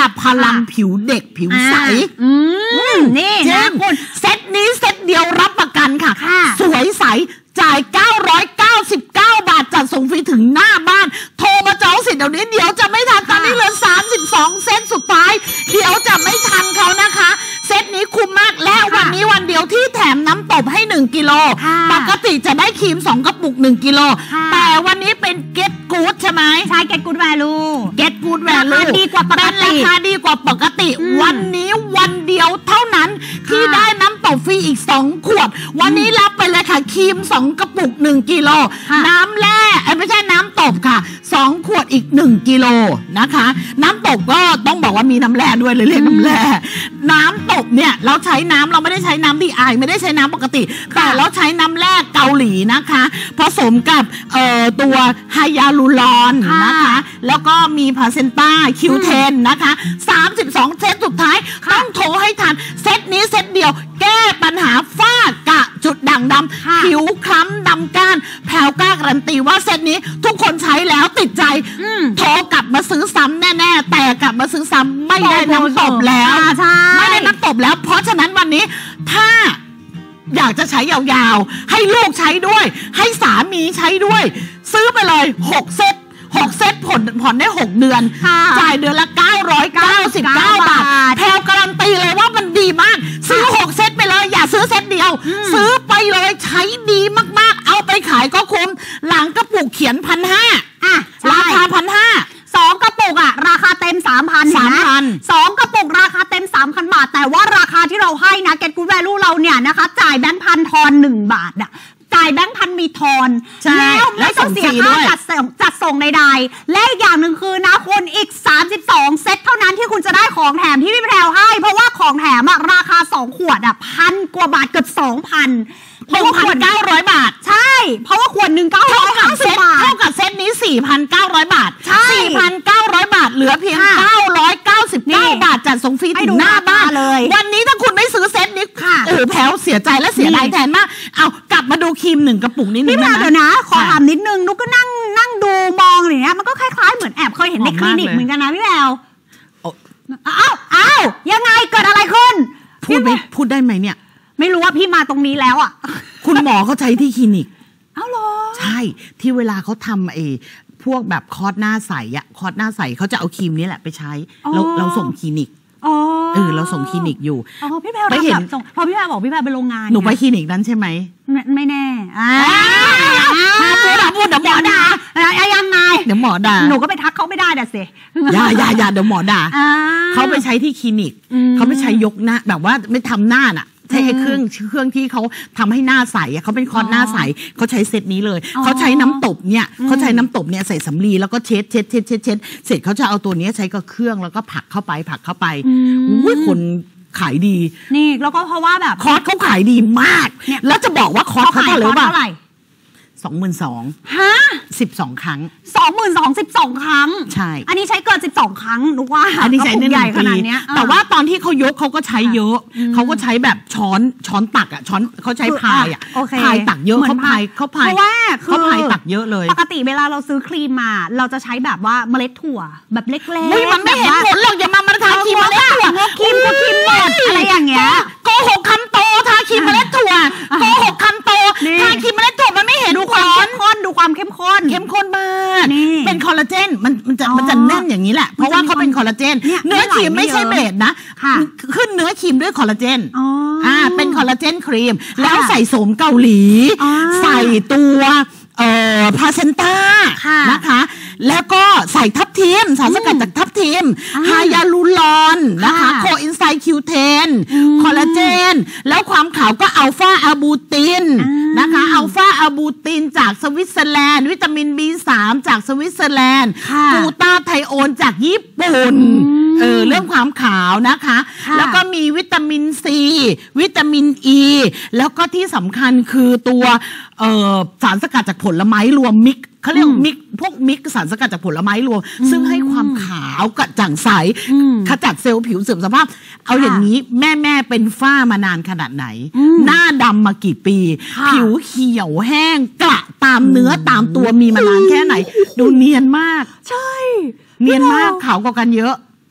พลังผิวเด็กผิวใสอืมนี่นะคุณเซตนี้เซตเดียวรับประกันค่ะสวยใสจ่ายเก้าร้อยเก้าสิบเก้าบาทจัดส่งฟรีถึงหน้าบ้านโทรมาจองสิทธิ์เดี๋ยวนี้เดี๋ยวจะไม่ทันตอนนี้เหลือสามสิบสองเซตสุดท้ายเดี๋ยวจะไม่ทันเขานะคะเซตนี้คุ้มมากและวันนี้วันเดียวที่แถมน้ำตบให้หนึ่งกิโลปกติจะได้ครีมสองกระปุกหนึ่งกิโลแต่วันนี้เป็น Get Good ใช่ไหมใช่ Get Good Value Get Good Value ดีกว่าปกติราคาดีกว่าปกติวันนี้วันเดียวเท่านั้นที่ได้น้ำตบฟรีอีกสองขวดวันนี้รับไปเลยค่ะครีมสองกระปุกหนึ่งกิโลน้ำแร่ไม่ใช่น้ำตบค่ะสองขวดอีกหนึ่งกิโลนะคะน้ำตบก็ต้องบอกว่ามีน้ำแร่ด้วยเลยเรียกน้ำแร่น้ำตบเนี่ยเราใช้น้ำเราไม่ได้ใช้น้ำดีไอไม่ได้ใช้น้ำปกติแต่เราใช้น้ำแร่เกาหลีนะคะผสมกับเอ่อตัวไฮยาลูรอนนะคะแล้วก็มีพาเซนต้าคิวเทนนะคะสามสิบสองเซตสุดท้ายต้องโทรให้ทันเซตนี้เซตเดียวแก้ปัญหาฝ้ากระจุดด่างดำผิวคล้ำดำก้านแผ่วกล้าการันตีว่าเซตนี้ทุกคนใช้แล้วติดใจโทรกลับมาซื้อซ้ำแน่ๆแต่กลับมาซื้อซ้ำไม่ได้น้ำตบแล้วไม่ได้น้ำตบแล้วเพราะฉะนั้นวันนี้ถ้าอยากจะใช้ยาวๆให้ลูกใช้ด้วยให้สามีใช้ด้วยซื้อไปเลยหกเซตหกเซตผ่อนผ่อนได้หกเดือนจ่ายเดือนละเก้าร้อยเก้าสิบเก้าบาทแพลวการันตีเลยว่ามันดีมากซื้อหกเซตไปเลยอย่าซื้อเซตเดียวซื้อไปเลยใช้ดีมากๆเอาไปขายก็คุ้มหลังกระปุกเขียนพันห้าราคาพันห้าสองกระปุกอะราคาเต็ม สามพันสามพันสองกระปุกราคาเต็ม สามพัน บาทแต่ว่าราคาที่เราให้นะ Get Good Value เราเนี่ยนะคะจ่ายแบงค์พันทอนหนึ่งบาทอะจ่ายแบงค์พันมีทอนแล้วไม่ต้องเสียค่าจัดส่งจัดส่งใดๆและอีกอย่างหนึ่งคือนะคุณอีกสามสิบสองเซตเท่านั้นที่คุณจะได้ของแถมที่พี่แพรวให้เพราะว่าของแถมอะราคาสองขวดอะพันกว่าบาทเกือบสองพันหนึ่งพันเก้าร้อยบาทใช่เพราะว่าขวดหนึ่งเก้าร้อยห้าสิบบาทเท่ากับเซตนี้ สี่พันเก้าร้อย บาท สี่พันเก้าร้อย บาทเหลือเพียงเก้าร้อยเก้าสิบเก้าบาทจัดส่งฟรีถึงหน้าบ้านเลยวันนี้ถ้าคุณไม่ซื้อเซตนี้โอ้โหแผลเสียใจและเสียดายแทนมากเอากลับมาดูครีมหนึ่งกระปุกนิดนึงนะเดี๋ยวนะขอถามนิดนึงนุกก็นั่งนั่งดูมองอย่างเงี้ยมันก็คล้ายๆเหมือนแอบเคยเห็นในคลินิกเหมือนกันนะพี่แววอ้าวอ้าวยังไงเกิดอะไรขึ้นพูดไปพูดได้ไหมเนี่ยไม่รู้ว่าพี่มาตรงนี้แล้วอ่ะคุณหมอเขาใช้ที่คลินิกอ้าวเหรอใช่ที่เวลาเขาทำเอพวกแบบคอร์สหน้าใสอะคอร์สหน้าใสเขาจะเอาครีมนี้แหละไปใช้เราเราส่งคลินิกเออเราส่งคลินิกอยู่อ๋อพี่แพรไปเห็นพอพี่แพรบอกพี่แพรไปโรงงานหนูไปคลินิกนั้นใช่ไหมไม่แน่อ่าพูดพูดเดี๋ยวหมอด่ายังไงเดี๋ยวหมอด่าหนูก็ไปทักเขาไม่ได้เด็ดสิอย่าอย่าอย่าเดี๋ยวหมอด่าเขาไปใช้ที่คลินิกเขาไปใช้ยกหน้าแบบว่าไม่ทำหน้าน่ะใช้เครื่องเครื่องที่เขาทำให้หน้าใสเขาเป็นคอร์สหน้าใสเขาใช้เซตนี้เลยเขาใช้น้ำตบเนี่ยเขาใช้น้ำตบเนี่ยใส่สำลีแล้วก็เช็ดเช็ดเช็ดเช็ดเช็ดเสร็จเขาจะเอาตัวนี้ใช้กับเครื่องแล้วก็ผักเข้าไปผักเข้าไปอุ้ยคนขายดีนี่แล้วก็เพราะว่าแบบคอร์สเขาขายดีมากแล้วจะบอกว่าคอร์สเขาเท่าไหร่สองหมื่นสองฮะสิบสองครั้งสองหมื่นสองสิบสองครั้งใช่อันนี้ใช้เกินสิบสองครั้งนึกว่าอันนี้ใช้ใหญ่ขนาดนี้แต่ว่าตอนที่เขายกเขาก็ใช้เยอะเขาก็ใช้แบบช้อนช้อนตักอ่ะช้อนเขาใช้พายอ่ะพายตักเยอะเขาพายเขาพายเขาพายตักเยอะเลยปกติเวลาเราซื้อครีมมาเราจะใช้แบบว่าเมล็ดถั่วแบบเล็กๆอุ้ยมันไม่เห็นผลหรอกอย่ามามาทาครีมเมล็ดถั่วครีมก็ครีมหมดอะไรอย่างเงี้ยโกหกคำโตทาครีมเมล็ดถั่วโกหกคำโตทาครีมเมล็ดถั่วมันไม่เห็นดูความเข้มข้นดูความเข้มข้นเข้มข้นมากเป็นคอลลาเจนมันมันจะมันจะแน่นอย่างนี้แหละเพราะว่าเขาเป็นคอลลาเจนเนื้อครีมไม่ใช่เบสนะขึ้นเนื้อครีมด้วยคอลลาเจนอ่าเป็นคอลลาเจนครีมแล้วใส่โสมเกาหลีใส่ตัวเอ่อพาเซนต้านะคะแล้วก็ใส่ทับทิมสารสกัดจากทับทิมไฮยาลูรอนนะคะโคอินไซคิวเทนคอลลาเจนแล้วความขาวก็อัลฟาอะบูตินนะคะอัลฟาอะบูตินจากสวิตเซอร์แลนด์วิตามิน บี สาม จากสวิตเซอร์แลนด์กูตาไทโอนจากญี่ปุ่นเออเรื่องความขาวนะคะแล้วก็มีวิตามินซีวิตามินอีแล้วก็ที่สำคัญคือตัวเอ่อสารสกัดจากผลไม้รวมมิกเขาเรียกมิกพวกมิกสารสกัดจากผลไม้รวมซึ่งให้ความขาวกระจ่างใสขจัดเซลล์ผิวเสื่อมสภาพเอาอย่างนี้แม่แม่เป็นฝ้ามานานขนาดไหนหน้าดำมากี่ปีผิวเขียวแห้งกระตามเนื้อตามตัวมีมานานแค่ไหนดูเนียนมากใช่เนียนมากขาวกว่ากันเยอะ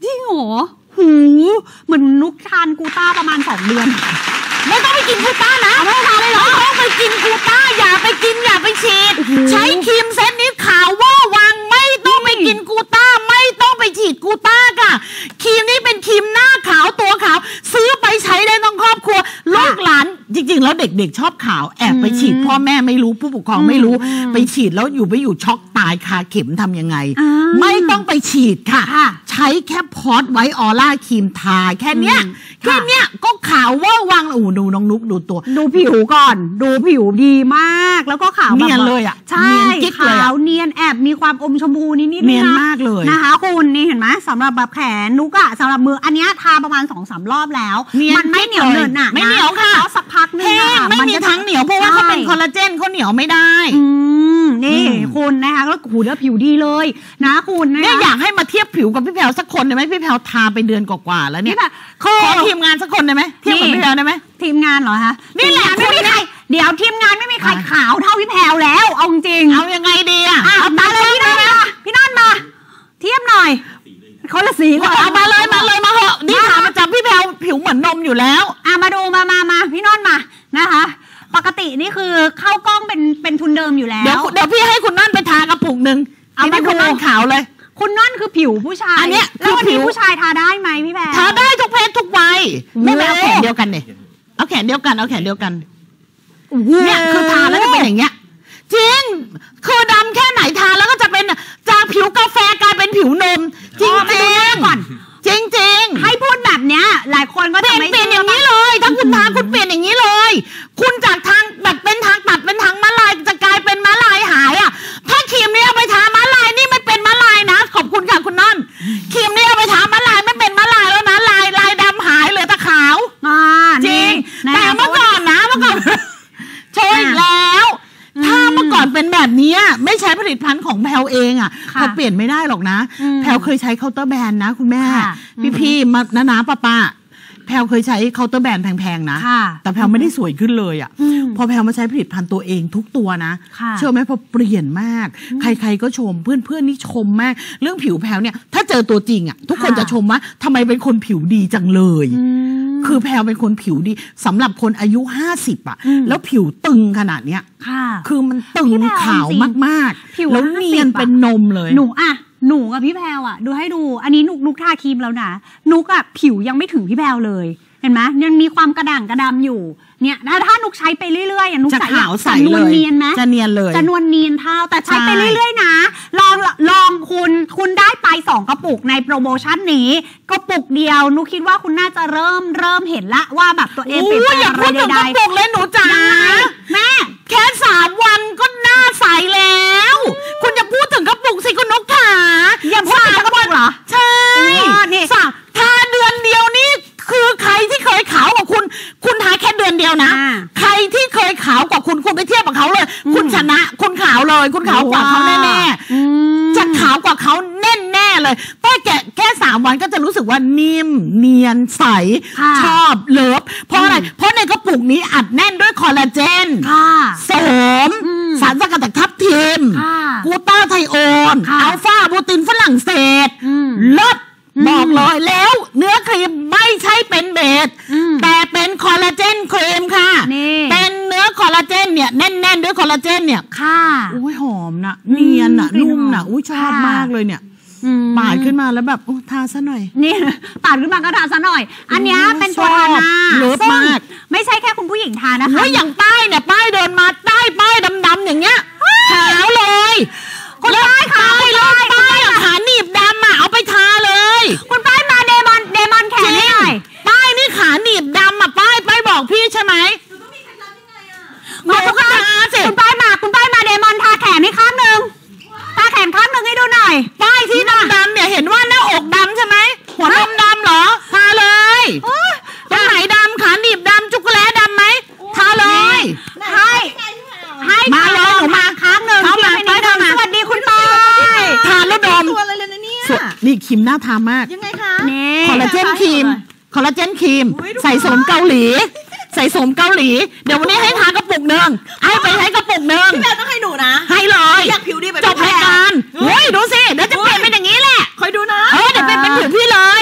จริงเหรอหูเหมือนนุกทานกูต้าประมาณสองเดือนไม่ต้องไปกินกูต้านะไม่ต้องเลยไม่ต้องไปกินกูต้าอย่าไปกินอย่าไปฉีดใช้ครีมเซตนี้ขาวว่าวังไม่ต้องไปกินกูต้าไม่ต้องไปฉีดกูต้าค่ะครีมนี้เป็นครีมหน้าขาวตัวขาวซื้อไปใช้ได้ทั้งครอบครัวลูกหลานจริงๆแล้วเด็กๆชอบขาวแอบไปฉีดพ่อแม่ไม่รู้ผู้ปกครองไม่รู้ไปฉีดแล้วอยู่ไปอยู่ช็อกตายคาเข็มทำยังไงไม่ต้องไปฉีดค่ะใช้แค่พอตไว้ออร่าครีมทาแค่เนี้ยแค่เนี้ยก็ขาวว่าวังอูดูน้องนุ๊กดูตัวดูผิวก่อนดูผิวดีมากแล้วก็ขาวเนียนเลยอ่ะใช่ขาวเนียนแอบมีความอมชมพูนิดๆเนียนมากเลยนะคะคุณนี่เห็นไหมสำหรับแบบแขนนุ๊กอะสำหรับมืออันนี้ทาประมาณ สองสาม รอบแล้วมันไม่เหนียวเนินน่ะไม่เหนียวค่ะสักพักนึงไม่มีทั้งเหนียวเพราะว่าเขาเป็นคอลลาเจนเขาเหนียวไม่ได้นี่คุณนะคะแล้วหูแล้วผิวดีเลยนะคุณเนี่ยอยากให้มาเทียบผิวกับพี่แพรวสักคนได้ไหมพี่แพรวทาไปเดือนกว่าๆแล้วเนี่ยขอทีมงานสักคนได้ไหมเทียบกับพี่แพรวได้ไหมทีมงานเหรอคะนี่แหละไม่มีใครเดี๋ยวทีมงานไม่มีใครขาวเท่าพี่แพรวแล้วเอาจริงเอายังไงดีอ่ะเอามาเลยพี่นนท์มาพี่นนท์มาเทียบหน่อยคนละสีเลยเอามาเลยมาเลยมาเหอะนี่ถามประจำพี่แพรวผิวเหมือนนมอยู่แล้วอ่ะมาดูมามามาพี่นนท์มานะคะปกตินี่คือเข้ากล้องเป็นเป็นทุนเดิมอยู่แล้วเดี๋ยวเดี๋ยวพี่ให้คุณนั่นไปทากระปุกหนึ่งเอาไปคุณนั่นขาวเลยคุณนั่นคือผิวผู้ชายอันนี้แล้ววันนี้ผู้ชายทาได้ไหมพี่แพรทาได้ทุกเพศทุกวัยไม่เอาแขนเดียวกันเนี่ยเอาแขนเดียวกันเอาแขนเดียวกันเนี่ยคือทาแล้วจะเป็นอย่างเงี้ยจริงคือดำแค่ไหนทาแล้วก็จะเป็นจากผิวกาแฟกลายเป็นผิวนมจริงจริงก่อนจริงจริงให้พูดแบบเนี้ยหลายคนก็จะไม่เปลี่ยนอย่างนี้เลยถ้าคุณทาคุณเปลี่ยนอย่างนี้เลยคุณจากทางแบบเป็นทางตัดเป็นทางม้าลายจะกลายเป็นม้าลายหายอ่ะถ้าครีมนี้เอาไปทาม้าลายนี่ไม่เป็นม้าลายนะขอบคุณค่ะคุณนั่นครีมนี้เอาไปทาม้าลายไม่เป็นม้าลายแล้วนะลายลายดำหายเหลือแต่ขาวจริงแต่เมื่อก่อนนะเมื่อก่อนโชว์อีกแล้วถ้าเมื่อก่อนเป็นแบบนี้ไม่ใช้ผลิตภัณฑ์ของแพลวเองอ่ะแพลวเปลี่ยนไม่ได้หรอกนะแพลวเคยใช้เคาน์เตอร์แบรนด์นะคุณแม่พี่ๆมาน้าน้าป้าป้าแพลวเคยใช้เคาน์เตอร์แบรนด์แพงๆนะแต่แพลวไม่ได้สวยขึ้นเลยอ่ะพอแพลวมาใช้ผลิตภัณฑ์ตัวเองทุกตัวนะเชื่อไหมพอเปลี่ยนมากใครๆก็ชมเพื่อนๆนี่ชมมากเรื่องผิวแพลวเนี่ยถ้าเจอตัวจริงอ่ะทุกคนจะชมว่าทำไมเป็นคนผิวดีจังเลยคือแพลวเป็นคนผิวดีสำหรับคนอายุห้าสิบอ่ะแล้วผิวตึงขนาดเนี้ยคือมันตึงขาวมากๆแล้วเนียนเป็นนมเลยหนูอ่ะหนูกับพี่แพรวอ่ะดูให้ดูอันนี้นุกนุกทาครีมแล้วนะนุกอ่ะผิวยังไม่ถึงพี่แพรวเลยเห็นไหมยังมีความกระด่างกระดำอยู่เนี่ยถ้านุกใช้ไปเรื่อยๆนุกจะขาวใสเลยจะนวลเนียนไหมจะเนียนเลยจะนวลเนียนเท่าแต่ใช้ไปเรื่อยๆนะลองลองคุณคุณได้ไปสองกระปุกในโปรโมชั่นนี้กระปุกเดียวนุกคิดว่าคุณน่าจะเริ่มเริ่มเห็นละว่าแบบตัวเองเปลี่ยนแปลงอะไรใดๆกระปุกเลยหนูจ๋าแม่แค่สามวันก็หน้าใสแล้วคุณจะพูดถึงกระปุกสิคุณนกขาอย่าพูดถึงกระปุกเหรอใช่สามทาเดือนเดียวนี่คือใครที่เคยขาวกว่าคุณคุณทาแค่เดือนเดียวนะใครที่เคยขาวกว่าคุณคุณไปเทียบกับเขาเลยคุณชนะคุณขาวเลยคุณขาวกว่าเขาแน่ๆจะขาวกว่าเขาแน่ๆเลยแต่แค่แค่สามวันก็จะรู้สึกว่านิ่มเนียนใสชอบเลิฟเพราะอะไรเพราะในกระปุกนี้อัดแน่นด้วยคอลลาเจนเสริมสารสกัดจากทับทิมกูต้าไทโอนอัลฟาโปรตีนฝรั่งเศสเลิศบอกเลยแล้วเนื้อครีมไม่ใช่เป็นเบสแต่เป็นคอลลาเจนครีมค่ะเป็นเนื้อคอลลาเจนเนี่ยแน่นๆด้วยคอลลาเจนเนี่ยค่ะอุ้ยหอมนะเนียนนะนุ่มนะอุ้ยชอบมากเลยเนี่ยปาดขึ้นมาแล้วแบบโอ้ทาซะหน่อยนี่ปาดขึ้นมาก็ทาซะหน่อยอันนี้เป็นตัวทาหน้าเลิศมากไม่ใช่แค่คุณผู้หญิงทานะคะแล้วอย่างป้ายเนี่ยป้ายเดินมาใต้ป้ายดำๆอย่างเงี้ยขาวเลยคุณป้ายขาวเลยป้ายขาหนีบดำอ่ะเอาไปทาเลยคุณป้ายมาเดมอนเดมอนแขนนี่ป้ายนี่ขาหนีบดำอ่ะป้ายป้ายบอกพี่ใช่ไหมมาคุณป้ายคุณป้ายมาคุณป้ายมาเดมอนทาแขนนี่ข้างหนึ่งทาแขนข้างหนึ่งให้ดูหน่อยป้ายที่ดำๆเนี่ยเห็นว่าหน้าอกดำใช่ไหมหัวนมดำเหรอทาเลยตรงไหนดำขาหนีบดำจุกแร้ดำไหมทาเลยให้ให้มาเลยหนูมาข้างหนึ่งเขามาป้ายสวัสดีคุณป้ายทาแล้วดมตัวอะไรเลยนะเนี่ยนี่ครีมน่าทามากยังไงคะคอลลาเจนครีมคอลลาเจนครีมใส่โสมเกาหลีใส่โสมเกาหลีเดี๋ยววันนี้ให้ทากระปุกหนึ่งให้ไปให้กระปุกหนึ่งพี่แพรต้องให้หนูนะให้เลยอยากผิวดีแบบจบรายการเฮ้ยดูสิเดี๋ยวจะเปลี่ยนเป็นอย่างนี้แหละคอยดูนะเออเดี๋ยวเป็นเป็นผิวพี่เลย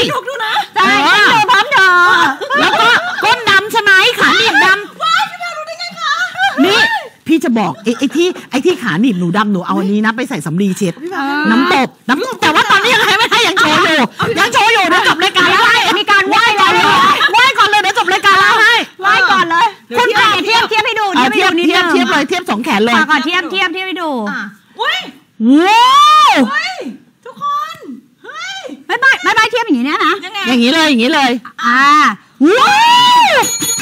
ถูกดูนะใช่ฉันดูพร้อมเธอแล้วก็ก้นดำใช่ไหมขาหนีบดำว้ายพี่แพรรู้ได้ไงคะนี่พี่จะบอกไอ้ไอ้ที่ไอ้ที่ขาหนีบหนูดำหนูเอาอันนี้นะไปใส่สำลีเช็ดน้ำตบน้ำแต่ว่าตอนนี้ยังไงไม่ได้ยังโชว์อยู่ยังโชว์อยู่เดี๋ยวจบรายการแล้วให้มีการไหว้ก่อนเลยไหว้ก่อนเลยเดี๋ยวจบรายการแล้วให้ไหว้ก่อนเลยคุณเทียบเทียบเทียบให้ดูเทียบเทียบเทียบเทียบเลยเทียบสองแขนเลยก่อนเทียบเทียบเทียบให้ดูว้าวทุกคนเฮ้ยไม่ไม่ไม่ไม่เทียบอย่างนี้นะอย่างนี้เลยอย่างนี้เลยอ่าว้าว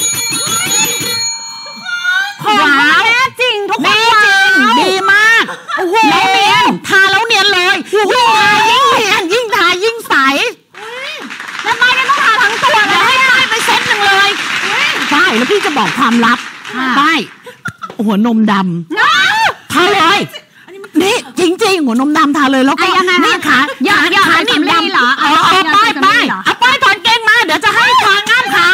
ของแท้จริงทุกคนจริงดีมากแล้วเนียนทาแล้วเนียนเลยยิ่งทายิ่งเนียนยิ่งทายิ่งใสแล้วไม่ได้ต้องทาทั้งตัวเลยให้ป้ายไปเซ็ตหนึ่งเลยป้ายแล้วพี่จะบอกความลับป้ายหัวนมดำทาเลยนี่จริงๆหัวนมดำทาเลยแล้วก็นี่ขาขาขาหนีบดำเหรอเอาเอาป้ายป้ายเอาป้ายถอนเกงมาเดี๋ยวจะให้ทางง่ามขา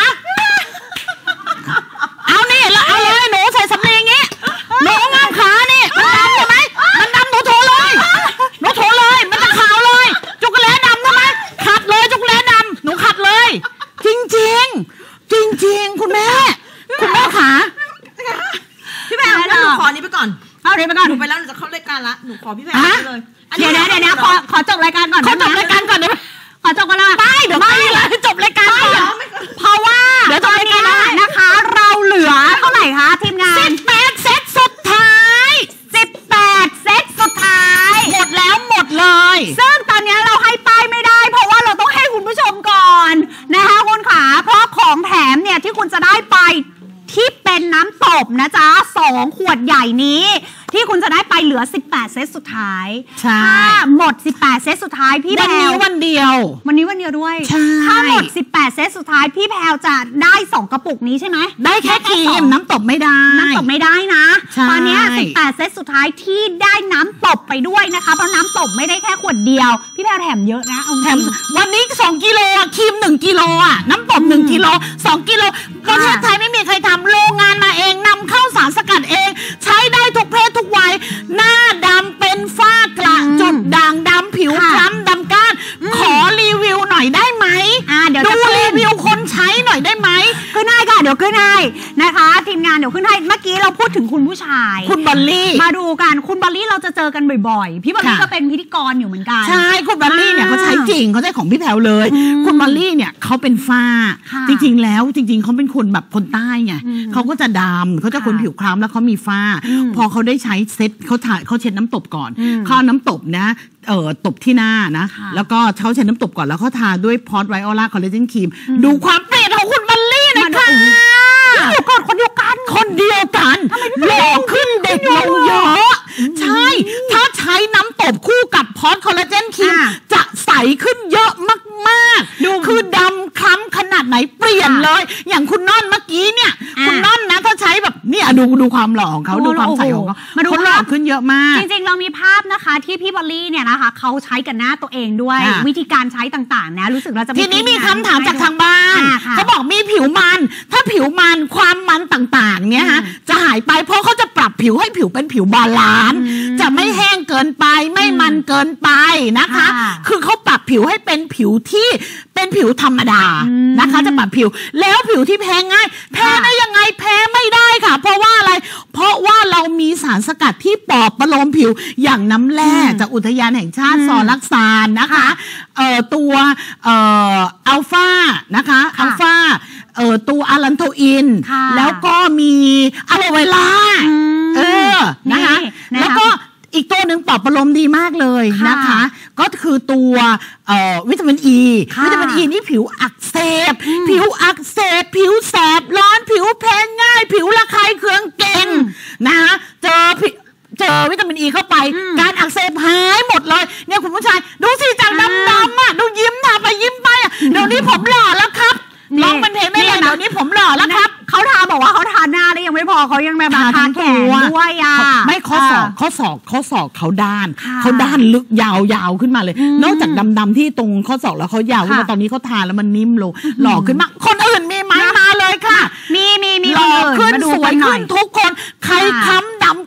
เอานี่แล้วเอาเลยหนูใส่สำลีอย่างงี้หนูง่ามขานี่มันดำใช่ไหมมันดำหนูโถเลยหนูโถเลยมันจะขาวเลยจุกแล้ดำใช่ไหมขัดเลยจุกแล้ดำหนูขัดเลยจริงจริงจริงจริงคุณแม่คุณแม่ขาพี่แม่แล้วหนูขอนี้ไปก่อนเข้าเลยไปก่อนหนูไปแล้วหนูจะเข้ารายการละหนูขอพี่แม่เลยเดี๋ยวเดี๋ยวเดี๋ยวขอขอจบรายการก่อนขอจบรายการก่อนได้ไหมขอจบกันละไม่เดี๋ยวไม่เลยจบรายการก่อนเพราะว่าเดี๋ยวจบรายการนะคะเราเหลือเท่าไหร่คะทีมงานสิบแปดเซตสุดท้ายสิบแปดเซตสุดท้ายหมดแล้วหมดเลยซึ่งตอนนี้เราให้ป้ายไม่ได้เพราะว่าเราต้องให้คุณผู้ชมก่อนนะคะคุณขาเพราะของแถมเนี่ยที่คุณจะได้ไปที่เป็นน้ำตบนะจ๊ะสองขวดใหญ่นี้ที่คุณจะได้ไปเหลือสิบแปดเซตสุดท้ายถ้าหมดสิบแปดเซตสุดท้ายพี่แพรวันนี้วันเดียววันนี้วันเดียวด้วยถ้าหมดสิบแปดเซตสุดท้ายพี่แพรจะได้สองกระปุกนี้ใช่ไหมได้แค่ครีมน้ำตบไม่ได้น้ำตบไม่ได้นะตอนนี้สิบแปดเซตสุดท้ายที่ได้น้ำตบไปด้วยนะคะเพราะน้ำตบไม่ได้แค่ขวดเดียวพี่แพรแถมเยอะนะเอาแถมวันนี้สองกิโลครีมหนึ่งกิโลอ่ะน้ำตบหนึ่งกิโลสองกิโลประเทศไทยไม่มีใครทำโรงงานมาเองนำเข้าสารสกัดเองใช้ได้ทุกเพศทุกวัยหน้าดำเป็นฝ้ากระจุดด่างดำผิวคล้ำดำก้านขอรีวิวหน่อยได้ไหมดูรีวิวคนใช้หน่อยได้ไหมขึ้นให้ค่ะเดี๋ยวขึ้นให้นะคะทีมงานเดี๋ยวขึ้นให้เมื่อกี้เราพูดถึงคุณผู้ชายคุณบอลลี่มาดูกันคุณบอลลี่เราจะเจอกันบ่อยๆพี่บอลลี่ก็เป็นพิธีกรอยู่เหมือนกันใช่คุณบอลลี่เนี่ยเขาใช้จริงเขาใช้ของพี่แพรวเลยคุณบอลลี่เนี่ยเขาเป็นฝ้าจริงๆแล้วจริงๆเขาเป็นคนแบบคนใต้ไงเขาก็จะดำเขาจะคนผิวคล้ำแล้วเขามีฝ้าพอเขาได้ใช้เซ็ตเขาถ่ายเขาเช็ดน้ำตบก่อนเขาน้ำตบนะเอ่อตบที่หน้านะแล้วก็เขาเช็ดน้ำตบก่อนแล้วเขาทาด้วยพอร์ตไวโอล่าคอลลาเจนครีมดูความเปลี่ยนของคุณบอลลี่หน่อยค่ะเดี๋ยวก่อนคนเดียวกันคนเดียวกันหล่อขึ้นเด็กลงเยอะใช่ถ้าใช้น้ำตบคู่กับพอร์ตคอลลาเจนครีมจะใสขึ้นเยอะมากๆดูคือดำคล้ำขนาดไหนเปลี่ยนเลยอย่างคุณน้อนเมื่อกี้เนี่ยคุณน้อนนะถ้าใช้แบบนี่ดูดูความหล่อของเขาดูความใสของเขาเขาหล่อขึ้นเยอะมากจริงๆเรามีภาพนะคะที่พี่บอลลี่เนี่ยนะคะเขาใช้กันหน้าตัวเองด้วยวิธีการใช้ต่างๆนะรู้สึกเราจะทีนี้มีคำถามจากทางบ้านเขาบอกมีผิวมันถ้าผิวมันความมันต่างๆเนี่ยฮะจะหายไปเพราะเขาจะปรับผิวให้ผิวเป็นผิวบาลานซ์จะไม่แห้งเกินไปไม่มันเกินไปนะคะคือเขาปรับผิวให้เป็นผิวที่เป็นผิวธรรมดานะคะจะปรับผิวแล้วผิวที่แพ้ง่ายแพ้ได้ยังไงแพ้ไม่ได้ค่ะเพราะว่าอะไรเพราะว่าเรามีสารสกัดที่ปลอบประโลมผิวอย่างน้ำแร่จากอุทยานแห่งชาติซอลักซานนะคะเอ่อตัวเอ่ออัลฟานะคะอัลฟาเอ่อตัวอารันโทอินแล้วก็มีอะโลเวล่าเออนะคะแล้วก็อีกตัวหนึ่งปลอบประโลมดีมากเลยนะคะก็คือตัววิตามินอีวิตามินอีนี่ผิวอักเสบผิวอักเสบผิวแสบร้อนผิวแพ้ง่ายผิวระคายเคืองเก่งนะคะเจอเจอวิตามินอีเข้าไปการอักเสบหายหมดเลยเนี่ยคุณผู้ชายดูสิจากดำๆอ่ะดูยิ้มทาไปยิ้มไปอ่ะเดี๋ยวนี้ผมหล่อแล้วครับลองเป็นเพลงไม่เลยเดี๋ยวนี้ผมหล่อแล้วครับเขาทาบอกว่าเขาทาหน้าได้ยังไม่พอเขายังแบบทาแขนด้วยอ่ะไม่ข้อศอกข้อศอกข้อศอกเขาด้านเขาด้านลึกยาวๆขึ้นมาเลยนอกจากดำๆที่ตรงข้อศอกแล้วเขายาวขึ้นมาตอนนี้เขาทาแล้วมันนิ่มลงหล่อขึ้นมากคนอื่นมีไหมมาเลยค่ะมีมีมีหล่อขึ้นสวยขึ้นทุกคนใครค้ำดำก้านช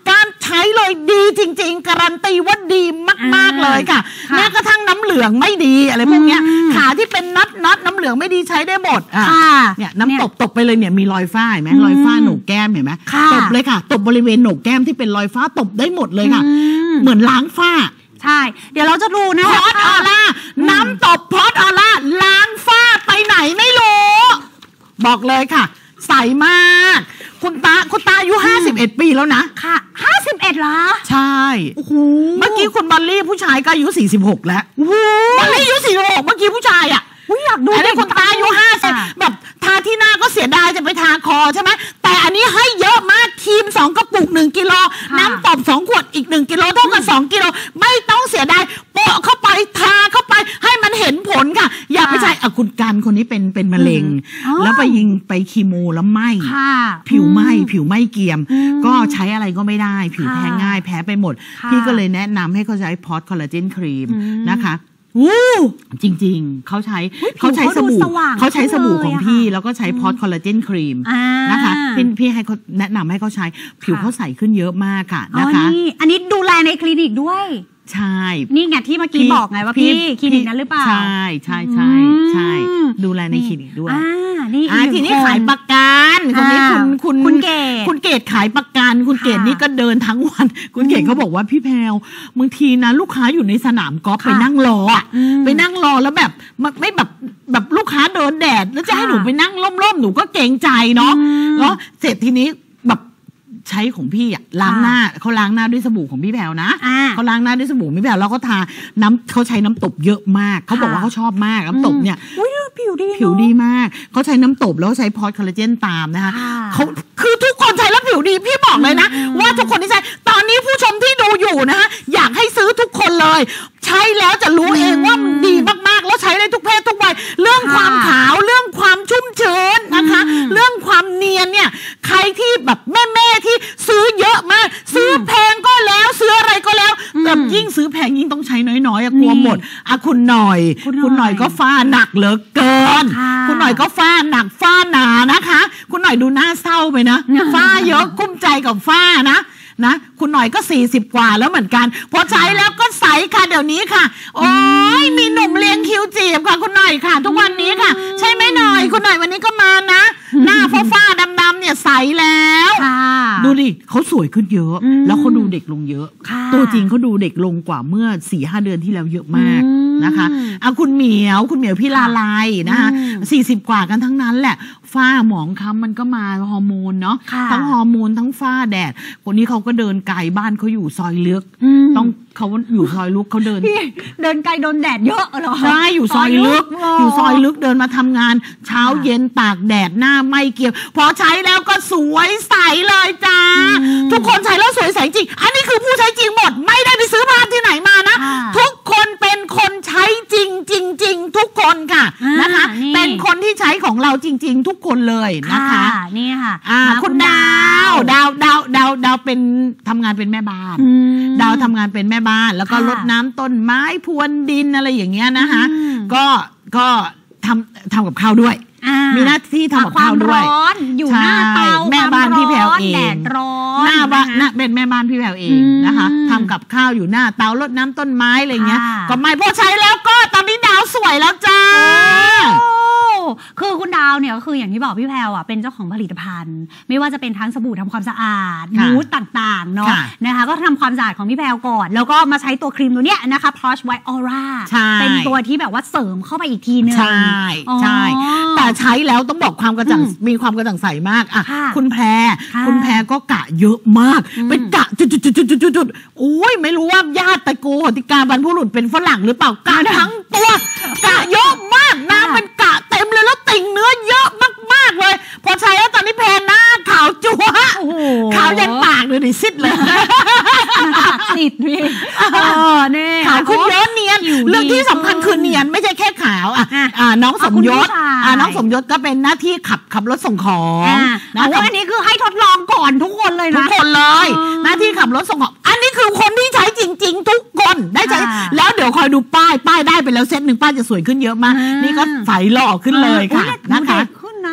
ช้เลยดีจริงๆการันตีว่าดีมากๆเลยค่ะแม้กระทั่งน้ำเหลืองไม่ดีอะไรพวกเนี้ยขาที่เป็นน็อตน็อตน้ำเหลืองไม่ดีใช้ได้หมดอ่ะเนี่ยน้ำตบตบไปเลยเนี่ยมีรอยฝ้าเห็นไหมรอยฝ้าโหนกแก้มเห็นไหมตบเลยค่ะตบบริเวณโหนกแก้มที่เป็นรอยฝ้าตบได้หมดเลยค่ะเหมือนล้างฝ้าใช่เดี๋ยวเราจะดูนะพอดออร่าน้ำตบพอดออร่าล้างฝ้าไปไหนไม่รู้บอกเลยค่ะใสมากคุณตาคุณตาอายุห้าสิบเอ็ดปีแล้วนะค่ะห้าสิบเอ็ดเหรอใช่โอ้โหเมื่อกี้คุณบอลลี่ผู้ชายก็อายุสี่สิบหกแล้วบอลลี่อายุสี่สิบหกเมื่อกี้ผู้ชายอ่ะอยากดูอันนี้คุณตาอายุห้าสิบแบบทาที่หน้าก็เสียดายจะไปทาคอใช่ไหมแต่อันนี้ให้เยอะมากครีมสองกระปุกหนึ่งกิโลน้ำตบสองขวดอีกหนึ่งกิโลเท่ากับสองกิโลไม่ต้องเสียดายโปะเข้าไปทาเข้าไปให้มันเห็นผลค่ะอย่าไปใช่อะคุณกันคนนี้เป็นเป็นมะเร็งแล้วไปยิงไปคีโมแล้วไหมผิวไหมผิวไหมเกียมก็ใช้อะไรก็ไม่ได้ผิวแพ้ง่ายแพ้ไปหมดพี่ก็เลยแนะนำให้เขาใช้พอตคอลลาเจนครีมนะคะอู้จริงๆเขาใช้เขาใช้สบู่เขาใช้สบู่ของพี่แล้วก็ใช้พอตคอลลาเจนครีมนะคะพี่พี่ให้เขาแนะนำให้เขาใช้ผิวเขาใสขึ้นเยอะมากค่ะนะคะอันนี้ดูแลในคลินิกด้วยใช่นี่ไงที่เมื่อกี้บอกไงว่าพี่คลินิกนั้นหรือเปล่าใช่ใช่ใช่ใช่ดูแลในคลินิกด้วยอ่านี่ทีนี้ขายประกันคนนี้คุณคุณคุณเกศคุณเกศขายประกันคุณเกศนี่ก็เดินทั้งวันคุณเกศเขาบอกว่าพี่แพรวบางทีนะลูกค้าอยู่ในสนามกอล์ฟไปนั่งรอไปนั่งรอแล้วแบบไม่แบบแบบลูกค้าเดินแดดแล้วจะให้หนูไปนั่งร่มๆหนูก็เกรงใจเนาะแล้วเสร็จทีนี้แบบใช้ของพี่อ่ะล้างหน้าเขาล้างหน้าด้วยสบู่ของพี่แพรวนะเขาล้างหน้าด้วยสบู่พี่แพรวแล้วก็ทาน้ำเขาใช้น้ำตบเยอะมากเขาบอกว่าเขาชอบมากน้ำตบเนี่ยผิวดีผิวดีมากเขาใช้น้ำตบแล้วใช้พอตคอลลาเจนตามนะคะเขาคือทุกคนใช้แล้วผิวดีพี่บอกเลยนะว่าทุกคนที่ใช้ตอนนี้ผู้ชมที่ดูอยู่นะคะอยากให้ซื้อทุกคนเลยใช้แล้วจะรู้เองว่ามันดีมากๆแล้วใช้ได้ทุกเพศทุกวัยเรื่องความขาวเรื่องความชุ่มชื้นนะคะเรื่องความเนียนเนี่ยใครที่แบบแม่ๆที่ซื้อเยอะมากซื้อแพงก็แล้วซื้ออะไรก็แล้วแต่ยิ่งซื้อแพงยิ่งต้องใช้น้อยๆกลัวหมดอ่ะคุณหน่อยคุณหน่อยก็ฝ้าหนักเหลือเกินคุณหน่อยก็ฝ้าหนักฝ้าหนานะคะคุณหน่อยดูหน้าเศร้าไปนะฝ้าเยอะกุ้มใจกับฝ้านะนะคุณหน่อยก็สี่สิบกว่าแล้วเหมือนกันพอใช้แล้วก็ใสค่ะเดี๋ยวนี้ค่ะโอ้ยมีหนุ่มเลี้ยงคิ้วจีบค่ะคุณหน่อยค่ะทุกวันนี้ค่ะใช่ไหมหน่อยคุณหน่อยวันนี้ก็มานะหน้าฟ้าๆดำๆเนี่ยใสแล้วดูดิเขาสวยขึ้นเยอะแล้วเขาดูเด็กลงเยอะตัวจริงเขาดูเด็กลงกว่าเมื่อ สี่ห้า เดือนที่แล้วเยอะมากนะคะอ่ะคุณเหมียวคุณเหมียวพี่ลาไลนะคะสี่สิบกว่ากันทั้งนั้นแหละฝ้าหมองคล้ำมันก็มาฮอร์โมนเนาะทั้งฮอร์โมนทั้งฝ้าแดดคนนี้เขาก็เดินไกลบ้านเขาอยู่ซอยลึกต้องเขาอยู่ซอยลึกเขาเดินเดินไกลโดนแดดเยอะเหรอใช่อยู่ซอยลึกอยู่ซอยลึกเดินมาทำงานเช้าเย็นตากแดดหน้าไม่เกี่ยวพอใช้แล้วก็สวยใสเลยจ้าทุกคนใช้แล้วสวยใสจริงอันนี้คือผู้ใช้จริงหมดไม่ได้ไปซื้อภาพที่ไหนมานะทุกคนเป็นคนใช้จริงจริงจริงทุกคนค่ะนะคะเป็นคนที่ใช้ของเราจริงๆทุกคนเลยนะคะนี่ค่ะคุณดาวดาวดาวดาวดาวเป็นทำงานเป็นแม่บ้านดาวทำงานเป็นแม่บ้านแล้วก็รดน้ำต้นไม้พรวนดินอะไรอย่างเงี้ยนะคะก็ก็ทำทำกับข้าวด้วยมีหน้าที่ทำกับข้าวด้วยอยู่หน้าเตาแม่บ้านพี่แพรวเองแดดร้อนหน้าบ้านเป็นแม่บ้านพี่แพรวเองนะคะทำกับข้าวอยู่หน้าเตารดน้ำต้นไม้อะไรเงี้ยก็ไม่พอใช้แล้วก็ตอนนี้ดาวสวยแล้วจ้าคือคุณดาวเนี่ยก็คืออย่างที่บอกพี่แพรวอ่ะเป็นเจ้าของผลิตภัณฑ์ไม่ว่าจะเป็นทั้งสบู่ทำความสะอาดมูสต่างๆเนาะนะคะก็ทำความสะอาดของพี่แพรวก่อนแล้วก็มาใช้ตัวครีมตัวเนี้ยนะคะ Plush White Aura เป็นตัวที่แบบว่าเสริมเข้าไปอีกทีนึงใช่ใช่แต่ใช้แล้วต้องบอกความกระจ่างมีความกระจ่างใสมากอ่ะคุณแพรคุณแพรก็กะเยอะมากเป็นกะจุดๆๆๆโอ้ยไม่รู้ว่าญาติตระกูลติกาบรรพบุรุษเป็นฝรั่งหรือเปล่ากะทั้งตัวกะเยอะมากน้ำเป็นกะเต็มเลยแล้วติ่งเนื้อเยอะมากๆเลยพอใช้แล้วตอนนี้แพรหน้าขาวจั๊วขาวยันปากเลยดิซิดเลยติดพี่เออเนี่ยขาวขึ้นเยอะเนียนเรื่องที่สำคัญคือเนียนไม่ใช่แค่ขาวอ่ะอ่าน้องสมยศอ่าน้องสมยศก็เป็นหน้าที่ขับขับรถส่งของนะว่าอันนี้คือให้ทดลองก่อนทุกคนเลยนะทุกคนเลยหน้าที่ขับรถส่งของอันนี้คือคนที่ใช้จริงๆทุกคนได้ใช้แล้วเดี๋ยวคอยดูป้ายป้ายได้ไปแล้วเซตหนึ่งป้ายจะสวยขึ้นเยอะมากนี่ก็ใสหล่อขึ้นเลยค่ะนะคะขึ้นนะ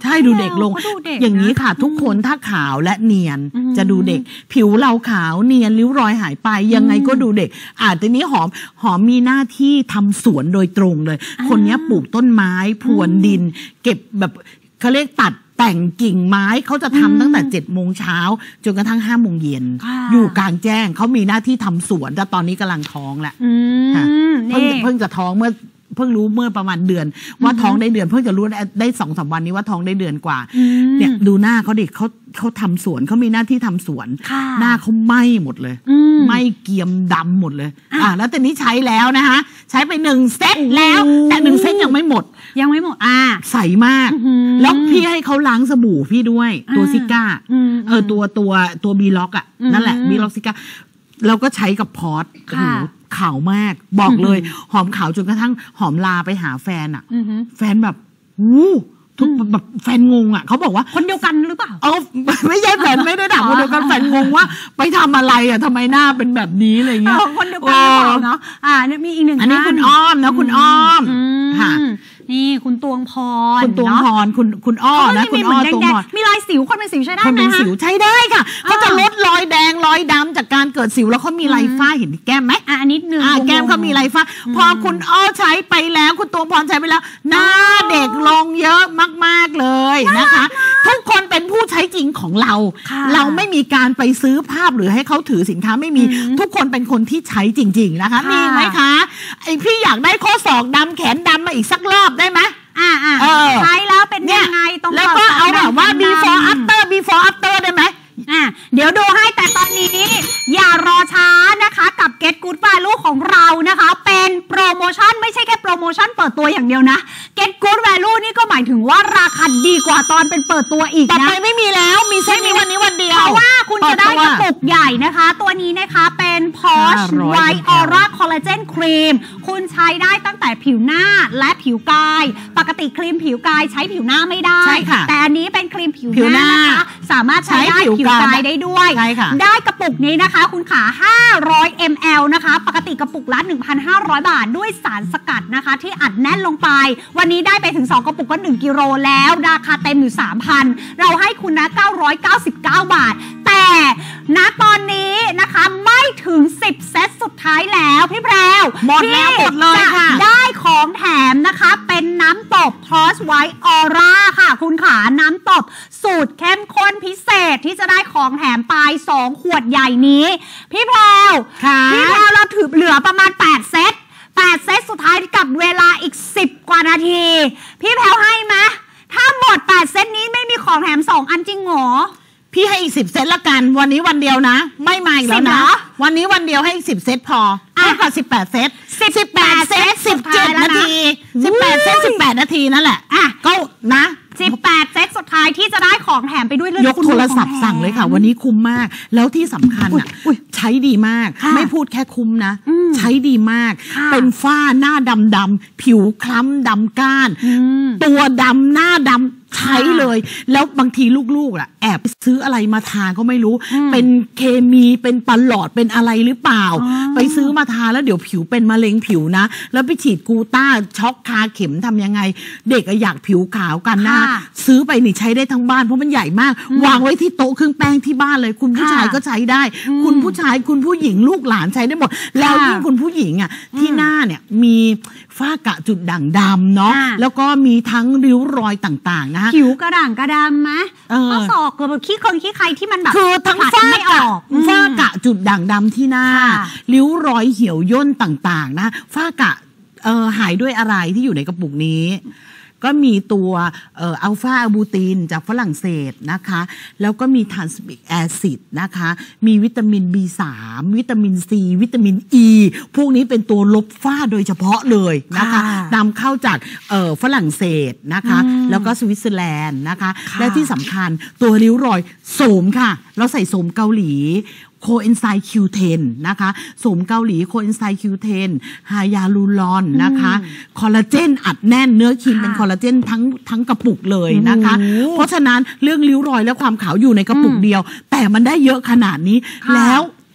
ใช่ดูเด็กลง อย่างนี้ค่ะ ทุกคนถ้าขาวและเนียนจะดูเด็กผิวเราขาวเนียนริ้วรอยหายไปยังไงก็ดูเด็กอาจจะนี้หอมหอมมีหน้าที่ทำสวนโดยตรงเลยคนนี้ปลูกต้นไม้พรวนดินเก็บแบบเขาเรียกตัดแต่งกิ่งไม้เขาจะทำตั้งแต่เจ็ดโมงเช้าจนกระทั่งห้าโมงเย็นอยู่กลางแจ้งเขามีหน้าที่ทำสวนแต่ตอนนี้กำลังท้องแหละเพิ่งเพิ่งจะท้องเมื่อเพิ่งรู้เมื่อประมาณเดือนว่าท้องได้เดือนเพิ่งจะรู้ได้สองสามวันนี้ว่าท้องได้เดือนกว่าเนี่ยดูหน้าเขาดิเขาเขาทำสวนเขามีหน้าที่ทำสวนหน้าเขาไหม้หมดเลยไหม้เกียมดำหมดเลยอ่ะแล้วแต่นี้ใช้แล้วนะคะใช้ไปหนึ่งเซตแล้วแต่หนึ่งเซตยังไม่หมดยังไม่หมดอ่าใสมากแล้วพี่ให้เขาล้างสบู่พี่ด้วยตัวซิก้าเออตัวตัวตัวบีล็อกอ่ะนั่นแหละบีล็อกซิก้าเราก็ใช้กับพอร์ตโอ้โหขาวมากบอกเลยหอมขาวจนกระทั่งหอมลาไปหาแฟนอ่ะแฟนแบบวู้ทุกแบบแฟนงงอ่ะเขาบอกว่าคนเดียวกันหรือเปล่าเออไม่ใช่แฟนไม่ได้ด่าคนเดียวกันแฟนงงว่าไปทำอะไรอ่ะทำไมหน้าเป็นแบบนี้อะไรเงี้ยคนเดียวกันเนาะอ่าเนี่ยมีอีกหนึ่งอันนี้คุณอ้อมนะคุณอ้อมค่ะนี่คุณตวงพรคุณตวงพรคุณคุณอ้อนะคุณอ้อตวงพรมีรอยสิวคนเป็นสิวใช้ได้ไหมคนเป็นสิวใช้ได้ค่ะเขาจะลดรอยแดงรอยดำจากการเกิดสิวแล้วเขามีลายฝ้าเห็นแก้มไหมอ่ะนิดนึงแก้มเขามีลายฝ้าพอคุณอ้อใช้ไปแล้วคุณตวงพรใช้ไปแล้วหน้าเด็กลงเยอะมากๆเลยนะคะทุกคนเป็นผู้ใช้จริงของเราเราไม่มีการไปซื้อภาพหรือให้เขาถือสินค้าไม่มีทุกคนเป็นคนที่ใช้จริงๆนะคะมีไหมคะไอพี่อยากได้ข้อศอกดำแขนดำมาอีกสักรอบได้ไหมอ่าอ่าใช้แล้วเป็นยังไงตรงแล้วก็เอาแบบว่า before after before after ได้ไหมอ่ะเดี๋ยวดูให้แต่ตอนนี้อย่ารอช้านะคะกับ Get Good Value ของเรานะคะเป็นโปรโมชั่นไม่ใช่แค่โปรโมชั่นเปิดตัวอย่างเดียวนะ Get Good Value นี่ก็หมายถึงว่าราคาดีกว่าตอนเป็นเปิดตัวอีกนะแต่ไปไม่มีแล้วมีเซ็ตนี้วันนี้วันเดียวเพราะว่าคุณจะได้กระปุกใหญ่นะคะตัวนี้นะคะเป็น Porsche White Aura Collagen Cream คุณใช้ได้ตั้งแต่ผิวหน้าและผิวกายปกติครีมผิวกายใช้ผิวหน้าไม่ได้แต่อันนี้เป็นครีมผิวหน้านะคะสามารถใช้ได้ผิวกายได้ด้วยได้กระปุกนี้นะคะคุณขาห้าร้อยมิลลิลิตร นะคะปกติกระปุกละ หนึ่งพันห้าร้อย บาทด้วยสารสกัดนะคะที่อัดแน่นลงไปวันนี้ได้ไปถึงสองกระปุกก็หนึ่งกิโลแล้วราคาเต็มอยู่ สามพัน เราให้คุณนะเก้าร้อยเก้าสิบเก้า บาทแต่ณตอนนี้นะคะไม่ถึงสิบเซตสุดท้ายแล้วพี่แพรวหมดแล้วหมดเลยค่ะได้ของแถมนะคะเป็นน้ำตบ Porsche White Aura ค่ะคุณขาน้ำตบสูตรเข้มข้นพิเศษที่จะได้ของแถมไปสองขวดใหญ่นี้พี่แพรวพี่แพรวเราถือเหลือประมาณแปดเซตแปดเซตสุดท้ายกับเวลาอีกสิบกว่านาทีพี่แพรวให้ไหมถ้าหมดแปดเซตนี้ไม่มีของแถมสองอันจริงหรอพี่ให้อีกสิบเซตละกันวันนี้วันเดียวนะไม่มาอีกแล้วนะวันนี้วันเดียวให้อีกสิบเซตพอให้ค่ะสิบแปดเซตสิบแปดเซตสิบเจ็ดนาทีสิบแปดเซตสิบแปดนาทีนั่นแหละอ่ะก็นะสิบแปดเซตสุดท้ายที่จะได้ของแถมไปด้วยยกโทรศัพท์สั่งเลยค่ะวันนี้คุ้มมากแล้วที่สำคัญอ่ะใช้ดีมากไม่พูดแค่คุ้มนะใช้ดีมากเป็นฝ้าหน้าดำดำผิวคล้ำดำก้านตัวดำหน้าดำใช้เลยแล้วบางทีลูกๆอ่ะแอบซื้ออะไรมาทาก็ไม่รู้เป็นเคมีเป็นปลอดเป็นอะไรหรือเปล่าไปซื้อมาทาแล้วเดี๋ยวผิวเป็นมะเร็งผิวนะแล้วไปฉีดกูต้าช็อกคาเข็มทำยังไงเด็กอยากผิวขาวกันนะซื้อไปนี่ใช้ได้ทั้งบ้านเพราะมันใหญ่มากวางไว้ที่โต๊ะเครื่องแป้งที่บ้านเลยคุณผู้ชายก็ใช้ได้คุณผู้ชายคุณผู้หญิงลูกหลานใช้ได้หมดแล้วยิ่งคุณผู้หญิงอ่ะที่หน้าเนี่ยมีฝ้ากระจุดด่างดำเนาะแล้วก็มีทั้งริ้วรอยต่างๆนะผิวกระด่างกระดำไหมข้อศอกกับขี้คนขี้ใครที่มันแบบคือทั้งฝ้ากระฝ้ากระจุดด่างดำที่หน้าริ้วรอยเหี่ยวย่นต่างๆนะฝ้ากระเอ่อหายด้วยอะไรที่อยู่ในกระปุกนี้ก็มีตัวอัลฟาอะบูตินจากฝรั่งเศสนะคะแล้วก็มีทรานสมิกแอซิดนะคะมีวิตามิน บี สาม วิตามิน ซี วิตามิน อี พวกนี้เป็นตัวลบฝ้าโดยเฉพาะเลยนะคะนำเข้าจากฝรั่งเศสนะคะแล้วก็สวิตเซอร์แลนด์นะคะและที่สำคัญตัวริ้วรอยโสมค่ะเราใส่โสมเกาหลีโคเอนไซม์ คิว เท็น นะคะโสมเกาหลีโคเอนไซม์ คิว เท็น ไฮยาลูรอนนะคะคอลลาเจนอัดแน่นเนื้อครีมเป็นคอลลาเจนทั้งทั้งกระปุกเลยนะคะเพราะฉะนั้นเรื่องริ้วรอยและความขาวอยู่ในกระปุกเดียวแต่มันได้เยอะขนาดนี้แล้ว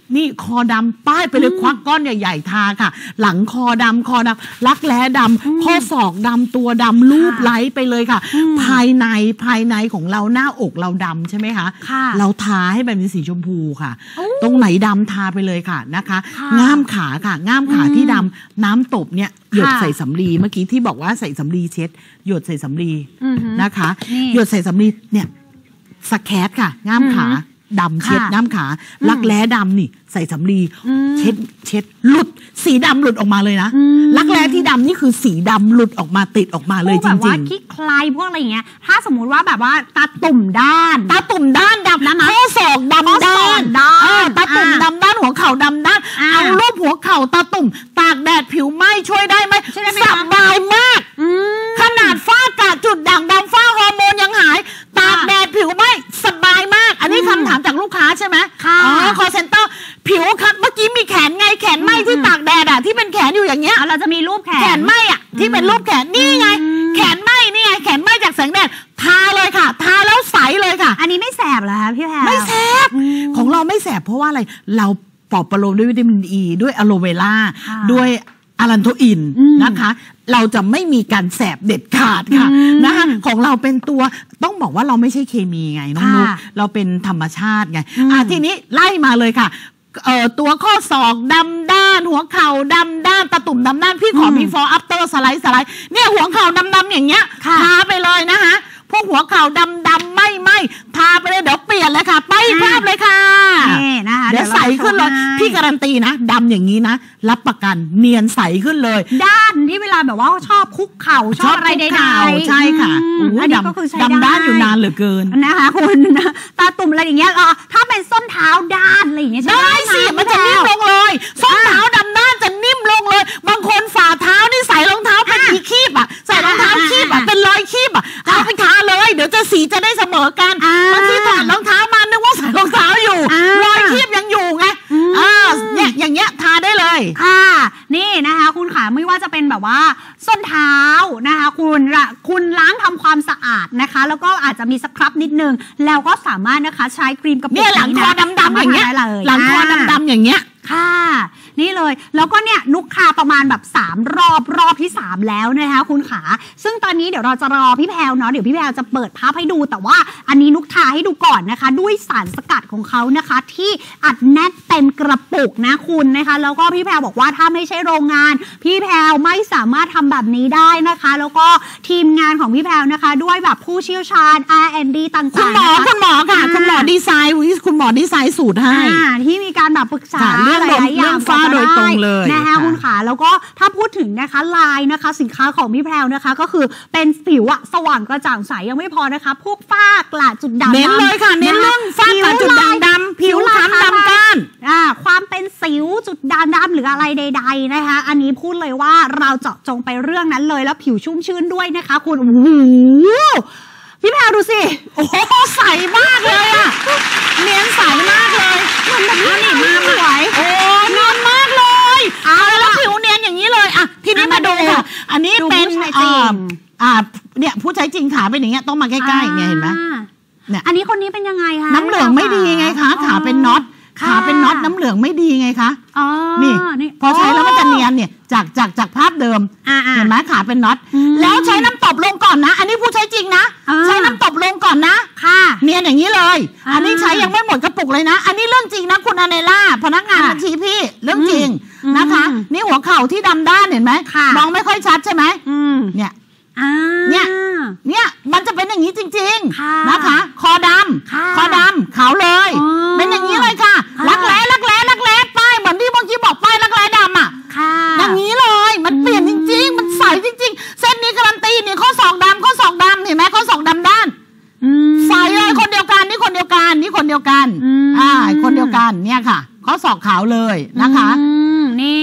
นี่คอดำป้ายไปเลยควักก้อนใหญ่ๆทาค่ะหลังคอดำคอดำรักแร้ดำข้อศอกดำตัวดำรูปไล้ไปเลยค่ะภายในภายในของเราหน้าอกเราดำใช่ไหมคะเราทาให้แบบเป็นสีชมพูค่ะตรงไหนดำทาไปเลยค่ะนะคะง่ามขาค่ะง่ามขาที่ดำน้ำตบเนี่ยหยดใส่สำลีเมื่อกี้ที่บอกว่าใส่สำลีเช็ดหยดใส่สำลีนะคะหยดใส่สำลีเนี่ยสแครค่ะง่ามขาดำเช็ดน้ำขารักแร้ดำนี่ใส่สำลีเช็ดเช็ดหลุดสีดำหลุดออกมาเลยนะรักแร้ที่ดำนี่คือสีดำหลุดออกมาติดออกมาเลยจริงๆแบบว่าขี้คลายพวกอะไรอย่างเงี้ยถ้าสมมุติว่าแบบว่าตาตุ่มด้านตาตุ่มด้านดำนะข้อศอกดำด้านตาตุ่มดำด้านหัวเข่าดำด้านเอารูปหัวเข่าตาตุ่มตากแดดผิวไหม้ช่วยได้ไหมสบายมากขนาดฝ้ากระจุดด่างดำฝ้าฮอร์โมนยังหายตากแดดผิวไหม้สบายมากอันนี้คำถามจากลูกค้าใช่ไหมอ๋อคอเซ็นเตอร์ผิวครับเมื่อกี้มีแขนไงแขนไหมที่ตากแดดอะที่เป็นแขนอยู่อย่างเงี้ยเราจะมีรูปแขนแขนไหมอะที่เป็นรูปแขนนี่ไงแขนไหมนี่ไงแขนไหมจากแสงแดดทาเลยค่ะทาแล้วใสเลยค่ะอันนี้ไม่แสบเหรอคะพี่แพรไม่แสบของเราไม่แสบเพราะว่าอะไรเราปลอบประโลมด้วยวิตามินอีด้วยอะโลเวล่าด้วยอารันโทอินนะคะเราจะไม่มีการแสบเด็ดขาดค่ะนะคะของเราเป็นตัวต้องบอกว่าเราไม่ใช่เคมีไงน้องนุ๊กเราเป็นธรรมชาติไงอ่ะทีนี้ไล่มาเลยค่ะเอ่อตัวข้อศอกดำด้านหัวเข่าดำด้านตะตุ่มดำด้านพี่ขอ before after สไลด์สไลด์เนี่ยหัวเข่าดำดำอย่างเงี้ยทาไปเลยนะคะพวกหัวเข่าดำดำไม่ไม่ทาไปเลยเดี๋ยวเปลี่ยนเลยค่ะไปภาพเลยค่ะนี่นะคะเดี๋ยวใสขึ้นเลยพี่การันตีนะดำอย่างนี้นะรับประกันเนียนใสขึ้นเลยด้านที่เวลาแบบว่าชอบคุกเข่าชอบอะไรใดๆใช่ค่ะอันนี้ก็คือใช้ดำด้านอยู่นานเหลือเกินนะคะคุณตาตุ่มอะไรอย่างเงี้ยถ้าเป็นส้นเท้าด้านอะไรอย่างเงี้ยได้สิมันจะนิ่มลงเลยส้นเท้าดำด้านจะนิ่มลงเลยบางคนฝ่าเท้านี่ใส่รองเท้าเป็นคีบอ่ะใส่รองเท้าคีบอ่ะเป็นรอยคีบอ่ะเอาไปทาเลยเดี๋ยวจะสีจะได้เสมอกันบางทีถอดรองเท้ามานึกว่าใส่รองเท้าอยู่รอยคีบยังอยู่ไงอ่าเนี่ยอย่างเงี้ยทาได้เลยค่ะนี่นะคะคุณขาไม่ว่าจะเป็นแบบว่าส้นเท้านะคะคุณคุณล้างทำความสะอาดนะคะแล้วก็อาจจะมีสครับนิดนึงแล้วก็สามารถนะคะใช้ครีมกระปุกเนี่ยหลังคอดำๆอย่างเงี้ยหลังคอดำๆอย่างเงี้ยค่ะนี่เลยแล้วก็เนี่ยนุกคาประมาณแบบสามรอบรอบที่สามแล้วนะคะคุณขาซึ่งตอนนี้เดี๋ยวเราจะรอพี่แพรวเนาะเดี๋ยวพี่แพรวจะเปิดภาพให้ดูแต่ว่าอันนี้นุกทาให้ดูก่อนนะคะด้วยสารสกัดของเขานะคะที่อัดแน่นเต็มกระปุกนะคุณนะคะแล้วก็พี่แพรวบอกว่าถ้าไม่ใช่โรงงานพี่แพรวไม่สามารถทำแบบนี้ได้นะคะแล้วก็ทีมงานของพี่แพรวนะคะด้วยแบบผู้เชี่ยวชาญ อาร์ แอนด์ ดี ต่างๆคุณหมอคุณหมอค่ะคุณหมอดีไซน์คุณหมอดีไซน์สูตรให้ที่มีการแบบปรึกษาเรื่องเรื่องฟ้าโดยตรงเลยนะคะคุณขาแล้วก็ถ้าพูดถึงนะคะลายนะคะสินค้าของพี่แพรวนะคะก็คือเป็นผิวอะสว่างกระจ่างใสยังไม่พอนะคะพวกฝ้ากระจุดด่างดำเน้นเลยค่ะเน้นเรื่องฝ้ากระจุดด่างดำผิวคล้ำดำก้านอ่าความเป็นสิวจุดด่างดำหรืออะไรใดๆนะคะอันนี้พูดเลยว่าเราเจาะจงไปเรื่องนั้นเลยแล้วผิวชุ่มชื้นด้วยนะคะคุณโอ้โหพี่แพรวดูสิโอ้โหใสมากเลยอะเนียนใสมากเลยมันแบบนี้นี่มาสวยโอ้เนียนมากเลยอ่าแล้วผิวเนียนอย่างนี้เลยอ่ะทีนี้มาดูอันนี้เป็นอ่าอ่าเนี่ยผู้ใช้จริงขาเป็นอย่างเงี้ยต้องมาใกล้ๆเนี่ยเห็นไหมเนี่ยอันนี้คนนี้เป็นยังไงคะน้ำเหลืองไม่ดีไงคะขาเป็นน็อตขาเป็นน็อตน้ำเหลืองไม่ดีไงคะนี่พอใช้แล้วมันจะเนียนเนี่ยจากจากจากภาพเดิมเห็นไหมขาเป็นน็อตแล้วใช้น้ำตบลงก่อนนะอันนี้ผู้ใช้จริงนะใช้น้ำตบลงก่อนนะค่ะเนียนอย่างนี้เลยอันนี้ใช้ยังไม่หมดกระปุกเลยนะอันนี้เรื่องจริงนะคุณอเนล่าพนักงานบัญชีพี่เรื่องจริงนะคะนี่หัวเข่าที่ดำด้านเห็นไหมมองไม่ค่อยชัดใช่ไหมเนี่ยเนี่ยเนี่ยมันจะเป็นอย่างนี้จริงๆนะคะคอดำคอดำขาวเลยเป็นอย่างนี้เลยค่ะรักแร้รักแร้รักแร้ป้ายเหมือนที่เมื่อกี้บอกป้ายรักแร้ดำอ่ะอย่างนี้เลยมันเปลี่ยนจริงๆมันใสจริงๆเส้นนี้การันตีนี่ข้อศอกดำข้อศอกดำเห็นไหมข้อศอกดำด้านใสเลยคนเดียวกันนี่คนเดียวกันนี่คนเดียวกันอ่าคนเดียวกันเนี่ยค่ะข้อศอกขาวเลยนะคะนี่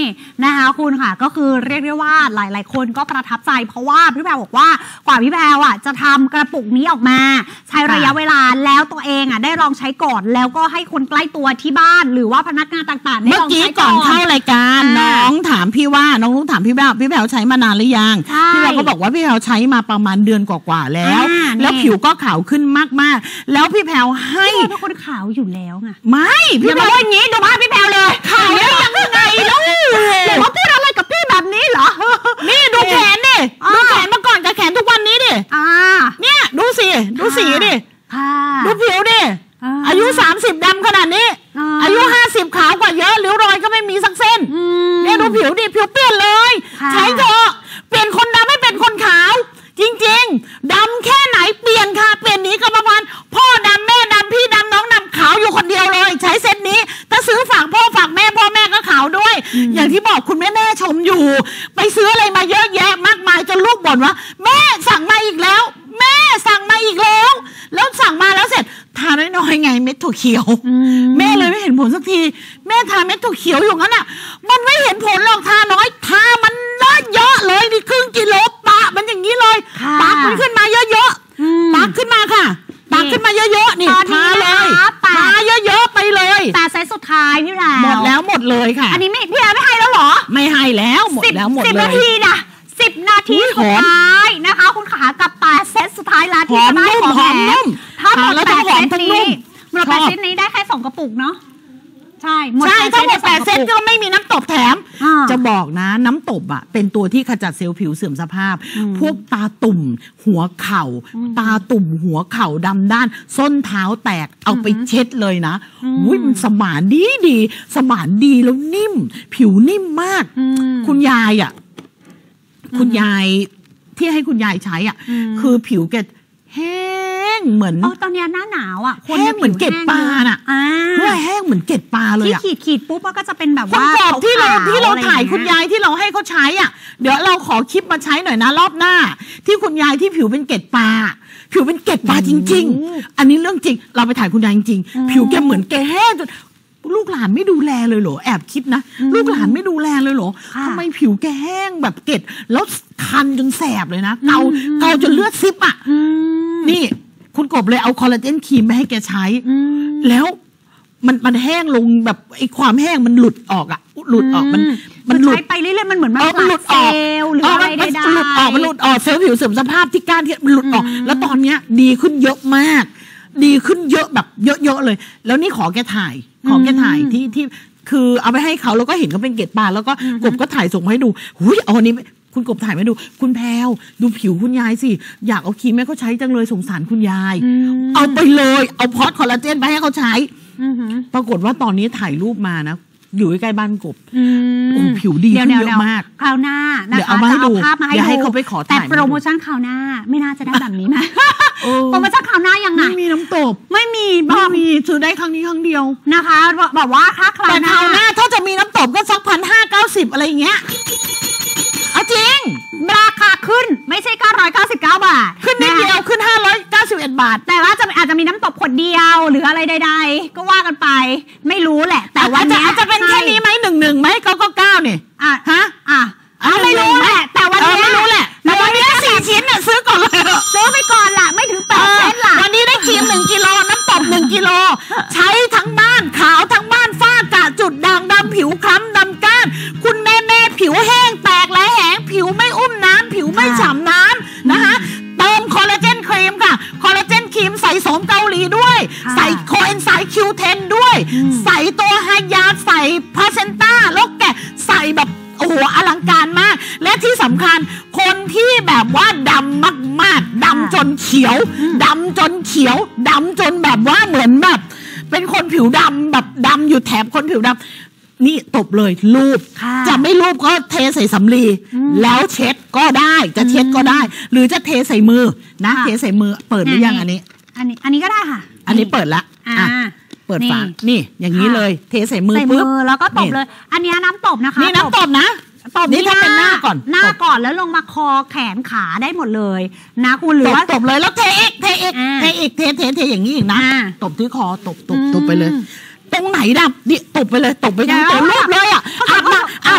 นะคะคุณค่ะก็คือเรียกได้ว่าหลายๆคนก็ประทับใจเพราะว่าพี่แพรบอกว่ากว่าพี่แพรอ่ะจะทำกระปุกนี้ออกมาใช้ระยะเวลาแล้วตัวเองอ่ะได้ลองใช้ก่อนแล้วก็ให้คนใกล้ตัวที่บ้านหรือว่าพนักงานต่างๆได้เมื่อลองกี้ใช้ก่อนเข้ารายการน้องถามพี่ว่าน้องลุงถามพี่แพรพี่แพรใช้มานานหรือยังพี่แพรก็บอกว่าพี่แพรใช้มาประมาณเดือนกว่าๆแล้วแล้วผิวก็ขาวขึ้นมากๆแล้วพี่แพรให้เป็นคนขาวอยู่แล้วไงไม่พี่แพรว่าอย่างนี้ดูภาพพี่แพรเลยขาวได้ยังไงแล้วหรือว่าพูดอะไรกับพี่แบบนี้เหรอนี่ดูแขนดิดูแขนมาก่อนกับแขนทุกวันนี้ดิเนี่ยดูสิดูสีดิดูผิวดิอายุสามสิบดำขนาดนี้อายุห้าสิบขาวกว่าเยอะริ้วรอยก็ไม่มีสักเส้นเนี่ยดูผิวดิผิวเปลี่ยนเลยใช้เถอะเปลี่ยนคนดำให้เป็นคนขาวจริงๆดำแค่ไหนเปลี่ยนค่ะเปลี่ยนนี้ก็ประมาณพ่อดำแม่ดำพี่ดำน้องดำขาวอยู่คนเดียวเลยใช้เซตนี้ถ้าซื้อฝากพ่อฝากแม่พ่อแม่ก็ขาวด้วยอย่างที่บอกคุณแม่แม่ชมอยู่ไปซื้ออะไรมาเยอะแยะมากมายจนลูกบ่นว่าแม่สั่งมาอีกแล้วแม่สั่งมาอีกแล้วแล้วสั่งมาแล้วเสร็จทาน้อยๆไงเม็ดถั่วเขียวแม่เลยไม่เห็นผลสักทีแม่ทาเม็ดถั่วเขียวอยู่งั้นอ่ะมันไม่เห็นผลหรอกทาน้อยทามันเยอะเลยนี่ครึ่งกิโลปะมันอย่างนี้เลยปักมันขึ้นมาเยอะๆปักขึ้นมาค่ะปักขึ้นมาเยอะๆนี่ทาเลยทาเยอะๆไปเลยแต่เซตสุดท้ายพี่แพรหมดแล้วหมดเลยค่ะอันนี้ไม่พี่แพรไม่ให้แล้วหรอไม่ให้แล้วหมดแล้วหมดเลยสิบนาทีนะสิบนาทีสุดท้ายนะคะคุณขากับแปดเซตสุดท้ายแล้วที่จะได้ของแถมถ้าหมดแปดเซตนี้หมดแปดเซตนี้ได้แค่สองกระปุกเนาะใช่ใช่ถ้าหมดแปดเซตก็ไม่มีน้ำตบแถมจะบอกนะน้ำตบอ่ะเป็นตัวที่ขจัดเซลล์ผิวเสื่อมสภาพพวกตาตุ่มหัวเข่าตาตุ่มหัวเข่าดำด้านส้นเท้าแตกเอาไปเช็ดเลยนะอุ้ยมันสมานดีดีสมานดีแล้วนิ่มผิวนิ่มมากคุณยายอ่ะคุณยายที่ให้คุณยายใช้อ่ะคือผิวแกแห้งเหมือนอ๋อตอนนี้หน้าหนาวอ่ะแห้งเหมือนเกล็ดปลาน่ะเพื่อแห้งเหมือนเกล็ดปลาเลยอ่ะที่ขีดขีดปุ๊บก็จะเป็นแบบว่าที่เราที่เราถ่ายคุณยายที่เราให้เขาใช้อ่ะเดี๋ยวเราขอคลิปมาใช้หน่อยนะรอบหน้าที่คุณยายที่ผิวเป็นเกล็ดปลาผิวเป็นเกล็ดปลาจริงๆอันนี้เรื่องจริงเราไปถ่ายคุณยายจริงๆผิวแกเหมือนแกแห้งจนลูกหลานไม่ดูแลเลยเหรอแอบคิดนะลูกหลานไม่ดูแลเลยเหรอทำไมผิวแกแห้งแบบเกล็ดแล้วคันจนแสบเลยนะเกาเกาจนเลือดซิบอ่ะนี่คุณกบเลยเอาคอลลาเจนครีมไปให้แกใช้แล้วมันมันแห้งลงแบบไอ้ความแห้งมันหลุดออกอ่ะหลุดออกมันมันหลุดไปเรื่อยๆมันเหมือนมันหลุดออกหรืออะไรใดๆมันหลุดออกมันหลุดออกเซลล์ผิวเสื่อมสภาพที่ก้านที่มันหลุดออกแล้วตอนเนี้ยดีขึ้นเยอะมากดีขึ้นเยอะแบบเยอะๆเลยแล้วนี่ขอแกถ่ายขอแกถ่ายที่ที่คือเอาไปให้เขาแล้วก็เห็นเขาเป็นเกล็ดปลาแล้วก็กบก็ถ่ายส่งมาให้ดูหุยเอาอันนี้คุณกบถ่ายมาดูคุณแพรวดูผิวคุณยายสิอยากเอาครีมให้เขาใช้จังเลยสงสารคุณยายเอาไปเลยเอาพอดคอลลาเจนไปให้เขาใช้ปรากฏว่าตอนนี้ถ่ายรูปมานะอยู่ใกล้บ้านกบโอ้ผิวดีขึ้นเยอะมากคราวหน้านะคะเดี๋ยวเอามาให้ดูเดี๋ยวให้เขาไปขอถ่ายแต่โปรโมชั่นคราวหน้าไม่น่าจะได้แบบนี้นะโปรโมชั่นคราวหน้ายังไงไม่มีน้ำตบไม่มีไม่มีซื้อได้ครั้งนี้ครั้งเดียวนะคะแบบว่าถ้าคราวหน้าแต่คราวหน้าถ้าจะมีน้ำตบก็สักพันห้าเก้าสิบอะไรอย่างเงี้ยเอาจริงราคาขึ้นไม่ใช่เก้าร้อยเก้าสิบเก้าบาทขึ้นนิดเดียวขึ้นห้าร้อยเก้าสิบเอ็ดบาทแต่ว่าจะอาจจะมีน้ำตบขวดเดียวหรืออะไรใดๆก็ว่ากันไปไม่รู้แหละแต่ว่าอาจจะเป็นแค่นี้ไหมหนึ่งหนึ่งไหมเก้าเก้าเก้าเนี่ยอ่ะฮะอ่ะไม่รู้แหละแต่วันนี้ไม่รู้แหละแต่วันนี้สี่ชิ้นน่ะซื้อก่อนเลยซื้อไปก่อนล่ะไม่ถึงแปดเซนล่ะวันนี้ได้ครีมหนึ่งกิโลน้ำตบหนึ่งกิโลใช้ทั้งบ้านขาวทั้งบ้านฝ้ากระจุดด่างดำผิวคล้ำดำก้านคุณแม่แม่ผิวแห้งแตกและแห้งผิวไม่อุ้มน้ำผิวไม่ฉ่ำน้ำนะคะเติมคอลลาเจนครีมค่ะคอลลาเจนครีมใส่โสมเกาหลีด้วยใส่โคเอนไซม์คิวเทนด้วยใส่ตัวไฮยาใส่พาเซนต้าแล้วแกใส่แบบโอ้โหอลังการมากและที่สำคัญคนที่แบบว่าดำมากๆดำจนเขียวดำจนเขียวดำจนแบบว่าเหมือนแบบเป็นคนผิวดำแบบดำอยู่แถบคนผิวดำนี่ตบเลยรูปจะไม่รูปก็เทใส่สำลีแล้วเช็ดก็ได้จะเช็ดก็ได้หรือจะเทใส่มือนะเทใส่มือเปิดหรือยังอันนี้อันนี้อันนี้ก็ได้ค่ะอันนี้เปิดละอ่ะเปิดฝานี่อย่างนี้เลยเทใส่มือปุ๊บแล้วก็ตบเลยอันนี้น้ำตบนะคะนี่น้ำตบนะตบนี่ถ้าเป็นหน้าก่อนหน้าก่อนแล้วลงมาคอแขนขาได้หมดเลยนะคุณหรือว่าตบเลยแล้วเทอีกเทอีกเทอีกเทเทเทอย่างนี้อีกนะตบที่คอตบตบตบไปเลยตรงไหนดับดิตบไปเลยตบไปทั้งตัวรูปเลยอ่ะอาบน้ำอาบน้ำเสร็จ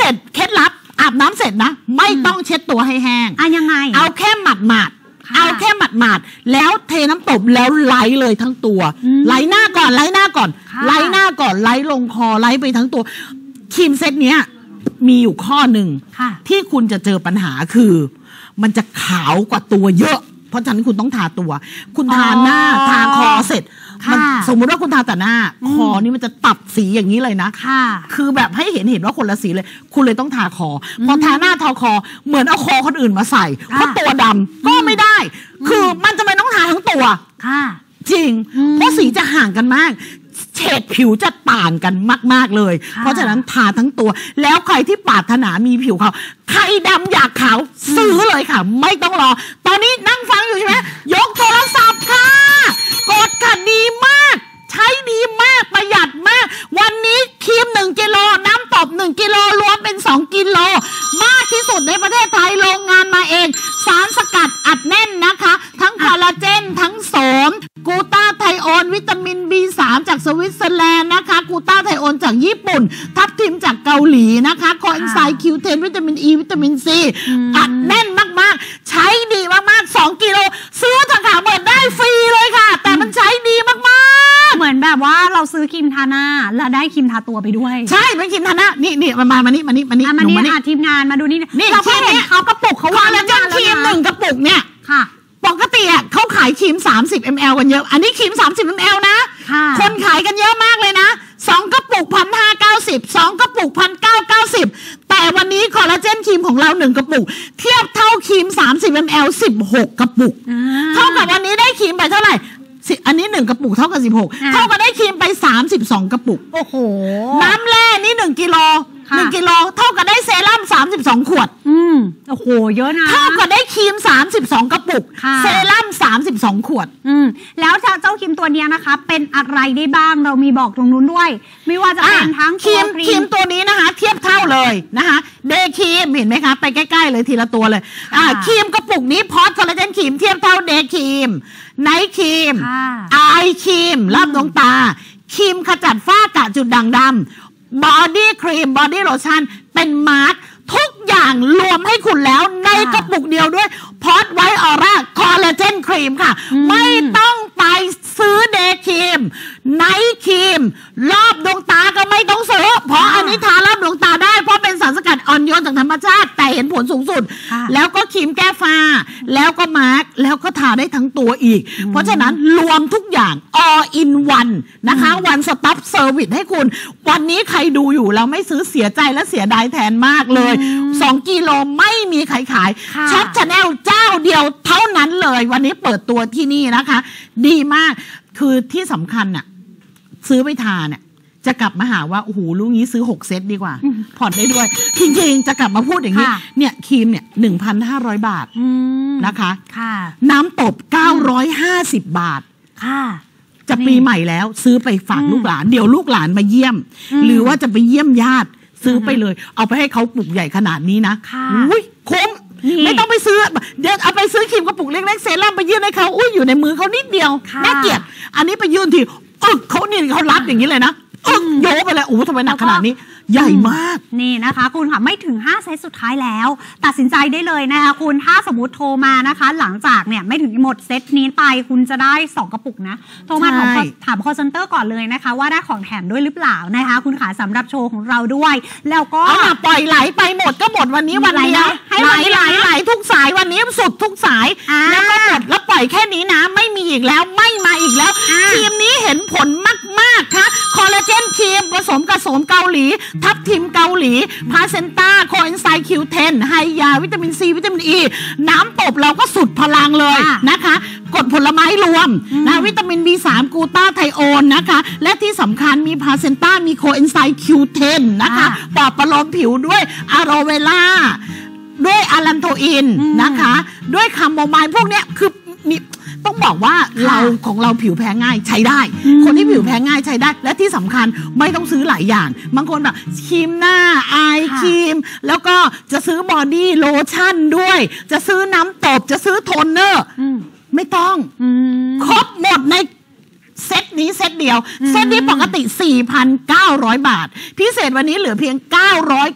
ร็จเคล็ดลับอาบน้ำเสร็จนะไม่ต้องเช็ดตัวให้แห้งอ่ะยังไงเอาแค่หมาดหมาดเอาแค่หมาดหมาดแล้วเทน้ำตบแล้วไหลเลยทั้งตัวไหลหน้าก่อนไหลหน้าก่อนไหลหน้าก่อนไหลลงคอไหลไปทั้งตัวครีมเซตเนี้ยมีอยู่ข้อหนึ่งที่คุณจะเจอปัญหาคือมันจะขาวกว่าตัวเยอะเพราะฉะนั้นคุณต้องทาตัวคุณทาหน้าทาคอเสร็จมันสมมุติว่าคุณทาแต่หน้าคอนี่มันจะตัดสีอย่างนี้เลยนะคือแบบให้เห็นเห็นว่าคนละสีเลยคุณเลยต้องทาคอพอทาหน้าทาคอเหมือนเอาคอคนอื่นมาใส่เพราะตัวดำก็ไม่ได้คือมันจะไม่ต้องทาทั้งตัวจริงเพราะสีจะห่างกันมากเฉดผิวจะต่างกันมากๆเลยเพราะฉะนั้นทาทั้งตัวแล้วใครที่ปรารถนามีผิวขาวใครดำอยากขาวซื้อเลยค่ะไม่ต้องรอตอนนี้นั่งฟังอยู่ใช่ไหมยกโทรศัพท์ค่ะกดค่ะดีมากใช้ดีมากประหยัดมากวันนี้ครีมหนึ่งกิโลน้ำตบหนึ่งกิโลรวมเป็นสองกิโลมากที่สุดในประเทศไทยโรงงานมาเองสารสกัดอัดแน่นนะคะทั้งคอลลาเจนทั้งโสมกูต้าไทโอนวิตามิน บี สาม จากสวิตเซอร์แลนด์นะคะกูต้าไทโอนจากญี่ปุ่นทับทิมจากเกาหลีนะคะคอเอนไซม์ คิว เท็น วิตามิน อี วิตามิน ซี อัดแน่นมากๆใช้ดีมากๆสองกิโลซื้อทางขาเปิดได้ฟรีเลยค่ะแต่มันใช้ดีมากๆเหมือนแบบว่าเราซื้อครีมทาหน้าแล้วได้ครีมทาตัวไปด้วยใช่เป็นครีมทาหน้านี่นี่มามามานี่มานี่มานี่มานี่ทีมงานมาดูนี่นี่เราเห็นเขากระปุกเขาวางแล้วครีมหนึ่งกระปุกเนี่ยค่ะปกติอ่ะเขาขายครีมสามสิบมิลลิลิตร กันเยอะอันนี้ครีมสามสิบมิลลิลิตร นะคนขายกันเยอะมากเลยนะสองกระปุก หนึ่งพันห้าร้อยเก้าสิบ สองกระปุก หนึ่งพันเก้าร้อยเก้าสิบ แต่วันนี้คอลลาเจนครีมของเราหนึ่งกระปุกเทียบเท่าครีมสามสิบมิลลิลิตร สิบหกกระปุกเท่ากับวันนี้ได้ครีมไปเท่าไหร่อันนี้หนึ่งกระปุกเท่ากับสิบหกเท่ากับได้ครีมไปสามสิบสองกระปุกโอ้โหน้ำแร่นี่หนึ่งกิโลหนึ่งกิโลเท่ากับได้เซรั่มสามสิบสองขวดอืมโอ้โหเยอะนะเท่ากับได้ครีมสามสิบสองกระปุกเซรั่มสามสิบสองขวดอืมแล้วเจ้าครีมตัวนี้นะคะเป็นอะไรได้บ้างเรามีบอกตรงนู้นด้วยไม่ว่าจะเป็นทั้งครีมครีมตัวนี้นะคะเทียบเท่าเลยนะคะเดย์ครีมเห็นไหมคะไปใกล้ๆเลยทีละตัวเลยอ่าครีมกระปุกนี้พอสคอลลาเจนครีมเทียบเท่าเดย์ครีมไนท์ครีมไอครีมรอบดวงตาครีมขจัดฝ้ากระจุดด่างดำบอดี้ครีมบอดี้โลชั่นเป็นมาร์คทุกอย่างรวมให้คุณแล้วในกระปุกเดียวด้วยพอสไวท์ออร่าคอลลาเจนครีมค่ะไม่ต้องไปซื้อเดย์ครีมไนท์ครีมรอบดวงตาก็ไม่ต้องซื้อเพราะอันนี้ทารอบดวงตาได้เพราะเป็นสารสกัดอ่อนโยนจากธรรมชาติแต่เห็นผลสูงสุดแล้วก็ครีมแก้ฝ้าแล้วก็มาร์กแล้วก็ทาได้ทั้งตัวอีกเพราะฉะนั้นรวมทุกอย่าง all in one นะคะ one stop service ให้คุณวันนี้ใครดูอยู่แล้วไม่ซื้อเสียใจและเสียดายแทนมากเลยสองกิโลไม่มีใครขายช็อปชาแนลเจ้าเดียวเท่านั้นเลยวันนี้เปิดตัวที่นี่นะคะดีมากคือที่สำคัญน่ะซื้อไปทานเนี่ยจะกลับมาหาว่าโอ้โหลูกนี้ซื้อหกเซตดีกว่าผ่อนได้ด้วยจริงๆจะกลับมาพูดอย่างนี้เนี่ยครีมเนี่ย หนึ่งพันห้าร้อย บาทนะคะน้ำตบเก้าร้อยห้าสิบบาทค่ะจะปีใหม่แล้วซื้อไปฝากลูกหลานเดี๋ยวลูกหลานมาเยี่ยมหรือว่าจะไปเยี่ยมญาติซื้อไปเลยเอาไปให้เขาปลูกใหญ่ขนาดนี้นะอุ้ยคุ้มไม่ต้องไปซื้อเดี๋ยวเอาไปซื้อครีมกระปุกเล็กๆเซรั่มไปยื่นให้เขาอุ้ยอยู่ในมือเขานิดเดียวน่าเกลียดอันนี้ไปยื่นทีอึกเขานี่เขารับอย่างนี้เลยนะอึกโยกไปเลยโอ้ทำไมหนักขนาดนี้ใหญ่มากนี่นะคะคุณค่ะไม่ถึงห้าเซตสุดท้ายแล้วตัดสินใจได้เลยนะคะคุณถ้าสมมติโทรมานะคะหลังจากเนี่ยไม่ถึงหมดเซตนี้ไปคุณจะได้สองกระปุกนะโทรมาถามถามคอลเซ็นเตอร์ก่อนเลยนะคะว่าได้ของแถมด้วยหรือเปล่านะคะคุณขาสำหรับโชว์ของเราด้วยแล้วก็ปล่อยไหลไปหมดก็หมดวันนี้วันเดียวให้ไหลไหลไหลทุกสายวันนี้สุดทุกสายแล้วก็หมดแล้วปล่อยแค่นี้นะไม่มีอีกแล้วไม่มาอีกแล้วครีมนี้เห็นผลมากๆค่ะคอลลาเจนครีมผสมกับโสมเกาหลีทับทิมเกาหลีพาเซนต้าโคเอนไซม์ คิว เท็น ไฮยาวิตามินซีวิตามินอีน้ำตบเราก็สุดพลังเลยนะคะกรดผลไม้รวมนะวิตามิน บี สาม กูต้าไทโอนนะคะและที่สำคัญมีพาเซนต้ามีโคเอนไซม์ คิว เท็น นะคะปลอบประโลมผิวด้วยอะโรเวล่าด้วยอารันโทอินนะคะด้วยคาโมไมล์พวกเนี้ยคือมีต้องบอกว่าเราของเราผิวแพ้ง่ายใช้ได้คนที่ผิวแพ้ง่ายใช้ได้และที่สำคัญไม่ต้องซื้อหลายอย่างบางคนแบบครีมหน้าไอครีมแล้วก็จะซื้อบอดี้โลชั่นด้วยจะซื้อน้ำตบจะซื้อโทนเนอร์ไม่ต้องครบหมดในเซตนี้เซตเดียวเซตนี้ปกติ สี่พันเก้าร้อย บาทพิเศษวันนี้เหลือเพียงเก้าร้อยเก้า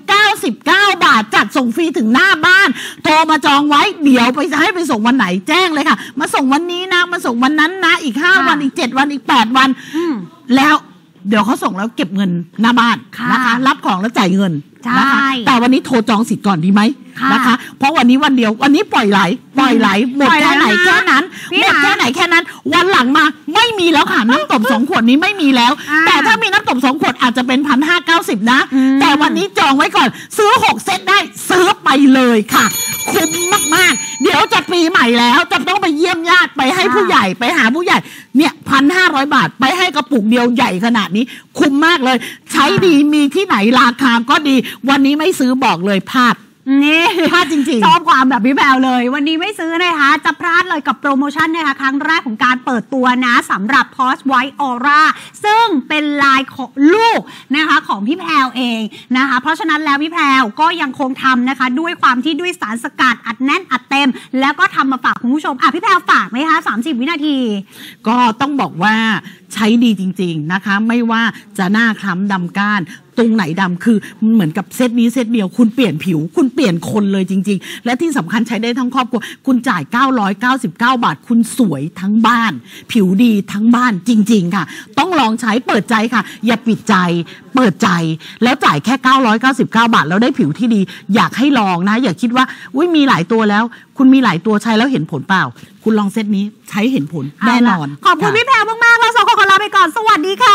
สิบเก้าบาทจัดส่งฟรีถึงหน้าบ้านโทรมาจองไว้เดี๋ยวไปให้ไปส่งวันไหนแจ้งเลยค่ะมาส่งวันนี้นะมาส่งวันนั้นนะอีกห้าวันอีกเจ็ดวันอีกแปดวันแล้วเดี๋ยวเขาส่งแล้วเก็บเงินหน้าบ้านนะคะรับของแล้วจ่ายเงินนะคะแต่วันนี้โทรจองสิทธิ์ก่อนดีไหมนะคะเพราะวันนี้วันเดียววันนี้ปล่อยไหลปล่อยไหลหมดแค่ไหนแค่นั้นหมดแค่ไหนแค่นั้นวันหลังมาไม่มีแล้วค่ะน้ำตบสองขวดนี้ไม่มีแล้วแต่ถ้ามีน้ำตบสองขวดอาจจะเป็นพันห้าเก้าสิบนะแต่วันนี้จองไว้ก่อนซื้อหกเซตได้ซื้อไปเลยค่ะคุ้มมากๆเดี๋ยวจะปีใหม่แล้วจะต้องไปเยี่ยมญาติไปให้ผู้ใหญ่ไปหาผู้ใหญ่เนี่ยพันห้าร้อยบาทไปให้กระปุกเดียวใหญ่ขนาดนี้คุ้มมากเลยใช้ดีมีที่ไหนราคาก็ดีวันนี้ไม่ซื้อบอกเลยพลาดนี่พลาดจริงๆชอบความแบบพี่แพรวเลยวันนี้ไม่ซื้อนะคะจะพลาดเลยกับโปรโมชั่นนะคะครั้งแรกของการเปิดตัวนะสำหรับ Posh White Aura ซึ่งเป็นลายของลูกนะคะของพี่แพรวเองนะคะเพราะฉะนั้นแล้วพี่แพรวก็ยังคงทำนะคะด้วยความที่ด้วยสารสกัดอัดแน่นอัดเต็มแล้วก็ทำมาฝากคุณผู้ชมอ่ะพี่แพรวฝากไหมคะสามสิบวินาทีก็ต้องบอกว่าใช้ดีจริงๆนะคะไม่ว่าจะหน้าคล้ำดำก้านตรงไหนดำคือเหมือนกับเซตนี้เซตเดียวคุณเปลี่ยนผิวคุณเปลี่ยนคนเลยจริงๆและที่สำคัญใช้ได้ทั้งครอบครัวคุณจ่ายเก้าร้อยเก้าสิบเก้าบาทคุณสวยทั้งบ้านผิวดีทั้งบ้านจริงๆค่ะต้องลองใช้เปิดใจค่ะอย่าปิดใจเปิดใจแล้วจ่ายแค่เก้าร้อยเก้าสิบเก้าบาทแล้วได้ผิวที่ดีอยากให้ลองนะอย่าคิดว่าอุ้ยมีหลายตัวแล้วคุณมีหลายตัวใช้แล้วเห็นผลเปล่าคุณลองเซตนี้ใช้เห็นผลแน่นอนขอบคุณพี่แพรวมากๆเราสองคนขอลาไปก่อนสวัสดีค่ะ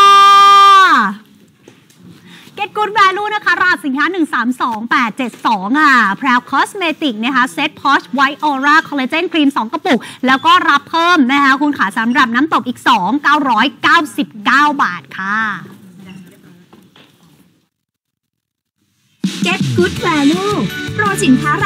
Get Good Value นะคะรหัสสินค้าหนึ่งสามสองแปดเจ็ดสองอ่ะแพรวคอสเมติกนะคะเซต Posh White Aura Collagen Cream สองกระปุกแล้วก็รับเพิ่มนะคะคุณขาสำหรับน้ำตบอีกสอง เก้าร้อยเก้าสิบเก้าบาทค่ะ Get Good Value โปรสินค้า